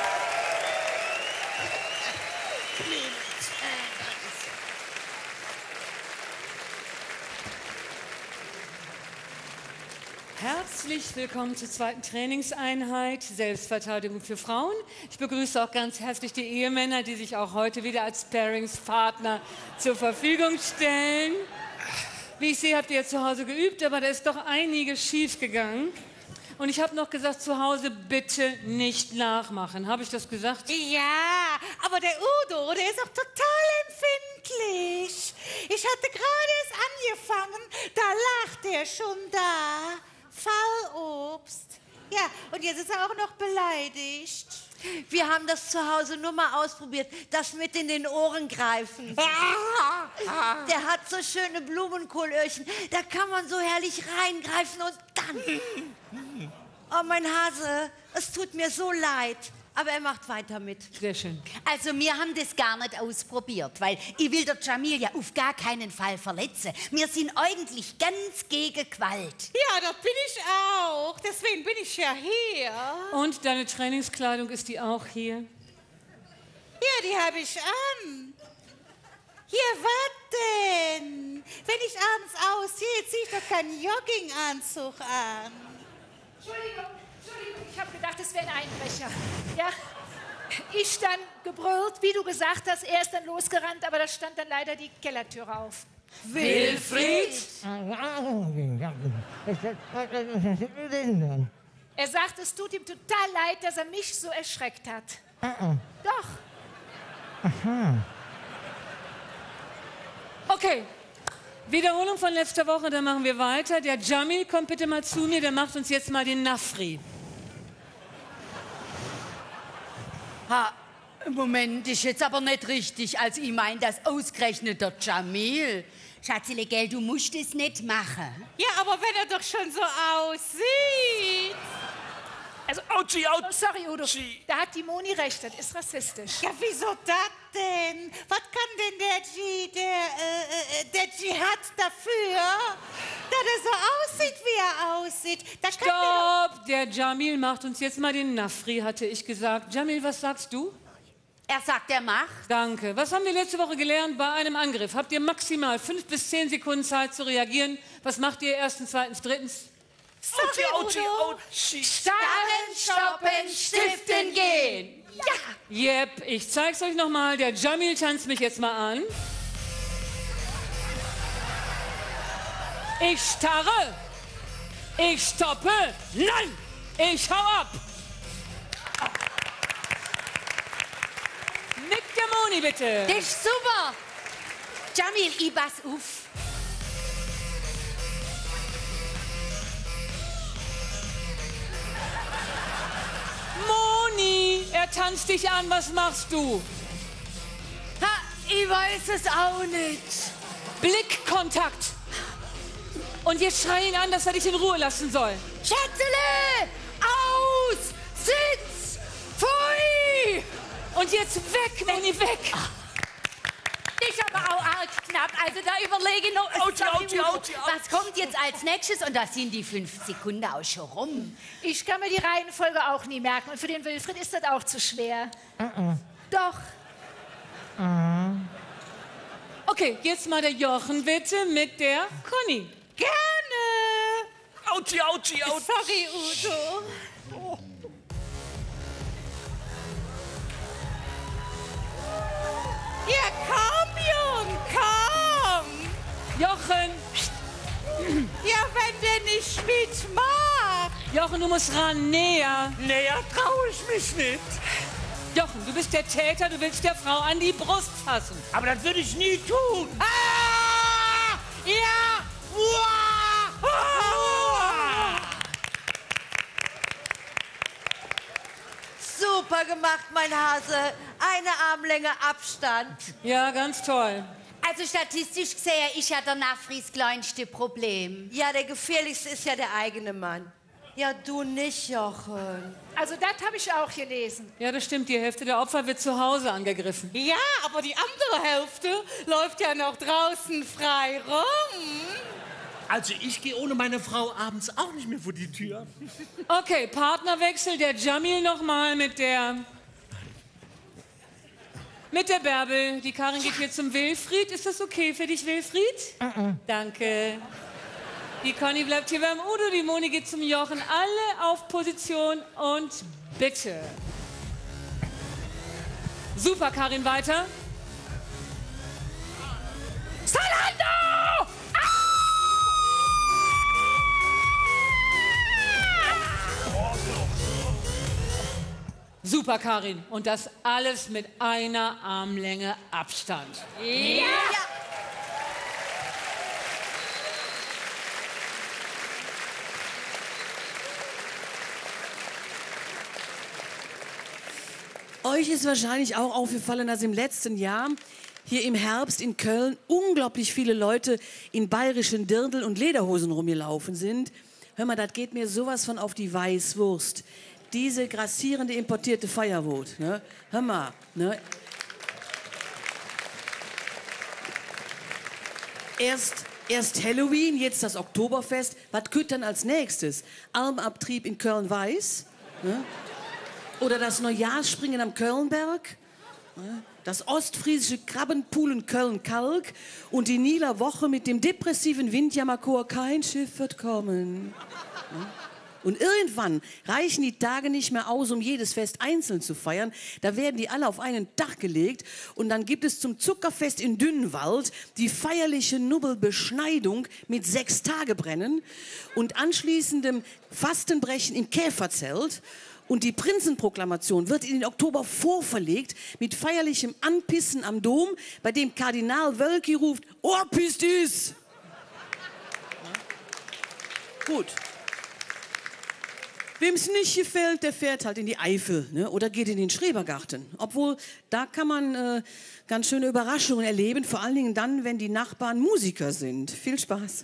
Herzlich willkommen zur zweiten Trainingseinheit Selbstverteidigung für Frauen. Ich begrüße auch ganz herzlich die Ehemänner, die sich auch heute wieder als Sparingspartner zur Verfügung stellen. Wie ich sehe, habt ihr zu Hause geübt, aber da ist doch einiges schief gegangen. Und ich habe noch gesagt, zu Hause bitte nicht nachmachen. Habe ich das gesagt? Ja, aber der Udo, der ist auch total empfindlich. Ich hatte gerade erst angefangen, da lacht er schon da. Fallobst. Ja, und jetzt ist er auch noch beleidigt. Wir haben das zu Hause nur mal ausprobiert, das mit in den Ohren greifen. Der hat so schöne Blumenkohlöhrchen, da kann man so herrlich reingreifen und dann... Oh, mein Hase, es tut mir so leid. Aber er macht weiter mit. Sehr schön. Also wir haben das gar nicht ausprobiert, weil ich will der Jamil ja auf gar keinen Fall verletzen. Wir sind eigentlich ganz gegen Gewalt. Ja, das bin ich auch. Deswegen bin ich ja hier. Und deine Trainingskleidung, ist die auch hier? Ja, die habe ich an. Hier, was denn? Wenn ich abends ausziehe, ziehe ich doch keinen Jogginganzug an. Entschuldigung, Entschuldigung, ich habe gedacht, es wäre ein Einbrecher. Ja, ich dann gebrüllt, wie du gesagt hast, er ist dann losgerannt, aber da stand dann leider die Kellertüre auf. Wilfried? Er sagt, es tut ihm total leid, dass er mich so erschreckt hat. Doch. Okay. Wiederholung von letzter Woche, dann machen wir weiter. Der Jamil kommt bitte mal zu mir, der macht uns jetzt mal den Nafri. Ha, Moment, ist jetzt aber nicht richtig, als ich meine, das ausgerechnet der Jamil. Schatzele, gell, du musst es nicht machen. Ja, aber wenn er doch schon so aussieht. Also, Autschi, Autschi. Oh, sorry, Udo. Da hat die Moni recht, das ist rassistisch. Ja, wieso das denn? Was kann denn der G, der, äh, der Dschihad dafür, dass er so aussieht, wie er aussieht? Da Stopp! Der Jamil macht uns jetzt mal den Nafri, hatte ich gesagt. Jamil, was sagst du? Er sagt, er macht. Danke. Was haben wir letzte Woche gelernt bei einem Angriff? Habt ihr maximal fünf bis zehn Sekunden Zeit zu reagieren? Was macht ihr erstens, zweitens, drittens? Sorry, Autschi, Autschi. Starren, stoppen, stiften, gehen. Ja. Jep, ich zeig's euch noch mal. Der Jamil tanzt mich jetzt mal an. Ich starre. Ich stoppe. Nein, ich hau ab. Mit der Moni, bitte. Das ist super. Jamil, ich pass auf. spannst dich an, was machst du? Ha, ich weiß es auch nicht. Blickkontakt. Und jetzt schrei ihn an, dass er dich in Ruhe lassen soll. Schätzele! Aus! Sitz! Pfui! Und jetzt weg, Nanny, weg! Ich aber auch arg knapp. Also da überlege ich noch. Auti, auti, auti, Was kommt jetzt als nächstes? Und da sind die fünf Sekunden auch schon rum. Ich kann mir die Reihenfolge auch nie merken. Und für den Wilfried ist das auch zu schwer. Uh-uh. Doch. Uh. Okay, jetzt mal der Jochen bitte mit der Conny. Gerne. Auti, auti, auti. Sorry, Udo. Oh. Ja, komm, Jung, komm! Jochen! Ja, wenn der nicht mitmacht! Jochen, du musst ran, näher! Näher trau ich mich nicht! Jochen, du bist der Täter, du willst der Frau an die Brust fassen. Aber das würde ich nie tun! Ah! Ja! Uah! Ah! Super gemacht, mein Hase. Eine Armlänge Abstand. Ja, ganz toll. Also statistisch gesehen ist ja der Nafri das kleinste Problem. Ja, der gefährlichste ist ja der eigene Mann. Ja, du nicht, Jochen. Also das habe ich auch gelesen. Ja, das stimmt. Die Hälfte der Opfer wird zu Hause angegriffen. Ja, aber die andere Hälfte läuft ja noch draußen frei rum. Also ich gehe ohne meine Frau abends auch nicht mehr vor die Tür. Okay, Partnerwechsel. Der Jamil noch mal mit der... Mit der Bärbel. Die Karin geht hier zum Wilfried. Ist das okay für dich, Wilfried? Uh-uh. Danke. Die Conny bleibt hier beim Udo, die Moni geht zum Jochen. Alle auf Position und bitte. Super, Karin, weiter. Salando! Super, Karin. Und das alles mit einer Armlänge Abstand. Ja! Euch ist wahrscheinlich auch aufgefallen, dass im letzten Jahr hier im Herbst in Köln unglaublich viele Leute in bayerischen Dirndl und Lederhosen rumgelaufen sind. Hör mal, das geht mir sowas von auf die Weißwurst. Diese grassierende importierte Firewut, ne? Hör mal, ne? Erst, erst Halloween, jetzt das Oktoberfest. Was kütt dann als nächstes? Almabtrieb in Köln-Weiß? Ne? Oder das Neujahrsspringen am Kölnberg? Ne? Das ostfriesische Krabbenpool in Köln-Kalk? Und die Nieler Woche mit dem depressiven Windjammerchor Kein Schiff wird kommen. Ne? Und irgendwann reichen die Tage nicht mehr aus, um jedes Fest einzeln zu feiern. Da werden die alle auf einen Dach gelegt. Und dann gibt es zum Zuckerfest in Dünnwald die feierliche Nubbelbeschneidung mit sechs Tagebrennen und anschließendem Fastenbrechen im Käferzelt. Und die Prinzenproklamation wird in den Oktober vorverlegt mit feierlichem Anpissen am Dom, bei dem Kardinal Wölki ruft, Ohrpist ist! Gut. Wem es nicht gefällt, der fährt halt in die Eifel, ne? Oder geht in den Schrebergarten. Obwohl, da kann man äh, ganz schöne Überraschungen erleben, vor allen Dingen dann, wenn die Nachbarn Musiker sind. Viel Spaß.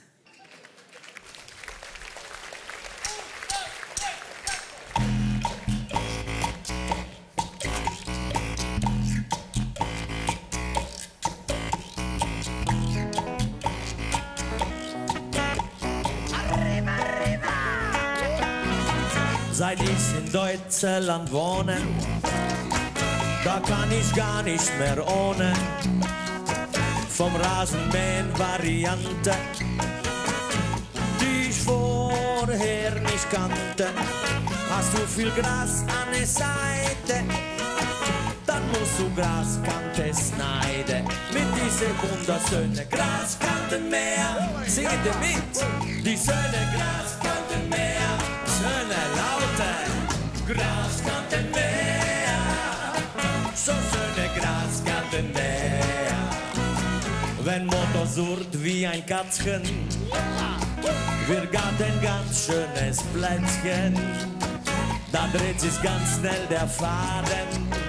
Seit ich in Deutschland wohne, da kann ich gar nicht mehr ohne. Vom Rasenmähen-Variante, die ich vorher nicht kannte. Hast du viel Gras an der Seite, dann musst du Graskante schneiden. Mit dieser wunderschönen Graskantenmeer, singt ihr mit, die schöne Graskantenmeer. Schöne Laute, Graskantenmeer, so schöne Graskantenmeer. Wenn Motor surrt wie ein Katzchen, wir gatt ein ganz schönes Plätzchen. Da dreht sich ganz schnell der Faden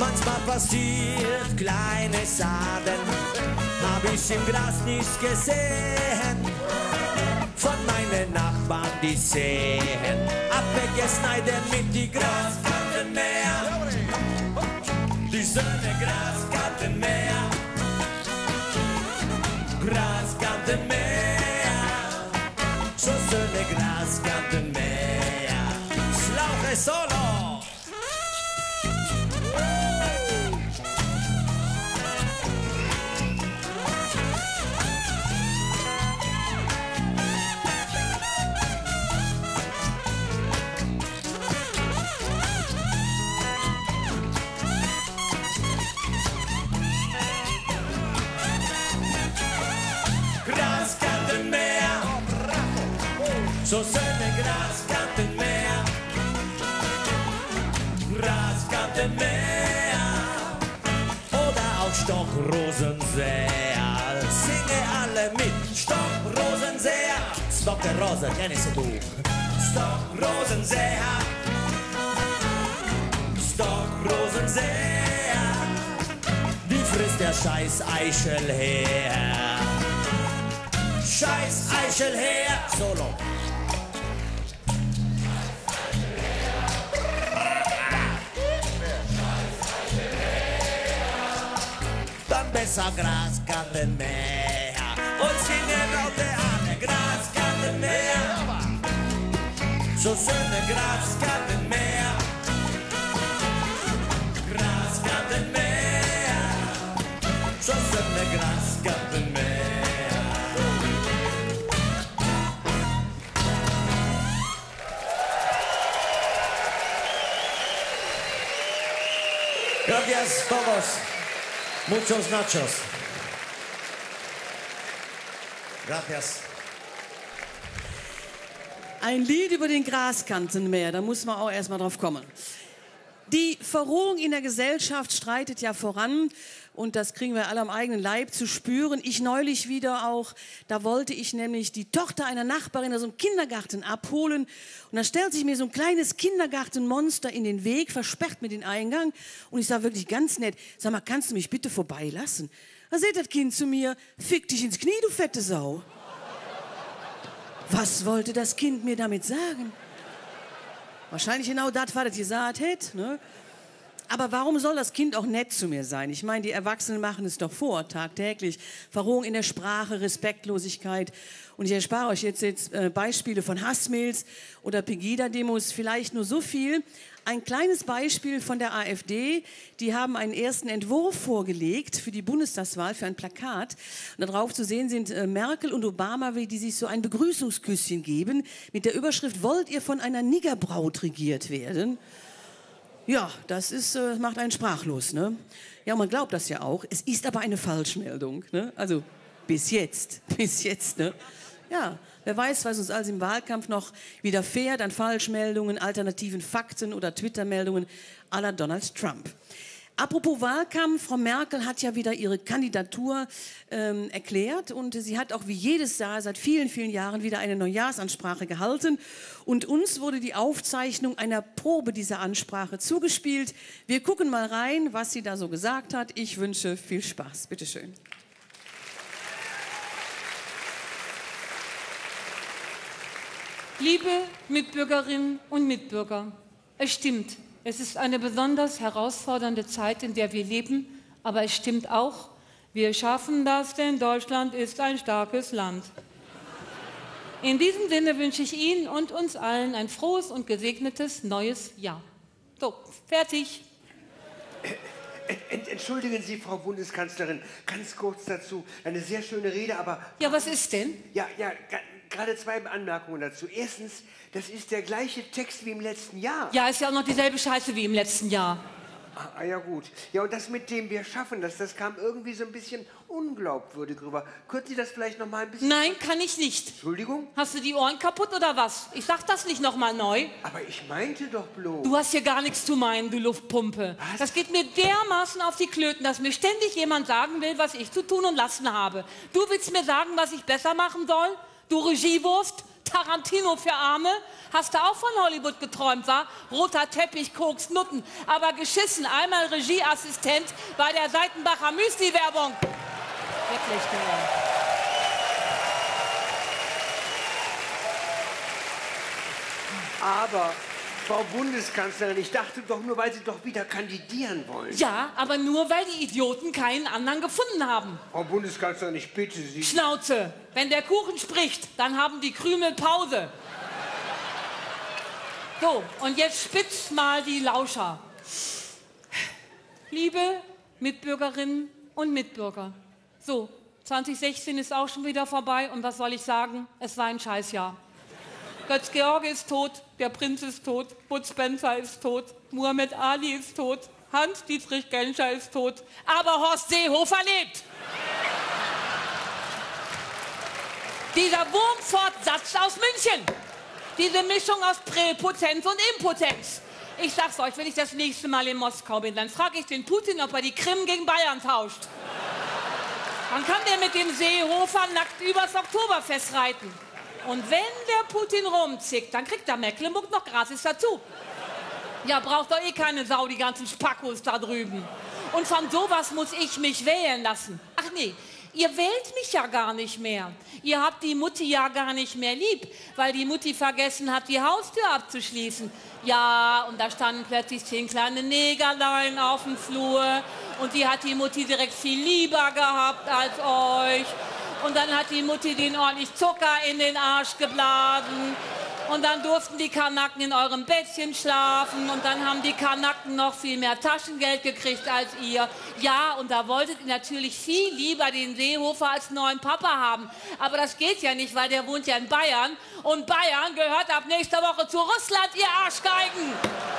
Manchmal passiert kleine Schaden, hab ich im Gras nicht gesehen. Von meinen Nachbarn, die sehen abgeschneiden mit die Graskanten mehr. Die Söhne Graskanten mehr. Graskanten mehr. So schöne Graskanten mehr. Schlauche Solo. So schöne Graskantenmeer, Graskantenmeer oder auch Stockrosenseer. Singe alle mit, Stockrosenseer. Stockrose, kennst du? Stockrosenseer, Stockrosenseer. Die frisst der scheiß Eichel her. Scheiß Eichel her. Solo. Besser Graskantenmeer und singen laute alle Graskantenmeer. So schöne Graskantenmeer, Graskantenmeer, so schöne Graskantenmeer. Gracias todos. Muchos nachos. Gracias. Ein Lied über den Graskantenmeer, da muss man auch erst mal drauf kommen. Die Verrohung in der Gesellschaft streitet ja voran und das kriegen wir alle am eigenen Leib zu spüren. Ich neulich wieder auch, da wollte ich nämlich die Tochter einer Nachbarin aus dem Kindergarten abholen und da stellt sich mir so ein kleines Kindergartenmonster in den Weg, versperrt mir den Eingang und ich sage wirklich ganz nett, sag mal, kannst du mich bitte vorbeilassen? Da sagt das Kind zu mir, fick dich ins Knie, du fette Sau. Was wollte das Kind mir damit sagen? Wahrscheinlich genau das, was es gesagt hat, ne? Aber warum soll das Kind auch nett zu mir sein? Ich meine, die Erwachsenen machen es doch vor, tagtäglich. Verrohung in der Sprache, Respektlosigkeit. Und ich erspare euch jetzt, jetzt äh, Beispiele von Hassmails oder Pegida-Demos, vielleicht nur so viel. Ein kleines Beispiel von der AfD. Die haben einen ersten Entwurf vorgelegt für die Bundestagswahl, für ein Plakat. Und darauf zu sehen sind äh, Merkel und Obama, wie die sich so ein Begrüßungsküsschen geben, mit der Überschrift, wollt ihr von einer Niggerbraut regiert werden? Ja, das ist, äh, macht einen sprachlos, ne? Ja, man glaubt das ja auch. Es ist aber eine Falschmeldung, ne? Also bis jetzt, bis jetzt, ne? Ja, wer weiß, was uns alles im Wahlkampf noch widerfährt an Falschmeldungen, alternativen Fakten oder Twitter-Meldungen à la Donald Trump. Apropos Wahlkampf, Frau Merkel hat ja wieder ihre Kandidatur ähm, erklärt und sie hat auch wie jedes Jahr seit vielen, vielen Jahren wieder eine Neujahrsansprache gehalten und uns wurde die Aufzeichnung einer Probe dieser Ansprache zugespielt. Wir gucken mal rein, was sie da so gesagt hat. Ich wünsche viel Spaß. Bitte schön. Liebe Mitbürgerinnen und Mitbürger, es stimmt, es ist eine besonders herausfordernde Zeit, in der wir leben, aber es stimmt auch, wir schaffen das, denn Deutschland ist ein starkes Land. In diesem Sinne wünsche ich Ihnen und uns allen ein frohes und gesegnetes neues Jahr. So, fertig. Entschuldigen Sie, Frau Bundeskanzlerin, ganz kurz dazu. Eine sehr schöne Rede, aber... Ja, was ist denn? Ja, ja, gerade zwei Anmerkungen dazu. Erstens, das ist der gleiche Text wie im letzten Jahr. Ja, ist ja auch noch dieselbe Scheiße wie im letzten Jahr. Ah, ja gut. Ja, und das mit dem wir schaffen das, das kam irgendwie so ein bisschen unglaubwürdig rüber. Können Sie das vielleicht noch mal ein bisschen... Nein, kann ich nicht. Entschuldigung? Hast du die Ohren kaputt oder was? Ich sag das nicht noch mal neu. Aber ich meinte doch bloß... Du hast hier gar nichts zu meinen, du Luftpumpe. Was? Das geht mir dermaßen auf die Klöten, dass mir ständig jemand sagen will, was ich zu tun und lassen habe. Du willst mir sagen, was ich besser machen soll? Du Regiewurst? Tarantino für Arme? Hast du auch von Hollywood geträumt, war? Roter Teppich, Koks, Nutten. Aber geschissen, einmal Regieassistent bei der Seitenbacher Müsli-Werbung. Wirklich, genau. Aber, Frau Bundeskanzlerin, ich dachte doch nur, weil Sie doch wieder kandidieren wollen. Ja, aber nur, weil die Idioten keinen anderen gefunden haben. Frau Bundeskanzlerin, ich bitte Sie. Schnauze! Wenn der Kuchen spricht, dann haben die Krümel Pause. So, und jetzt spitzt mal die Lauscher. Liebe Mitbürgerinnen und Mitbürger, so, zwanzig sechzehn ist auch schon wieder vorbei und was soll ich sagen? Es war ein Scheißjahr. Götz-George ist tot, der Prinz ist tot, Bud Spencer ist tot, Muhammad Ali ist tot, Hans-Dietrich Genscher ist tot, aber Horst Seehofer lebt. Dieser Wurmfortsatz aus München, diese Mischung aus Präpotenz und Impotenz. Ich sag's euch, wenn ich das nächste Mal in Moskau bin, dann frage ich den Putin, ob er die Krim gegen Bayern tauscht. Dann kann der mit dem Seehofer nackt übers Oktoberfest reiten. Und wenn der Putin rumzickt, dann kriegt der Mecklenburg noch gratis dazu. Ja, braucht doch eh keine Sau, die ganzen Spackos da drüben. Und von sowas muss ich mich wählen lassen. Ach nee, ihr wählt mich ja gar nicht mehr. Ihr habt die Mutti ja gar nicht mehr lieb, weil die Mutti vergessen hat, die Haustür abzuschließen. Ja, und da standen plötzlich zehn kleine Negerlein auf dem Flur. Und die hat die Mutti direkt viel lieber gehabt als euch. Und dann hat die Mutti den ordentlich Zucker in den Arsch geblasen. Und dann durften die Kanaken in eurem Bettchen schlafen. Und dann haben die Kanaken noch viel mehr Taschengeld gekriegt als ihr. Ja, und da wolltet ihr natürlich viel lieber den Seehofer als neuen Papa haben. Aber das geht ja nicht, weil der wohnt ja in Bayern. Und Bayern gehört ab nächster Woche zu Russland, ihr Arschgeigen.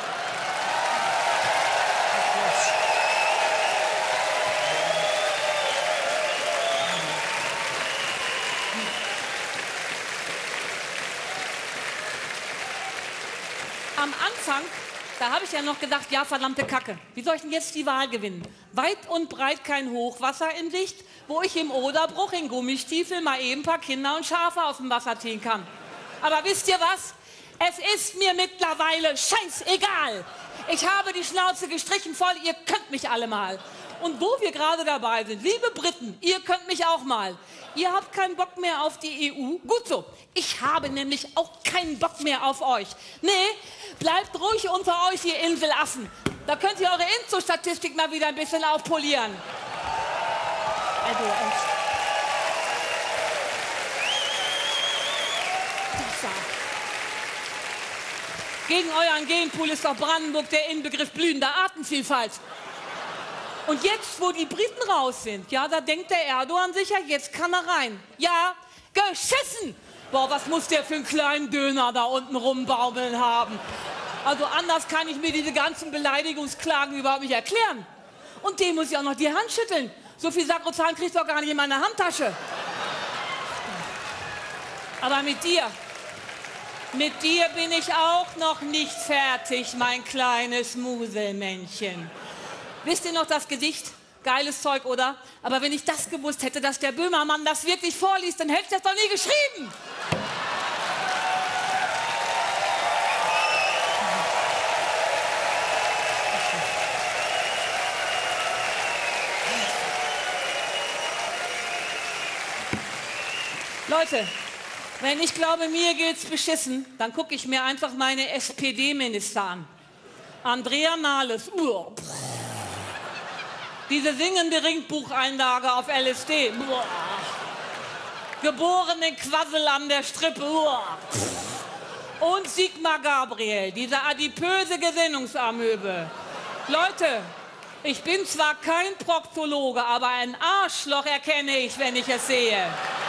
Am Anfang, da habe ich ja noch gedacht, ja, verdammte Kacke, wie soll ich denn jetzt die Wahl gewinnen? Weit und breit kein Hochwasser in Sicht, wo ich im Oderbruch in Gummistiefeln mal eben ein paar Kinder und Schafe aus dem Wasser ziehen kann. Aber wisst ihr was? Es ist mir mittlerweile scheißegal. Ich habe die Schnauze gestrichen voll, ihr könnt mich alle mal. Und wo wir gerade dabei sind, liebe Briten, ihr könnt mich auch mal. Ihr habt keinen Bock mehr auf die E U? Gut so. Ich habe nämlich auch keinen Bock mehr auf euch. Nee, bleibt ruhig unter euch, ihr Inselaffen. Da könnt ihr eure Inzo-Statistik mal wieder ein bisschen aufpolieren. Also, echt. Das war. Gegen euren Genpool ist doch Brandenburg der Inbegriff blühender Artenvielfalt. Und jetzt, wo die Briten raus sind, ja, da denkt der Erdogan sicher, jetzt kann er rein. Ja, geschissen! Boah, was muss der für einen kleinen Döner da unten rumbaumeln haben? Also anders kann ich mir diese ganzen Beleidigungsklagen überhaupt nicht erklären. Und dem muss ich auch noch die Hand schütteln. So viel Sakrozahn kriegst du doch gar nicht in meine Handtasche. Aber mit dir, mit dir bin ich auch noch nicht fertig, mein kleines Muselmännchen. Wisst ihr noch das Gedicht? Geiles Zeug, oder? Aber wenn ich das gewusst hätte, dass der Böhmermann das wirklich vorliest, dann hätte ich das doch nie geschrieben. Leute, wenn ich glaube, mir geht's beschissen, dann gucke ich mir einfach meine S P D-Minister an. Andrea Nahles, uah, diese singende Ringbucheinlage auf L S D. Uah. Geborene Quassel an der Strippe. Uah. Und Sigmar Gabriel, diese adipöse Gesinnungsamöbe. Leute, ich bin zwar kein Proktologe, aber ein Arschloch erkenne ich, wenn ich es sehe.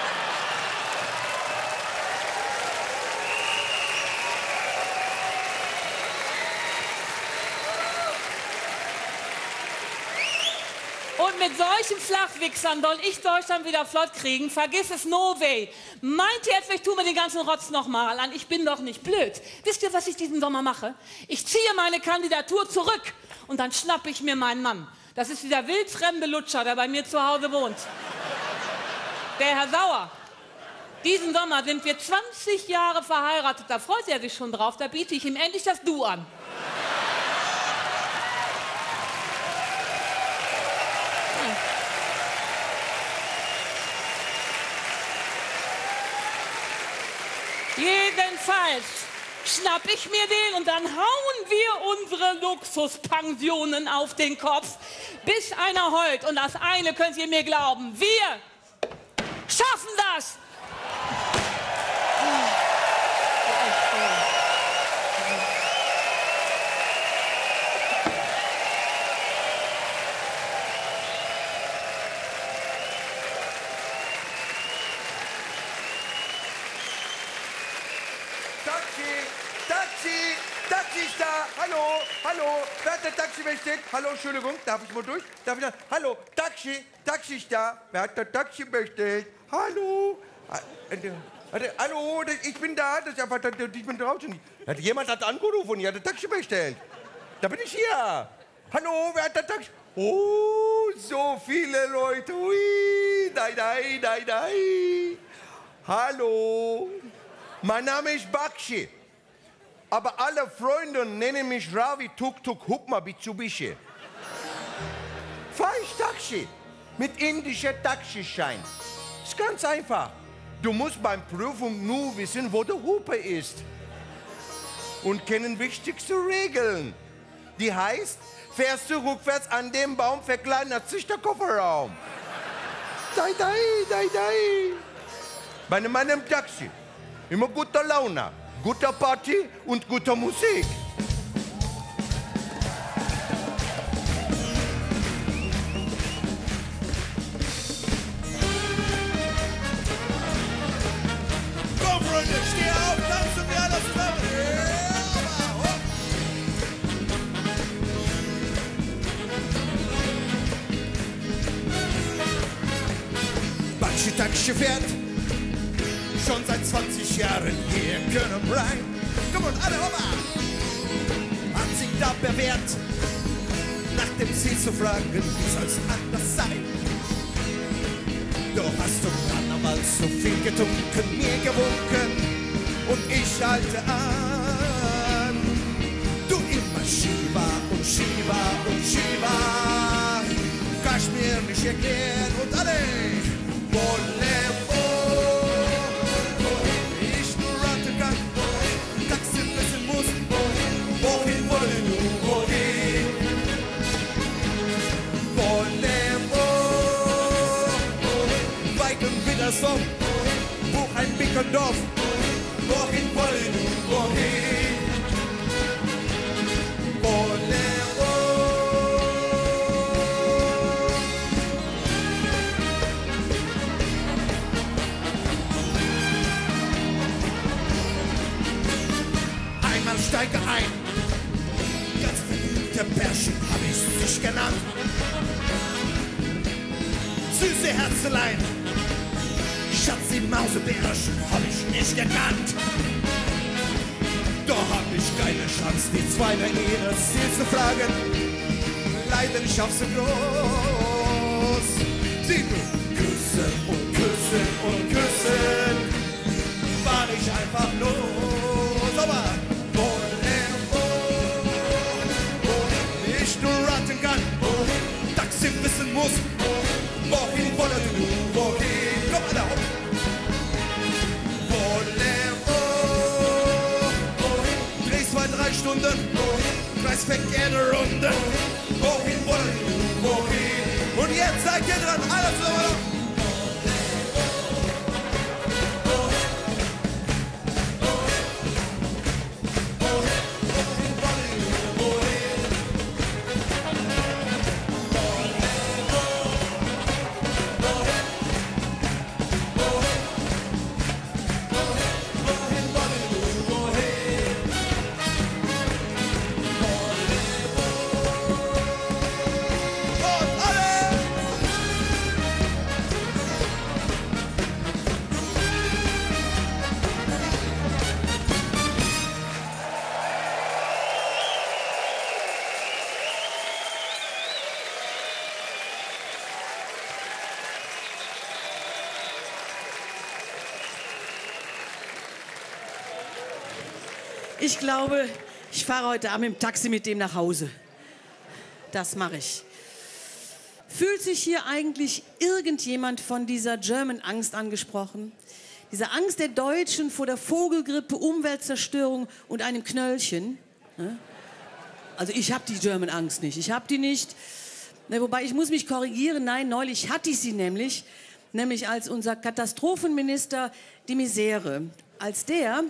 Und mit solchen Flachwichsern soll ich Deutschland wieder flott kriegen? Vergiss es, no way. Meint ihr jetzt, ich tue mir den ganzen Rotz nochmal an? Ich bin doch nicht blöd. Wisst ihr, was ich diesen Sommer mache? Ich ziehe meine Kandidatur zurück und dann schnappe ich mir meinen Mann. Das ist dieser wildfremde Lutscher, der bei mir zu Hause wohnt. Der Herr Sauer. Diesen Sommer sind wir zwanzig Jahre verheiratet. Da freut er sich schon drauf. Da biete ich ihm endlich das Du an. Jedenfalls schnapp ich mir den und dann hauen wir unsere Luxuspensionen auf den Kopf, bis einer heult. Und das eine könnt ihr mir glauben, wir schaffen das! Taxi, Taxi ist da. Hallo, hallo. Wer hat der Taxi bestellt? Hallo, Entschuldigung, darf ich mal durch? Darf ich da? Hallo, Taxi, Taxi ist da. Wer hat der Taxi bestellt? Hallo. Hallo, ich bin da. Das, aber, ich bin draußen. Jemand hat angerufen und hat ein Taxi bestellt. Da bin ich hier. Hallo, wer hat der Taxi? Oh, so viele Leute. Ui, nein, nein, nein, nein. Hallo. Mein Name ist Bakshi. Aber alle Freunde nennen mich Ravi Tuk Tuk Hupma Mitsubishi. Fahr ich Taxi mit indischer Taxischein. Ist ganz einfach. Du musst beim Prüfung nur wissen, wo der Hupe ist. Und kennen wichtigste Regeln. Die heißt, fährst du rückwärts an dem Baum, verkleinert sich der Kofferraum. Dai, dai, dai, dai. Bei meinem Taxi. Immer guter Laune, guter Party und guter Musik. Komm, Freunde, steh auf, tanzen wir alle zusammen. Bakshi Taxi fährt schon seit zwanzig Jahren hier in Köln-Rhein. Komm und alle Opa! Hat sich da bewährt, nach dem Ziel zu fragen, wie soll's anders sein? Doch hast du dann einmal so viel getrunken, mir gewunken und ich halte an. Du immer Shiva und Shiva und Shiva, kannst mir nicht erklären und alle wollen. Wohin wollen du, wohin? Wollen wo? Weit und wieder so, wo ein Bickendorf. Wohin wollen du, wohin? Wollen wo? Einmal steige ein. Der Pärchen hab ich dich genannt. Süße Herzelein, Schatzi Mausebärchen hab ich nicht gekannt. Doch hab ich keine Chance, die zweite ihres Ziel zu fragen. Leidenschaft so groß. Sie nur küssen und küssen und küssen, war ich einfach los. Aber raten kann, Taxi wissen muss, wohin wollen du, wohin, komm alle hoch. Wollen wo, wohin, dreh zwei, drei Stunden, wohin, Kreisverkehr eine Runde, wohin wollen du, wohin, und jetzt seid ihr dran, alles zusammen. Ich glaube, ich fahre heute Abend im Taxi mit dem nach Hause. Das mache ich. Fühlt sich hier eigentlich irgendjemand von dieser German Angst angesprochen? Diese Angst der Deutschen vor der Vogelgrippe, Umweltzerstörung und einem Knöllchen? Also ich habe die German Angst nicht. Ich habe die nicht. Wobei, ich muss mich korrigieren. Nein, neulich hatte ich sie nämlich. Nämlich als unser Katastrophenminister de Misere. Als der,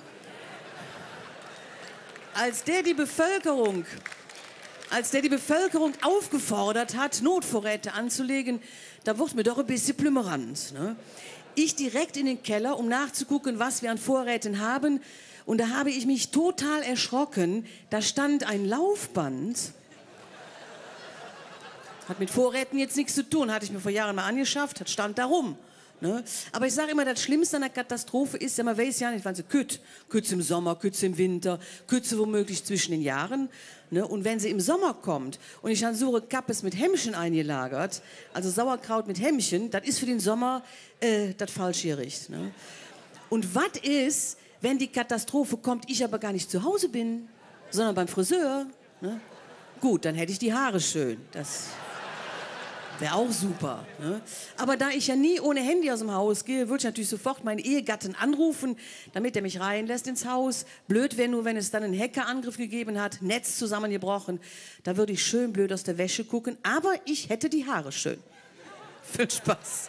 als der die Bevölkerung, als der die Bevölkerung aufgefordert hat, Notvorräte anzulegen, da wurde mir doch ein bisschen plümerant. Ne? Ich direkt in den Keller, um nachzugucken, was wir an Vorräten haben. Und da habe ich mich total erschrocken. Da stand ein Laufband. Hat mit Vorräten jetzt nichts zu tun. Hatte ich mir vor Jahren mal angeschafft, hat stand da rum. Ne? Aber ich sage immer, das Schlimmste an der Katastrophe ist, ja, man weiß ja nicht, wann sie kütt. Kütt im Sommer, kütt im Winter, kütt womöglich zwischen den Jahren. Ne? Und wenn sie im Sommer kommt und ich habe so Kappes mit Hemmchen eingelagert, also Sauerkraut mit Hemmchen, das ist für den Sommer äh, das falsche Gericht. Ne? Und was ist, wenn die Katastrophe kommt, ich aber gar nicht zu Hause bin, sondern beim Friseur? Ne? Gut, dann hätte ich die Haare schön. Das wäre auch super. Ne? Aber da ich ja nie ohne Handy aus dem Haus gehe, würde ich natürlich sofort meinen Ehegatten anrufen, damit er mich reinlässt ins Haus. Blöd wäre nur, wenn es dann einen Hackerangriff gegeben hat, Netz zusammengebrochen. Da würde ich schön blöd aus der Wäsche gucken, aber ich hätte die Haare schön. Viel Spaß.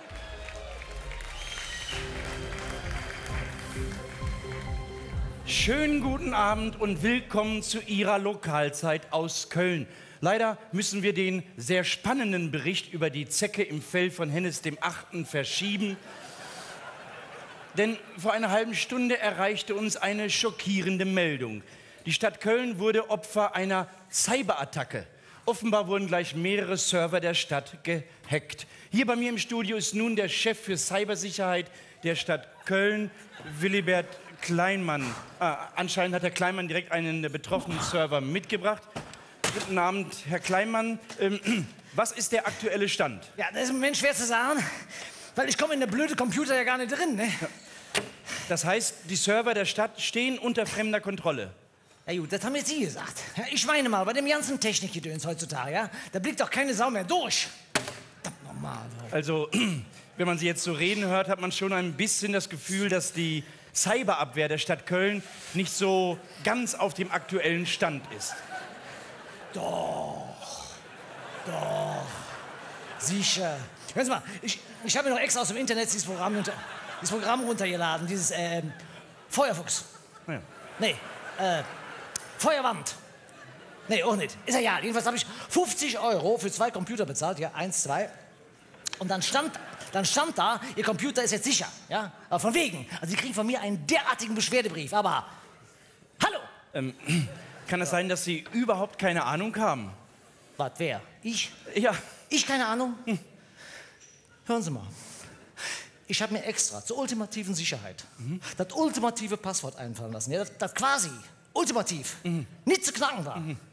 Schönen guten Abend und willkommen zu Ihrer Lokalzeit aus Köln. Leider müssen wir den sehr spannenden Bericht über die Zecke im Fell von Hennes dem Achten verschieben. Denn vor einer halben Stunde erreichte uns eine schockierende Meldung. Die Stadt Köln wurde Opfer einer Cyberattacke. Offenbar wurden gleich mehrere Server der Stadt gehackt. Hier bei mir im Studio ist nun der Chef für Cybersicherheit der Stadt Köln, Willibert Kleinmann. Ah, anscheinend hat Herr Kleinmann direkt einen der betroffenen Server mitgebracht. Guten Abend, Herr Kleinmann. Ähm, was ist der aktuelle Stand? Ja, das ist im Moment schwer zu sagen, weil ich komme in der blöde Computer ja gar nicht drin. Ne? Das heißt, die Server der Stadt stehen unter fremder Kontrolle? Ja gut, das haben jetzt Sie gesagt. Ja, ich meine mal, bei dem ganzen Technikgedöns heutzutage, ja, da blickt doch keine Sau mehr durch. Das ist normal. Also, wenn man Sie jetzt so reden hört, hat man schon ein bisschen das Gefühl, dass die Cyberabwehr der Stadt Köln nicht so ganz auf dem aktuellen Stand ist. Doch, doch, sicher. Hören Sie mal, ich, ich habe mir noch extra aus dem Internet dieses Programm, runter, dieses Programm runtergeladen, dieses äh, Feuerfuchs. Ja. Nee, äh, Feuerwand. Nee, auch nicht. Ist ja ja. Jedenfalls habe ich fünfzig Euro für zwei Computer bezahlt, ja, eins, zwei. Und dann stand, dann stand da, Ihr Computer ist jetzt sicher, ja. Aber von wegen. Also Sie kriegen von mir einen derartigen Beschwerdebrief. Aber, hallo. Ähm, kann es sein, dass Sie überhaupt keine Ahnung haben? Was, wer? Ich? Ja. Ich keine Ahnung? Hm. Hören Sie mal. Ich habe mir extra zur ultimativen Sicherheit mhm. das ultimative Passwort einfallen lassen. Ja, das, das quasi ultimativ mhm. nicht zu knacken war. Mhm.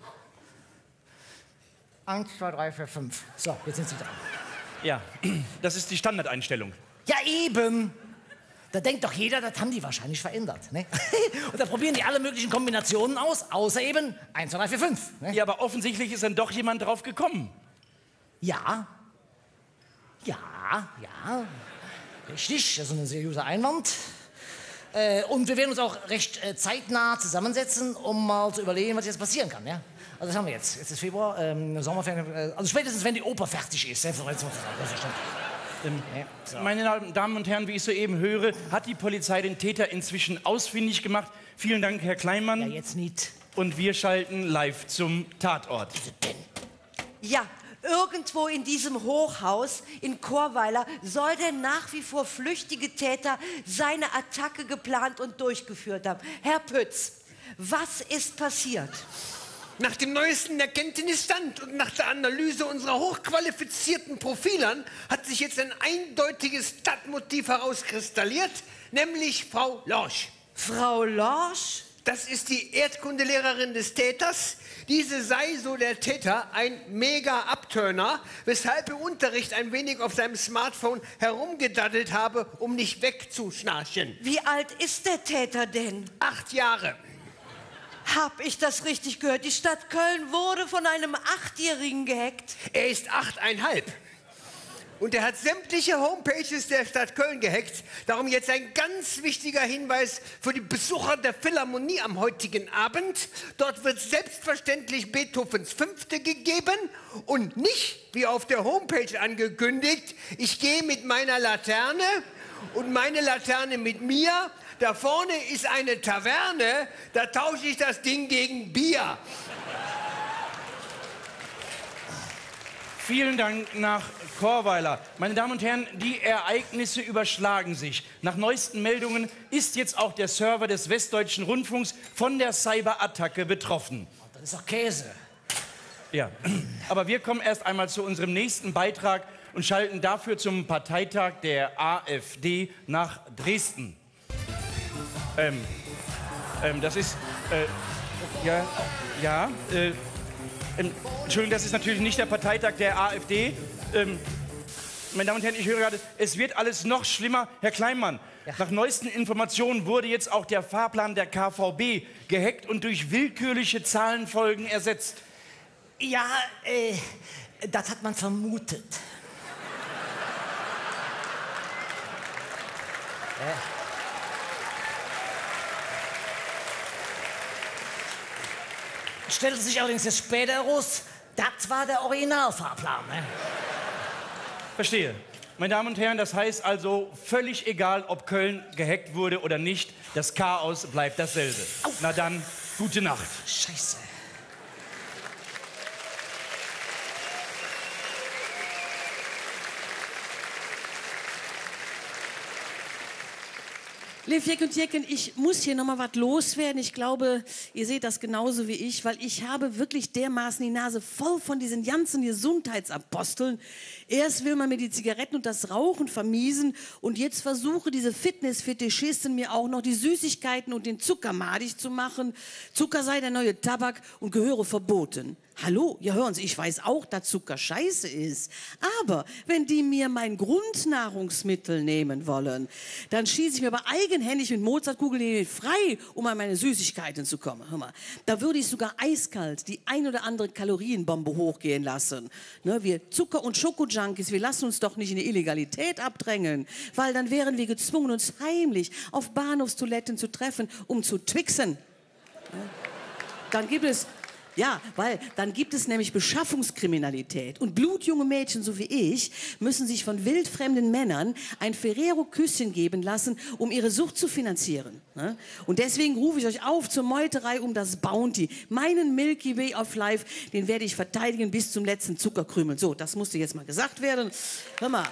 Eins, zwei, drei, vier, fünf. So, jetzt sind Sie da. Ja, das ist die Standardeinstellung. Ja, eben. Da denkt doch jeder, das haben die wahrscheinlich verändert. Ne? Und da probieren die alle möglichen Kombinationen aus, außer eben eins, zwei, drei, vier, fünf. Ne? Ja, aber offensichtlich ist dann doch jemand drauf gekommen. Ja. Ja, ja. Richtig, das ist ein seriöser Einwand. Äh, und wir werden uns auch recht äh, zeitnah zusammensetzen, um mal zu überlegen, was jetzt passieren kann. Ja? Also das haben wir jetzt. Jetzt ist Februar, ähm, Sommerferien. Äh, also spätestens, wenn die Oper fertig ist. Selbstverständlich. Ähm, ja. Meine Damen und Herren, wie ich soeben höre, hat die Polizei den Täter inzwischen ausfindig gemacht. Vielen Dank, Herr Kleinmann. Ja, jetzt nicht. Und wir schalten live zum Tatort. Ja, irgendwo in diesem Hochhaus in Chorweiler soll der nach wie vor flüchtige Täter seine Attacke geplant und durchgeführt haben. Herr Pütz, was ist passiert? Nach dem neuesten Erkenntnisstand und nach der Analyse unserer hochqualifizierten Profilern hat sich jetzt ein eindeutiges Tatmotiv herauskristallisiert, nämlich Frau Lorsch. Frau Lorsch? Das ist die Erdkundelehrerin des Täters. Diese sei, so der Täter, ein Mega-Abturner, weshalb im Unterricht ein wenig auf seinem Smartphone herumgedaddelt habe, um nicht wegzuschnarchen. Wie alt ist der Täter denn? Acht Jahre. Hab ich das richtig gehört? Die Stadt Köln wurde von einem Achtjährigen gehackt. Er ist achteinhalb. Und er hat sämtliche Homepages der Stadt Köln gehackt. Darum jetzt ein ganz wichtiger Hinweis für die Besucher der Philharmonie am heutigen Abend. Dort wird selbstverständlich Beethovens Fünfte gegeben und nicht, wie auf der Homepage angekündigt, ich gehe mit meiner Laterne und meine Laterne mit mir. Da vorne ist eine Taverne, da tausche ich das Ding gegen Bier. Vielen Dank nach Chorweiler. Meine Damen und Herren, die Ereignisse überschlagen sich. Nach neuesten Meldungen ist jetzt auch der Server des Westdeutschen Rundfunks von der Cyberattacke betroffen. Das ist doch Käse. Ja, aber wir kommen erst einmal zu unserem nächsten Beitrag und schalten dafür zum Parteitag der AfD nach Dresden. Ähm, ähm, das ist, äh, ja, ja, äh, ähm, Entschuldigung, das ist natürlich nicht der Parteitag der AfD. Ähm, meine Damen und Herren, ich höre gerade, es wird alles noch schlimmer. Herr Kleinmann, ja. Nach neuesten Informationen wurde jetzt auch der Fahrplan der K V B gehackt und durch willkürliche Zahlenfolgen ersetzt. Ja, äh, das hat man vermutet. äh. Stellte sich allerdings jetzt später heraus, das war der Originalfahrplan. Ne? Verstehe. Meine Damen und Herren, das heißt also, völlig egal, ob Köln gehackt wurde oder nicht, das Chaos bleibt dasselbe. Au. Na dann, gute Nacht. Scheiße. Liv, Jeck und Jecken, ich muss hier noch mal was loswerden. Ich glaube, ihr seht das genauso wie ich, weil ich habe wirklich dermaßen die Nase voll von diesen ganzen Gesundheitsaposteln. Erst will man mir die Zigaretten und das Rauchen vermiesen und jetzt versuche diese Fitness-Fetischisten mir auch noch die Süßigkeiten und den Zucker madig zu machen. Zucker sei der neue Tabak und gehöre verboten. Hallo, ja hören Sie, ich weiß auch, dass Zucker scheiße ist. Aber wenn die mir mein Grundnahrungsmittel nehmen wollen, dann schieße ich mir aber eigenhändig mit Mozartkugeln frei, um an meine Süßigkeiten zu kommen. Hör mal, da würde ich sogar eiskalt die ein oder andere Kalorienbombe hochgehen lassen. Ne, wir Zucker- und Schokojunkies, wir lassen uns doch nicht in die Illegalität abdrängen, weil dann wären wir gezwungen, uns heimlich auf Bahnhofstoiletten zu treffen, um zu twixen. Ja, dann gibt es... Ja, weil dann gibt es nämlich Beschaffungskriminalität. Und blutjunge Mädchen, so wie ich, müssen sich von wildfremden Männern ein Ferrero-Küsschen geben lassen, um ihre Sucht zu finanzieren. Und deswegen rufe ich euch auf zur Meuterei um das Bounty. Meinen Milky Way of Life, den werde ich verteidigen bis zum letzten Zuckerkrümel. So, das musste jetzt mal gesagt werden. Hör mal.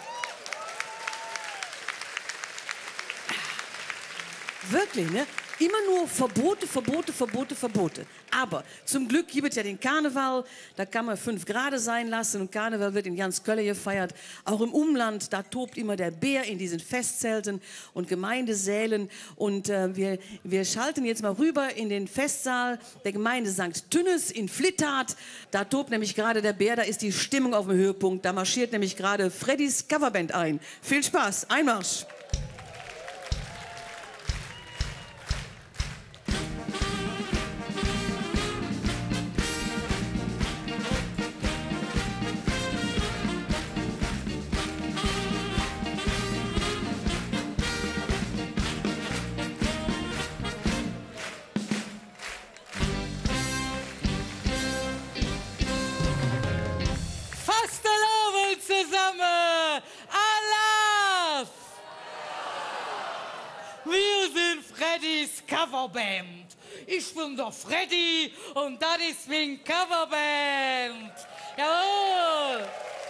Wirklich, ne? Immer nur Verbote, Verbote, Verbote, Verbote. Aber zum Glück gibt es ja den Karneval, da kann man fünf Grad sein lassen und Karneval wird in ganz Köln gefeiert. Auch im Umland, da tobt immer der Bär in diesen Festzelten und Gemeindesälen. Und äh, wir, wir schalten jetzt mal rüber in den Festsaal der Gemeinde Sankt Tünnes in Flitthart. Da tobt nämlich gerade der Bär, da ist die Stimmung auf dem Höhepunkt. Da marschiert nämlich gerade Freddys Coverband ein. Viel Spaß, Einmarsch! Zusammen! Alaf! Wir sind Freddys Coverband. Ich bin der Freddy und das ist mein Coverband. Jawohl!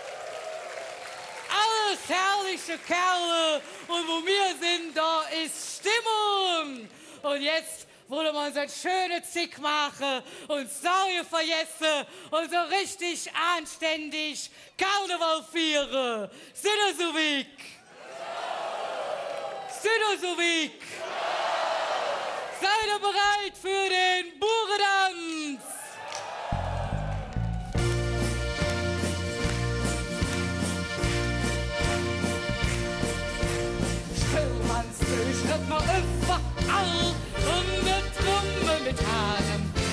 Alles herrliche Kerle und wo wir sind, da ist Stimmung. Und jetzt wollen wir uns ein schönes Zick machen und Sorge vergessen und so richtig anständig Karneval feiern. Sind ihr so weg? Sind ihr so weg? Seid ihr bereit für den Burentanz? Stillmannsbild hört man überall und mit Trumme mit Haaren.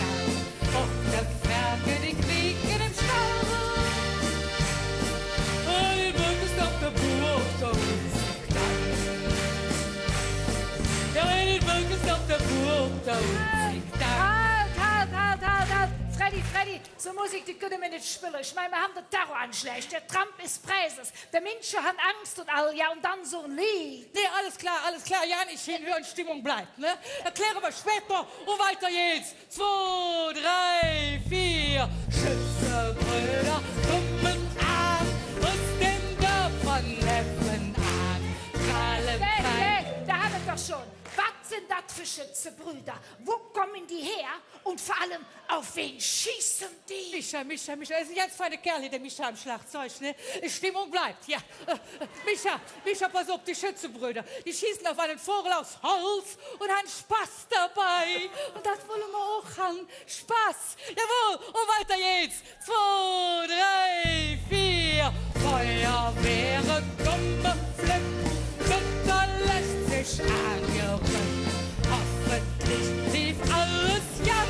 Freddy, so Musik, die können wir nicht spielen. Ich meine, wir haben den Terroranschlag, der Trump ist Preises, der Menschen haben Angst und all, ja, und dann so ein Lied. Nee, alles klar, alles klar, ja, nicht hinhören, Stimmung bleibt, ne? Erklären wir später und weiter geht's. Zwei, drei, vier, Schützenbrüder kommen an, aus den Dörfern neffen an, strahlen Nee, fein. nee, da haben wir doch schon. Was sind das für Schützenbrüder? Wo kommen die her? Und vor allem, auf wen schießen die? Micha, Micha, Micha, das ist ein ganz feiner Kerl hier, der Micha am Schlagzeug, ne? Stimmung bleibt, ja. Äh, Micha, Micha, pass auf, die Schützenbrüder, die schießen auf einen Vogel aus Holz und haben Spaß dabei. Und das wollen wir auch haben, Spaß. Jawohl, und weiter geht's. Zwei, drei, vier, Feuerwehre, Bombe, Flip, Winter lässt sich angerühren. Hoffentlich lief alles ganz.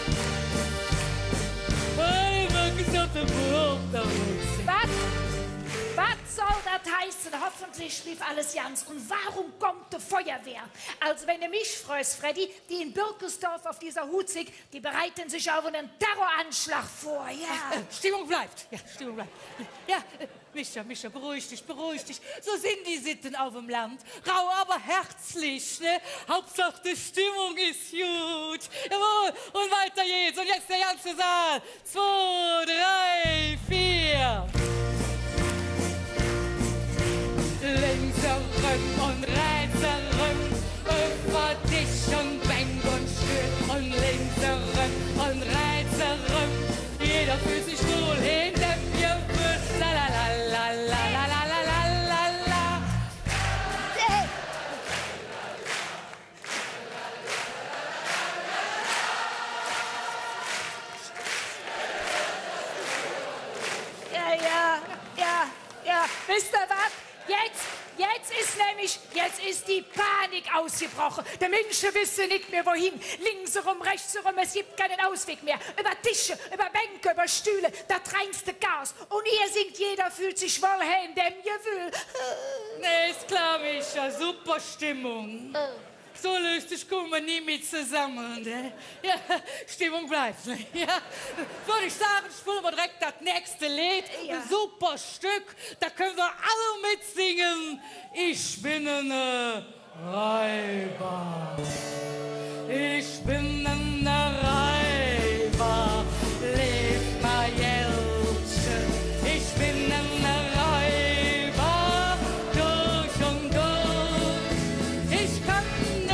Was? Was soll das heißen? Hoffentlich lief alles ganz. Und warum kommt die Feuerwehr? Also wenn du mich freust, Freddy, die in Birkesdorf auf dieser Hut sind, die bereiten sich auf einen Terroranschlag vor, ja. Stimmung bleibt, ja, Stimmung bleibt. Ja, Micha, Micha, beruhig dich, beruhig dich. So sind die Sitten auf dem Land. Rau, aber herzlich, ne? Hauptsache die Stimmung ist gut. Jawohl, und weiter geht's. Und jetzt der ganze Saal. Zwei, drei, vier. Links herum und rechts herum, über dich und Bänk und Stühl. Und links herum und rechts herum, jeder fühlt sich wohl in dem Gefühl. La la la la la la la la la la la. Ja, ja, ja, ja. Wisst ihr was? Jetzt, jetzt ist nämlich, jetzt ist die Panik ausgebrochen. Die Menschen wissen nicht mehr wohin. Links herum, rechts herum, es gibt keinen Ausweg mehr. Über Tische, über Bänke, über Stühle, das reinste Chaos. Und ihr singt, jeder fühlt sich wohl in dem Gefühl. Nee, ist klar, Micha, super Stimmung. So lustig kommen wir nie mit zusammen, ne? Ja, Stimmung bleibt, ne? Ja. Würde ich sagen, spielen wir direkt das nächste Lied. Ja. Ein super Stück, da können wir alle mitsingen. Ich bin eine Räuber. Ich bin eine Räuber. Lebt mal Jeltschen. Ich bin eine Räuber. Durch und durch. Ich kann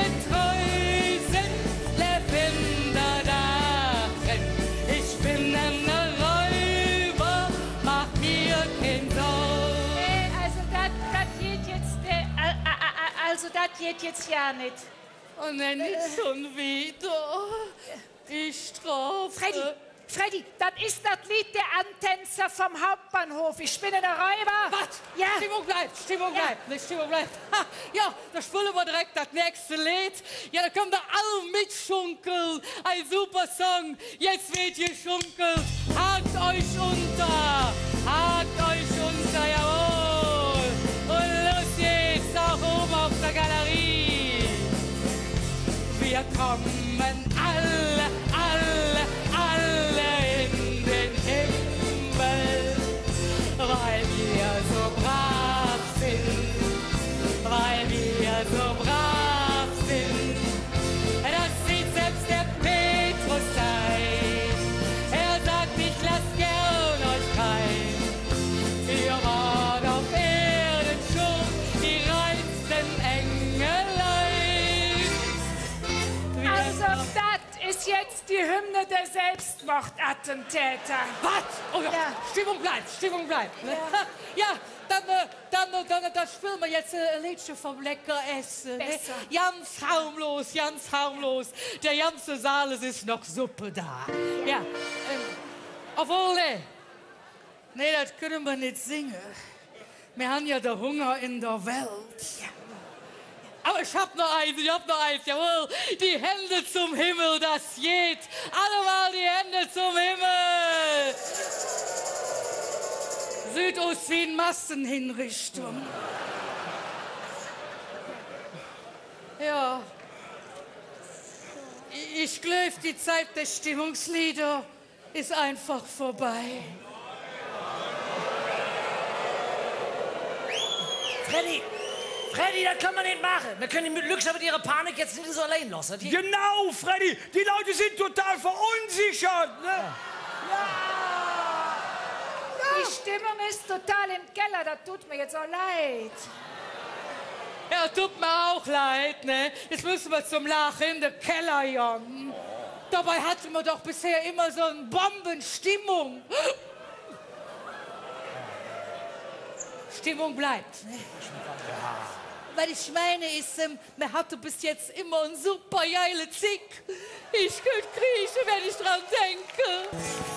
Also das geht jetzt ja nicht. Und dann nicht schon wieder. Ich strafe. Freddy, Freddy, das ist das Lied der Antänzer vom Hauptbahnhof. Ich bin ein Räuber. Was? Ja. Stimmung bleibt, Stimmung Ja. bleibt, nicht Stimmung bleibt. Ha, ja, da spielen wir direkt das nächste Lied. Ja, da können wir alle mitschunkeln. Ein super Song. Jetzt wird geschunkelt. Hakt euch unter. Hakt euch unter, jawohl. Und los geht's, auch oben auf der Galerie. Wir kommen alle, alle, alle in den Himmel, weil wir so brav sind, weil wir so brav sind. Das sieht selbst der Petrus ein. Er sagt, ich lass gern euch rein. Ihr wart auf Erden schon die reinsten Engelein. Wir Also das ist jetzt die Hymne der Selbstmordattentäter. Was? Oh ja, Ja. Stimmung bleibt, Stimmung bleibt. Ne? Ja, dann, äh, dann, äh, dann, dann spielen wir jetzt äh, ein Liedchen vom Leckeressen. Ne? Besser. Ganz harmlos, ganz harmlos. Der ganze Saal, es ist noch Suppe da. Ja, ähm, obwohl, ne, nee, das können wir nicht singen. Wir haben ja den Hunger in der Welt. Aber ich hab noch eins, ich hab noch eins, jawohl. Die Hände zum Himmel, das geht. Allemal die Hände zum Himmel. Südost-Wien-Massenhinrichtung. Ja. Ich glaube, die Zeit der Stimmungslieder ist einfach vorbei. Freddy, Freddy, das kann man nicht machen. Wir können die mit Glückschaft mit ihrer Panik jetzt nicht so allein lassen. Die Genau, Freddy, die Leute sind total verunsichert. Ne? Ja. Die Stimmung ist total im Keller, das tut mir jetzt auch leid. Ja, tut mir auch leid, ne? Jetzt müssen wir zum Lachen in den Keller jagen. Dabei hatten wir doch bisher immer so eine Bombenstimmung. Stimmung bleibt. Ne? Weil ich meine, ist, ähm, man hatte bis jetzt immer ein super geile Zick. Ich könnte kriechen, wenn ich dran denke.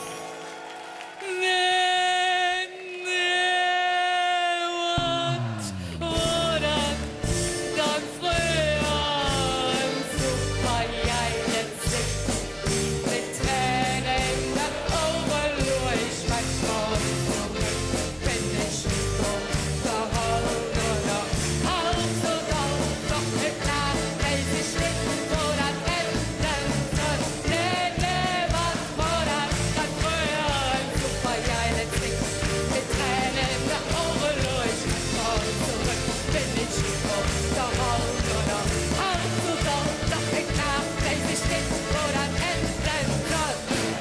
Nee, nee, und, oder dann früher ein super geile Zick. Mit Tränen in den Augen, nur ich manchmal zurück, bin ich so verhauen oder Haus und auf, doch nicht nach, weil sie schlicken oder enden soll. Nee, nee, was war das? Dann früher ein super geile Zick. Mit Tränen in den Augen, nur ich manchmal zurück, bin ich so verhauen oder Haus und auf, doch nicht nach, weil sie schlicken oder enden soll.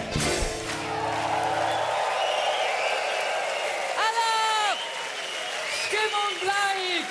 Alle! Stimmung bleibt!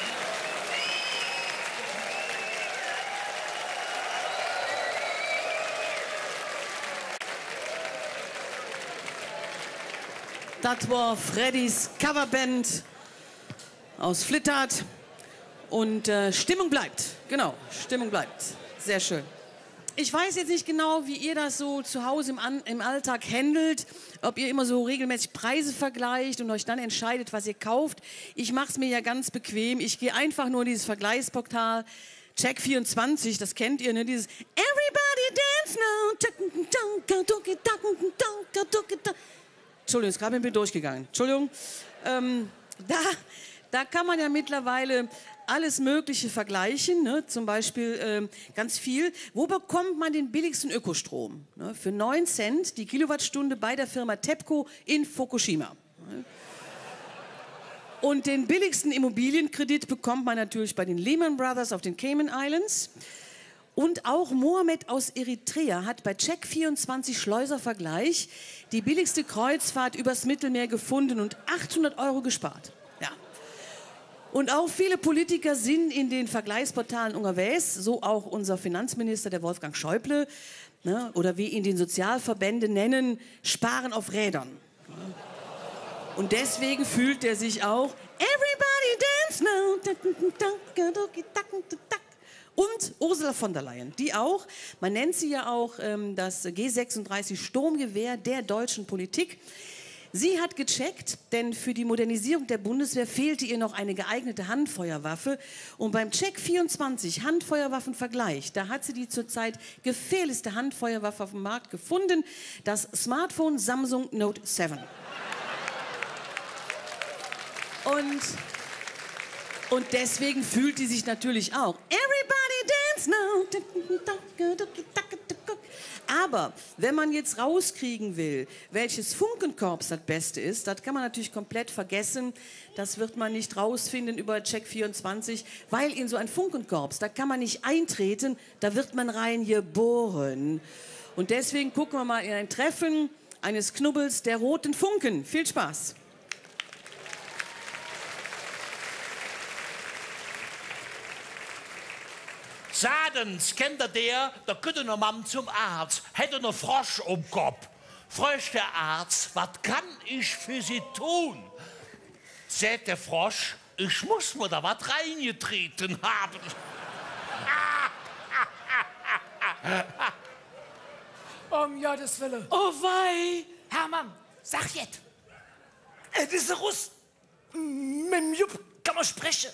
Das war Freddys Coverband aus Flittert. Und äh, Stimmung bleibt. Genau, Stimmung bleibt. Sehr schön. Ich weiß jetzt nicht genau, wie ihr das so zu Hause im, An im Alltag handelt. Ob ihr immer so regelmäßig Preise vergleicht und euch dann entscheidet, was ihr kauft. Ich mache es mir ja ganz bequem. Ich gehe einfach nur in dieses Vergleichsportal Check vierundzwanzig, das kennt ihr, ne? Dieses Everybody dance now. Entschuldigung, ist gerade mit mir durchgegangen. Entschuldigung. Ähm, da, da kann man ja mittlerweile alles Mögliche vergleichen, ne? Zum Beispiel ähm, ganz viel. Wo bekommt man den billigsten Ökostrom? Ne? Für neun Cent die Kilowattstunde bei der Firma TEPCO in Fukushima. Ne? Und den billigsten Immobilienkredit bekommt man natürlich bei den Lehman Brothers auf den Cayman Islands. Und auch Mohammed aus Eritrea hat bei Check vierundzwanzig Schleuservergleich die billigste Kreuzfahrt übers Mittelmeer gefunden und achthundert Euro gespart. Ja. Und auch viele Politiker sind in den Vergleichsportalen unterwegs, so auch unser Finanzminister, der Wolfgang Schäuble, ne, oder wie ihn die Sozialverbände nennen, sparen auf Rädern. Und deswegen fühlt er sich auch Everybody dance now. Und Ursula von der Leyen, die auch, man nennt sie ja auch ähm, das G sechsunddreißig Sturmgewehr der deutschen Politik. Sie hat gecheckt, denn für die Modernisierung der Bundeswehr fehlte ihr noch eine geeignete Handfeuerwaffe. Und beim Check vierundzwanzig Handfeuerwaffenvergleich, da hat sie die zurzeit gefährlichste Handfeuerwaffe auf dem Markt gefunden, das Smartphone Samsung Note sieben. Und, und deswegen fühlt die sich natürlich auch Everybody dance now. Aber wenn man jetzt rauskriegen will, welches Funkenkorps das Beste ist, das kann man natürlich komplett vergessen. Das wird man nicht rausfinden über Check vierundzwanzig, weil in so ein Funkenkorps, da kann man nicht eintreten, da wird man rein geboren. Und deswegen gucken wir mal in ein Treffen eines Knubbels der roten Funken. Viel Spaß! Sadens, kennt ihr der? Da geht ein Mann zum Arzt, hätte einen Frosch um Kopf. Fragt der Arzt, was kann ich für Sie tun? Sagt der Frosch, ich muss mir da was reingetreten haben. Um Gottes Willen. Oh wei! Hermann, sag jetzt. Äh, diese Russ, mit dem Jupp kann man sprechen.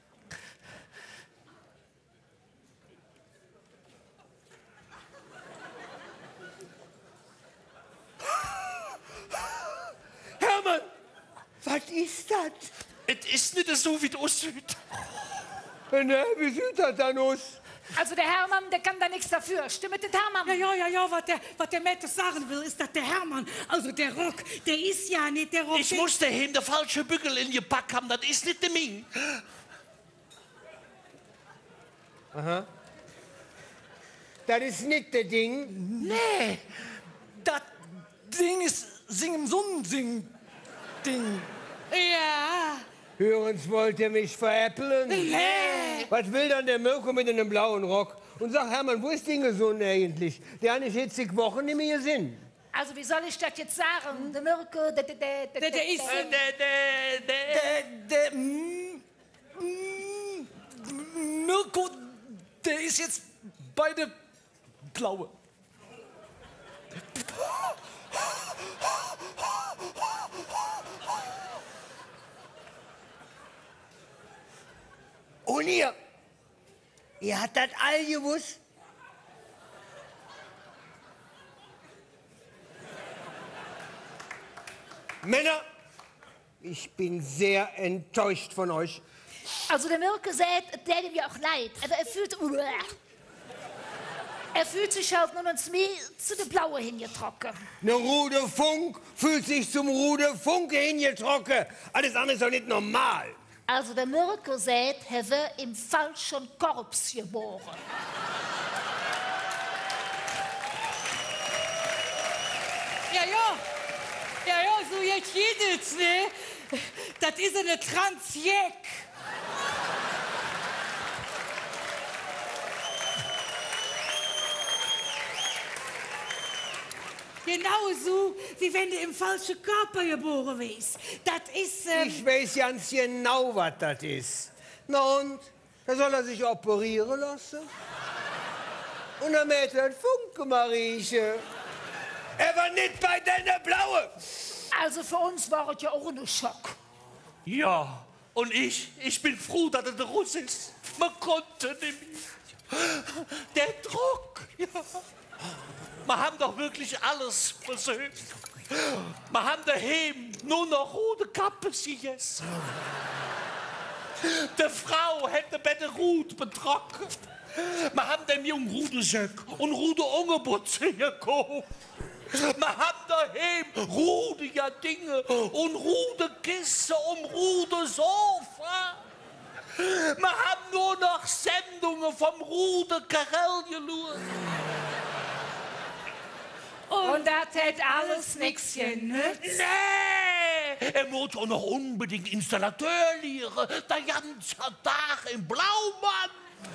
Hermann, was ist das? Es ist nicht so, wie es aussieht. Na, wie sieht das dann aus? Also der Hermann, der kann da nichts dafür. Stimmt der Hermann? Ja, ja, ja, ja, was der, was der Mette sagen will, ist, dass der Hermann, also der Rock, der ist ja nicht der Rock. Ich musste ihm den falschen Bügel in die Pack haben, das ist nicht der Ming. Aha. Das ist nicht der Ding. Nee, das Ding ist Singen Sonnensing Ding. Ja. Hören's, wollt ihr mich veräppeln? Nee. Was will dann der Mirko mit einem blauen Rock? Und sag, Hermann, wo ist Dingesohn eigentlich? Der hat nicht jetzt zig Wochen nicht mehr Sinn. Also wie soll ich das jetzt sagen? Der Mirko, der, der, der, Der, der ist... der, Der, der, Der, der, mm, mm, Mirko, der ist jetzt bei der Blaue. Und ihr? Ihr habt das all gewusst? Männer, ich bin sehr enttäuscht von euch. Also der Mirko sagt, der tut mir auch leid. Aber er fühlt... Er fühlt sich halt nur noch mehr zu der Blaue hingetrocken. Ne Rude Funk fühlt sich zum Rude Funke hingetrocken. Alles andere ist doch nicht normal. Also der Mirko sagt, er wird im falschen Korps geboren. Ja, ja. Ja, ja, so jetzt jedes, ne? Das ist eine Transjek. Genauso, wie wenn du im falschen Körper geboren wirst. Das ist... Ähm Ich weiß ganz genau, was das ist. Na und? Da soll er sich operieren lassen. Und dann mäht er ein Funke, Marieche. Er war nicht bei deiner Blaue. Also für uns war es ja auch ein Schock. Ja, und ich, ich bin froh, dass er der Russ ist. Man konnte nicht mehr. Der Druck, ja. Wir haben doch wirklich alles versucht. Wir haben daheim nur noch rote Kappe gegessen. Die Frau hätte bei der Rut betrocken. Wir haben dem jungen Rudesöck und Rude Ungebutze gekauft. Wir haben daheim rudige Dinge und rude Kiste und rude Sofa. Wir haben nur noch Sendungen vom Rude Karel geschaut. Und das hätte alles nichts genützt. Nee! Er muss auch noch unbedingt Installateur lehren. Der ganze Tag im Blaumann.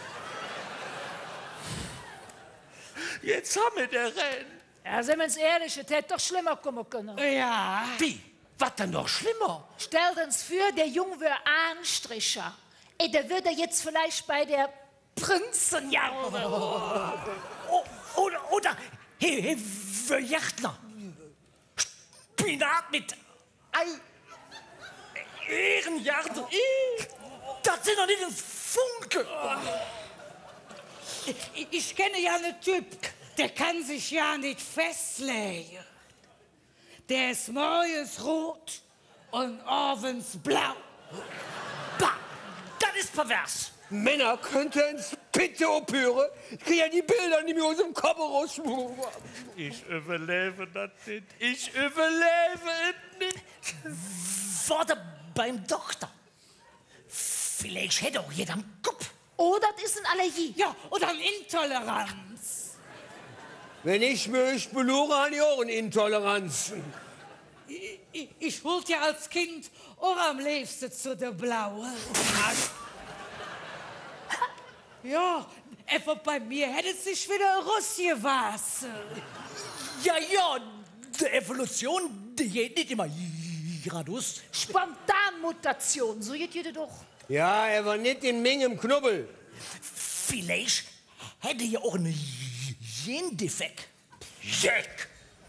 Jetzt haben wir den Rennen. Ja, sind wir uns ehrlich, es hätte doch schlimmer kommen können. Ja. Wie? Was denn noch schlimmer? Stellt uns vor, der Junge wäre Anstricher. Ey, der würde jetzt vielleicht bei der Prinzenjagd. Oh, oder, oder, hey, hey, für Yachtler. Spinat mit Ei. Ehrenjagd. Das sind doch nicht ein Funke. Ich, ich kenne ja einen Typ, der kann sich ja nicht festlegen. Der ist morgens rot und abends blau. Bah, das ist pervers. Männer, könnt ihr ins Bitte opüren? Ich kriege ja die Bilder nicht mehr aus dem Kopf raus. Ich überlebe das nicht. Ich überlebe es nicht. Warte beim Doktor. Vielleicht hätte auch jeder am Kopf. Oder das ist eine Allergie. Ja, oder eine Intoleranz. Wenn ich mich belure, habe ich auch eine Intoleranz. Ich, ich, ich wollte ja als Kind auch am liebsten zu der Blaue. Ja, etwa bei mir hätte es sich wieder Russie was. Ja, ja, die Evolution, die geht nicht immer geradeaus. Spontanmutation, so geht jeder doch. Ja, er war nicht in Menge im Knubbel. Vielleicht hätte er auch einen Gendefekt. Jack!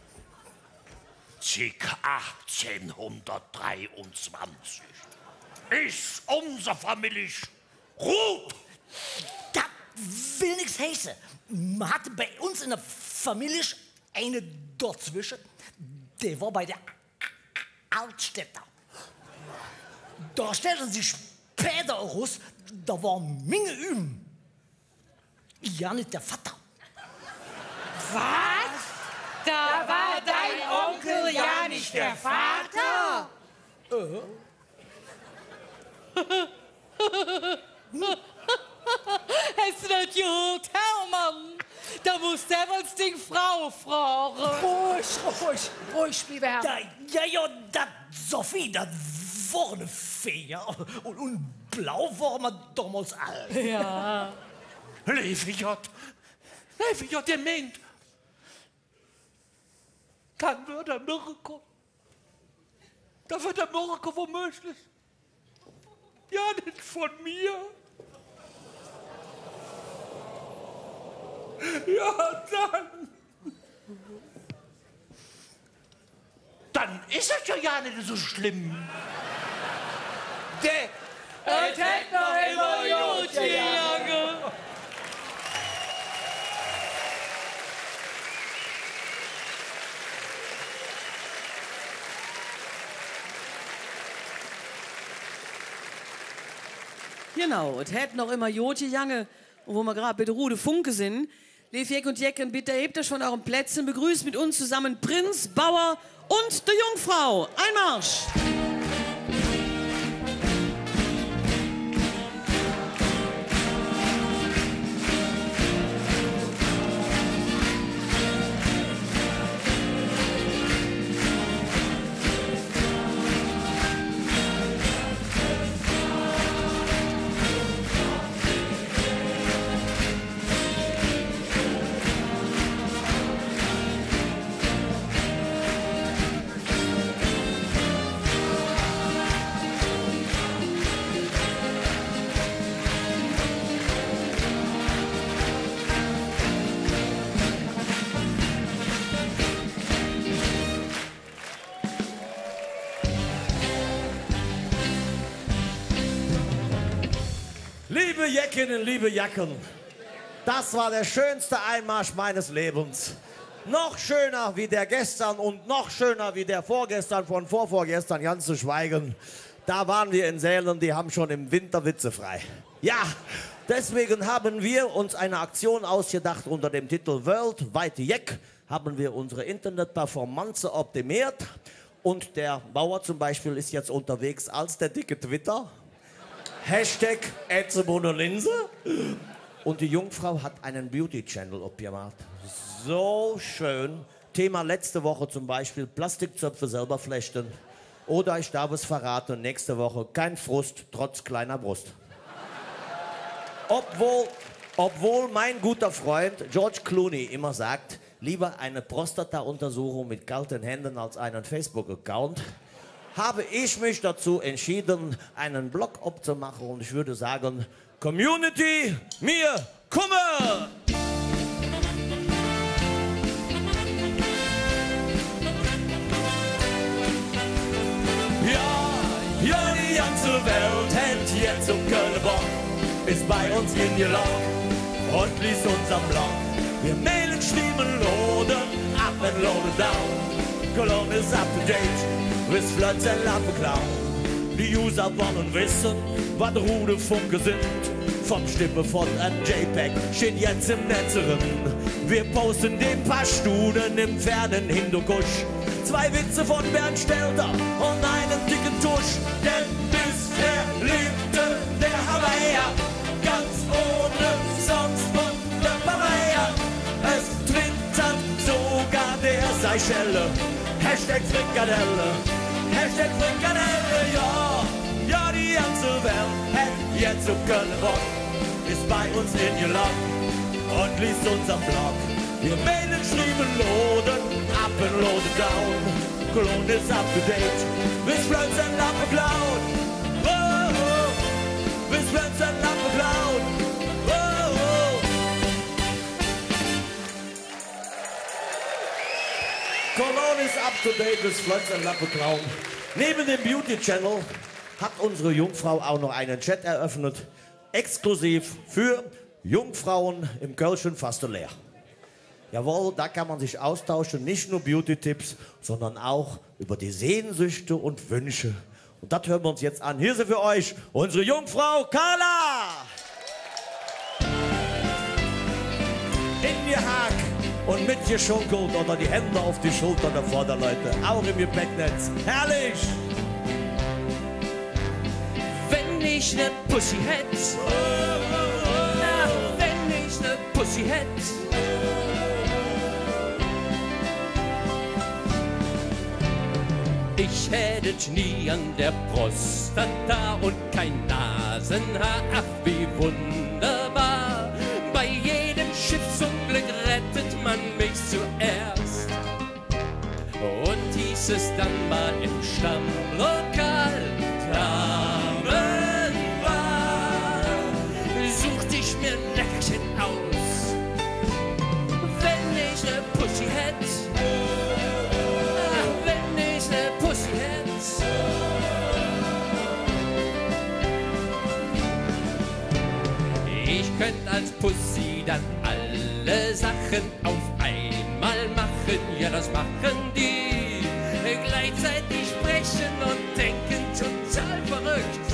Circa achtzehnhundertdreiundzwanzig ist unser Familie Ruth. Das will nichts heißen. Man hatte bei uns in der Familie eine dazwischen, der war bei der Altstädter. Da stellten sie später raus, da war Menge üben. Ja, nicht der Vater. Was? Da war dein Onkel ja nicht der Vater? Hast du das gehört, Hermann? Da muss der wohl die Frau fragen. Ruhig, ruhig, ruhig, lieber Herr. Ja, ja, ja, das, Sophie, das war eine Fee, ja. Und, und blau waren wir damals alle. Ja. Leviot, Leviot, der meint, dann wird der Miracle. Da wird der Miracle womöglich. Ja, nicht von mir. Ja, dann. Dann ist es ja ja nicht so schlimm. Der. Es hätte noch immer gut gegangen. Genau, es hätte noch immer Jotje Jange, und wo wir gerade bei der Rude Funke sind. Lief Jeck und Jecken, bitte hebt euch von euren Plätzen, begrüßt mit uns zusammen Prinz, Bauer und der Jungfrau. Einmarsch! Liebe Jeckinnen, liebe Jacken, das war der schönste Einmarsch meines Lebens. Noch schöner wie der gestern und noch schöner wie der vorgestern von vorvorgestern, ganz zu schweigen. Da waren wir in Sälen, die haben schon im Winter Witze frei. Ja, deswegen haben wir uns eine Aktion ausgedacht unter dem Titel Worldwide Jeck. Haben wir unsere Internetperformance optimiert. Und der Bauer zum Beispiel ist jetzt unterwegs als der dicke Twitter. Hashtag Linse. Und die Jungfrau hat einen Beauty-Channel abgemacht. So schön. Thema letzte Woche zum Beispiel Plastikzöpfe selber flechten. Oder ich darf es verraten, nächste Woche kein Frust, trotz kleiner Brust. Obwohl, obwohl mein guter Freund George Clooney immer sagt, lieber eine Prostata-Untersuchung mit kalten Händen als einen Facebook-Account, habe ich mich dazu entschieden, einen Blog abzumachen und ich würde sagen, Community, mir, komme! Ja, ja, die ganze Welt hält jetzt um Köln-Bock, ist bei uns in Gelog und liest unseren Blog. Wir mailen, schreiben, loaden, up and loaden down. Cologne ist up to date, bis Flötz und Lampenklau. Die User wollen wissen, was Rude Funke sind. Vom Stippefont an JPEG steht jetzt im Netzeren. Wir posten den paar Studien im fernen Hindukusch. Zwei Witze von Bernd Stelter und einen dicken Tusch. Denn bisher lebte der Hawaii ganz ohne sonst und der Pareia. Es twittert sogar der Seychelle. Hashtag Frikadelle, Hashtag Frikadelle, ja. Ja, die ganze Welt hat jetzt um Köln Bock, ist bei uns in Gelog und liest unseren Blog. Wir mailen, schreiben, loaden, up and loaden down. Cologne ist up to date, bis Flötz und Lampe klaut. Oh, oh, bis Flötz und Lampe klaut. Oh, oh. Cologne ist up to date, bis Flötz und Lampe klaut. Neben dem Beauty Channel hat unsere Jungfrau auch noch einen Chat eröffnet, exklusiv für Jungfrauen im Kölschen Faste leer. Jawohl, da kann man sich austauschen, nicht nur Beauty-Tipps, sondern auch über die Sehnsüchte und Wünsche. Und das hören wir uns jetzt an. Hier sind für euch unsere Jungfrau Carla! eingehakt und mitgeschunkelt oder die Hände auf die Schultern der Vorderleute. Auch im Gepäcknetz. Herrlich! Wenn ich ne Pussy hätt, na, wenn ich ne Pussy hätt, ich hättet nie an der Prostata und kein Nasenhaar, ach wie wunderbar. Bei jedem Schiffsunglück rettet man mich zuerst. Und hieß es dann mal im Stammlokal, Damenwahl, suchte ich mir ein Leckerchen aus. Wenn ich ne Pussy hätt, ach, wenn ich ne Pussy hätt. Ich könnt als Pussy dann alle Sachen auf einmal machen, ja das machen die, gleichzeitig sprechen und denken total verrückt.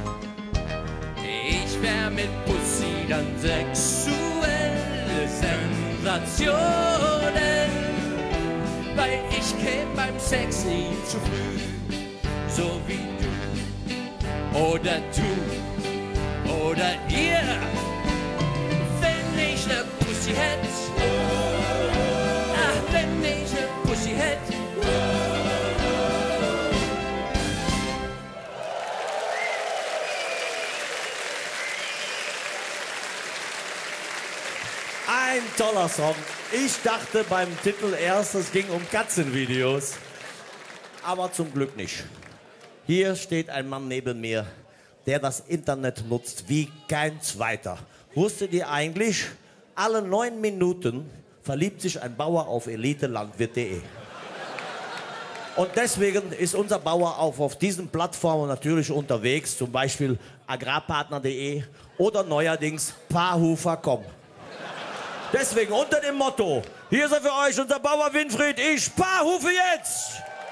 Ich wär mit Pussy dann sexuell Sensationen, weil ich käm beim Sex nie zu früh, so wie du oder du oder ihr. Wenn ich ne Pussy hätt, ach, wenn ich ne Pussy hätt. Ein toller Song. Ich dachte beim Titel erst, es ging um Katzenvideos. Aber zum Glück nicht. Hier steht ein Mann neben mir, der das Internet nutzt wie kein zweiter. Wusstet ihr eigentlich, alle neun Minuten verliebt sich ein Bauer auf elitelandwirt punkt de. Und deswegen ist unser Bauer auch auf diesen Plattformen natürlich unterwegs, zum Beispiel agrarpartner punkt de oder neuerdings Paarhufer punkt com. Deswegen unter dem Motto, hier ist er für euch, unser Bauer Winfried, ich paarhufe jetzt!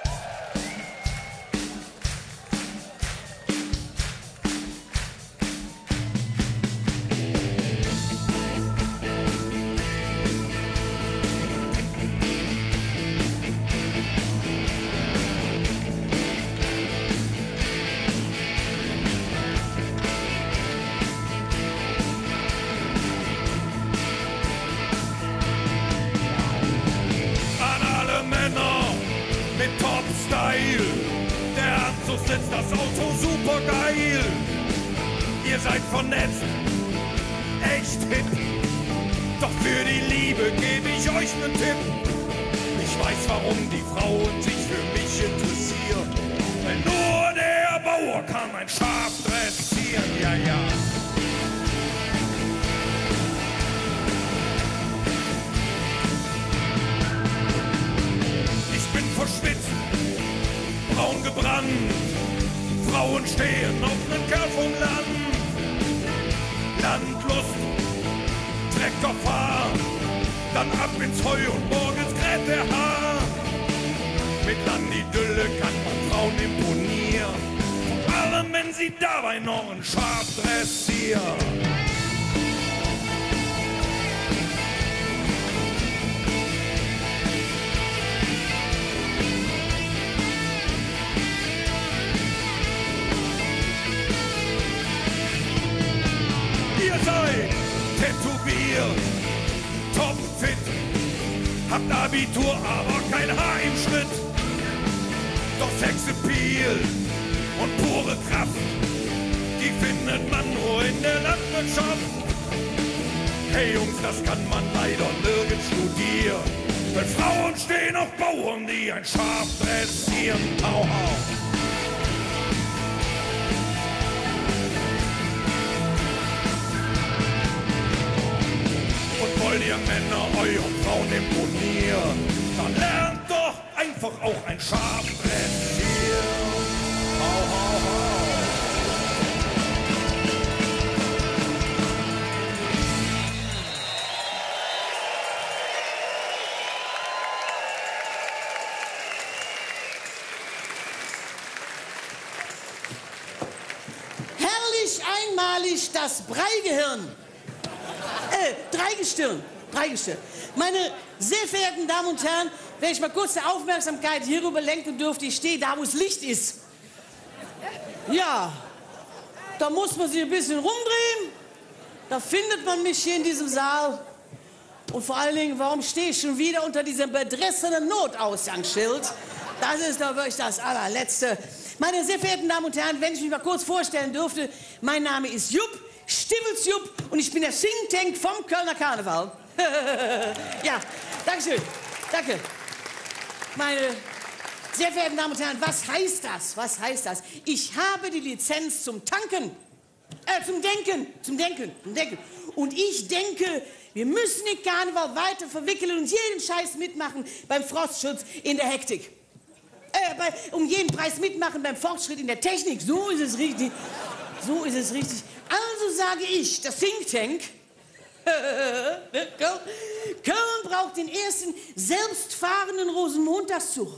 Sitzt das Auto super geil. Ihr seid vernetzt, echt hip. Doch für die Liebe gebe ich euch nen Tipp. Ich weiß, warum die Frauen sich für mich interessieren. Denn nur der Bauer kann ein Schaf dressieren, ja, ja. Ich bin verschwitzt, braun gebrannt. Frauen stehen auf nen Kerl vom Land. Landlust, Trecker fahren, dann ab ins Heu und morgens kräht der Hahn. Mit Landidylle kann man Frauen imponieren. Vor allem, wenn sie dabei noch ein Schaf dressieren. Tätowiert, topfit, habt Abitur, aber kein Haar im Schritt. Doch Sexappeal und pure Kraft, die findet man nur in der Landwirtschaft. Hey Jungs, das kann man leider nirgends studieren. Weil Frauen stehen auf Bauern, die ein Schaf dressieren. Hau, hau. Wollt ihr Männer euren Frauen imponieren, dann lernt doch einfach auch ein Schaf dressieren. Hau, hau, hau. Herrlich einmalig das Breigehirn. Äh, Dreigestirn. Dreigestirn. Meine sehr verehrten Damen und Herren, wenn ich mal kurz die Aufmerksamkeit hierüber lenken dürfte, ich stehe da, wo das Licht ist. Ja, da muss man sich ein bisschen rumdrehen. Da findet man mich hier in diesem Saal. Und vor allen Dingen, warum stehe ich schon wieder unter diesem bedressenen Notausgangsschild? Das ist doch wirklich das allerletzte. Meine sehr verehrten Damen und Herren, wenn ich mich mal kurz vorstellen dürfte, mein Name ist Jupp, Stibbels Jupp, und ich bin der Think Tank vom Kölner Karneval. Ja, dankeschön, danke. Meine sehr verehrten Damen und Herren, was heißt das? Was heißt das? Ich habe die Lizenz zum Tanken, äh, zum Denken, zum Denken, zum Denken. Und ich denke, wir müssen den Karneval weiter verwickeln und jeden Scheiß mitmachen beim Frostschutz in der Hektik. Äh, bei, um jeden Preis mitmachen beim Fortschritt in der Technik. So ist es richtig. So ist es richtig. Also sage ich, das Think Tank, Köln braucht den ersten selbstfahrenden Rosenmontagszug.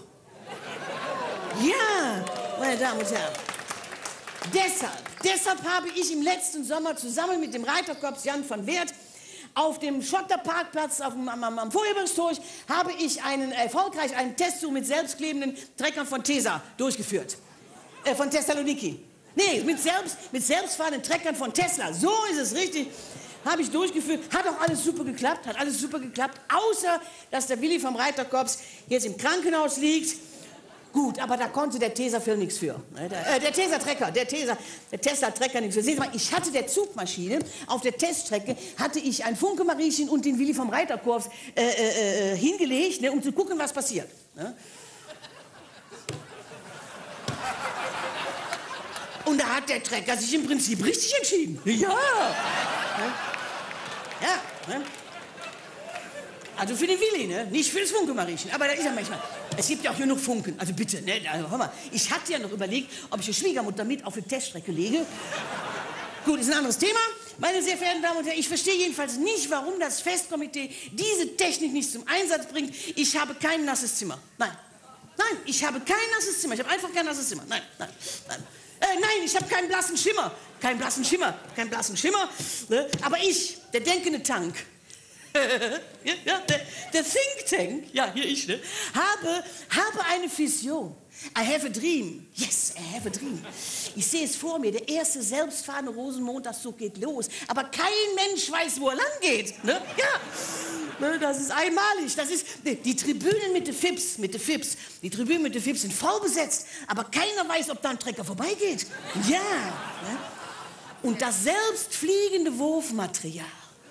Ja, meine Damen und Herren. Deshalb, deshalb habe ich im letzten Sommer zusammen mit dem Reiterkorps Jan van Weert auf dem Schotterparkplatz auf dem, am, am Feuerbergstor habe ich einen, erfolgreich einen Testzug mit selbstklebenden Treckern von Tesa durchgeführt. Äh, von Thessaloniki. Nee, mit, selbst, mit selbstfahrenden Treckern von Tesla. So ist es richtig. Habe ich durchgeführt. Hat auch alles super geklappt. Hat alles super geklappt. Außer, dass der Willi vom Reiterkorps jetzt im Krankenhaus liegt. Gut, aber da konnte der Tesafilm nichts für. Äh, der Tesa-Trecker, der Tesa, der Tesla-Trecker nichts für. Sehen Sie mal, ich hatte der Zugmaschine, auf der Teststrecke, hatte ich ein Funke-Mariechen und den Willi vom Reiterkorps äh, äh, äh, hingelegt, ne, um zu gucken, was passiert. Ne? Und da hat der Trecker sich im Prinzip richtig entschieden. Ja. Ne? Ja. Ne? Also für den Willi, ne? Nicht für das Funke-Mariechen. Aber da ist ja manchmal. Es gibt ja auch genug Funken. Also bitte, ne? Also, hör mal. Ich hatte ja noch überlegt, ob ich die Schwiegermutter mit auf die Teststrecke lege. Gut, ist ein anderes Thema. Meine sehr verehrten Damen und Herren, ich verstehe jedenfalls nicht, warum das Festkomitee diese Technik nicht zum Einsatz bringt. Ich habe kein nasses Zimmer. Nein. Nein, ich habe kein nasses Zimmer. Ich habe einfach kein nasses Zimmer. Nein, nein, nein. Äh, nein, ich habe keinen blassen Schimmer. Keinen blassen Schimmer. Keinen blassen Schimmer. Ne? Aber ich, der denkende Tank, ja, ja, der, der Think Tank, ja, hier ich, ne, habe, habe eine Vision. I have a dream. Yes, I have a dream. Ich sehe es vor mir, der erste selbstfahrende Rosenmontagszug geht los. Aber kein Mensch weiß, wo er lang geht. Ne? Ja, ne, das ist einmalig. Das ist, ne, die Tribünen mit den Fips, mit den Fips, die Tribünen mit den Fips sind voll besetzt. Aber keiner weiß, ob da ein Trecker vorbeigeht. Ja. Ne? Und das selbstfliegende Wurfmaterial.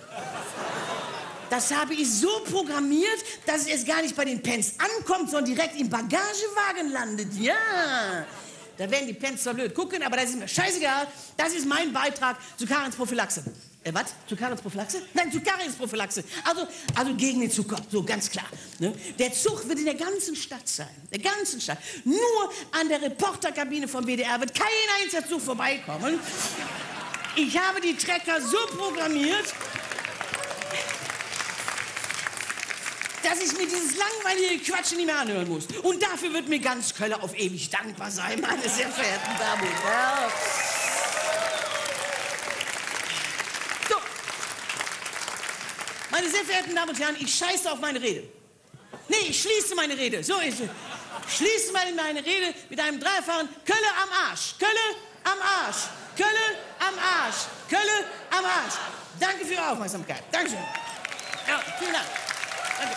Das habe ich so programmiert, dass es gar nicht bei den Pens ankommt, sondern direkt im Bagagewagen landet. Ja, da werden die Pens zwar blöd gucken, aber das ist mir scheißegal. Das ist mein Beitrag zu Karens Prophylaxe. Äh, was? Zu Karens Prophylaxe? Nein, zu Karens Prophylaxe. Also, also gegen den Zucker, so ganz klar. Ne? Der Zug wird in der ganzen Stadt sein. Der ganzen Stadt. Nur an der Reporterkabine vom W D R wird kein einziger Zug vorbeikommen. Ich habe die Trecker so programmiert, dass ich mir dieses langweilige Quatsch nicht mehr anhören muss. Und dafür wird mir ganz Köln auf ewig dankbar sein, meine sehr verehrten Damen und Herren. So. Meine sehr verehrten Damen und Herren, ich scheiße auf meine Rede. Nee, ich schließe meine Rede. So ist es. Schließe meine, meine Rede mit einem dreifachen Kölle am Arsch. Kölle am Arsch. Kölle am Arsch. Kölle am Arsch. Danke für Ihre Aufmerksamkeit. Dankeschön. Ja, vielen Dank. Danke.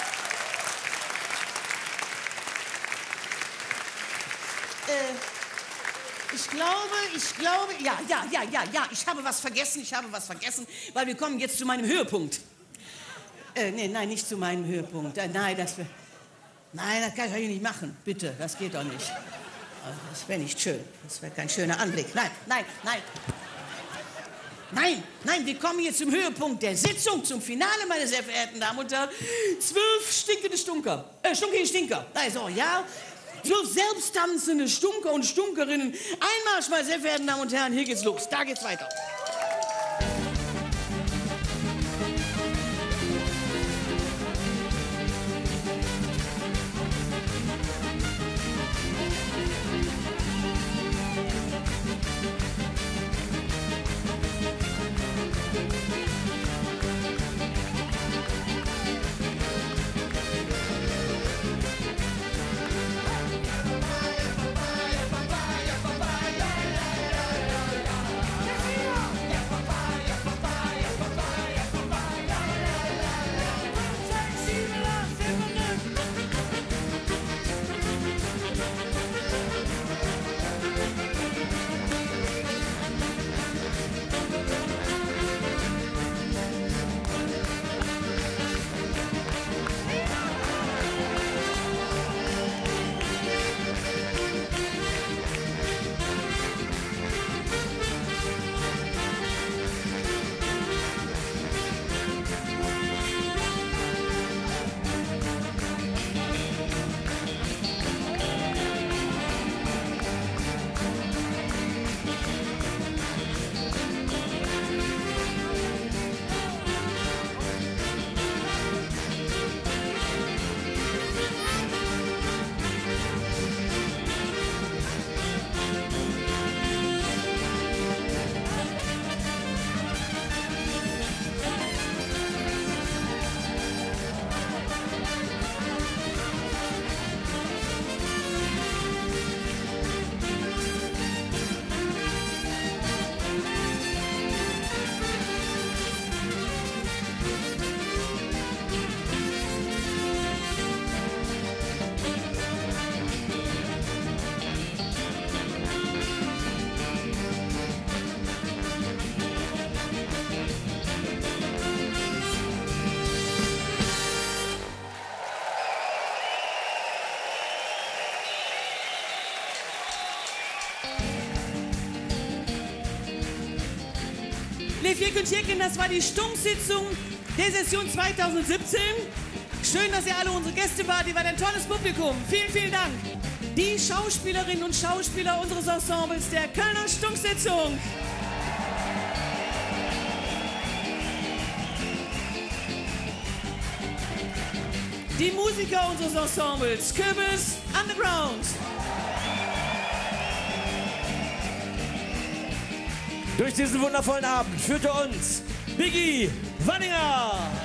Äh, ich glaube, ich glaube, ja, ja, ja, ja, ja, ich habe was vergessen, ich habe was vergessen, weil wir kommen jetzt zu meinem Höhepunkt. Äh, nee, nein, nicht zu meinem Höhepunkt. Äh, nein, das, nein, das kann ich eigentlich nicht machen, bitte, das geht doch nicht. Das wäre nicht schön, das wäre kein schöner Anblick. Nein, nein, nein. Nein, nein, wir kommen jetzt zum Höhepunkt der Sitzung, zum Finale, meine sehr verehrten Damen und Herren. Zwölf stinkende Stunker, äh, stunkige Stinker, also, ja. Zwölf selbsttanzende Stunker und Stunkerinnen. Einmarsch, meine sehr verehrten Damen und Herren, hier geht's los, da geht's weiter. Lefjek und Jecken, das war die Stunksitzung der Session zweitausendsiebzehn. Schön, dass ihr alle unsere Gäste wart. Ihr wart ein tolles Publikum. Vielen, vielen Dank. Die Schauspielerinnen und Schauspieler unseres Ensembles der Kölner Stunksitzung. Die Musiker unseres Ensembles, Kürbis Underground. Durch diesen wundervollen Abend führte uns Biggie Wanninger.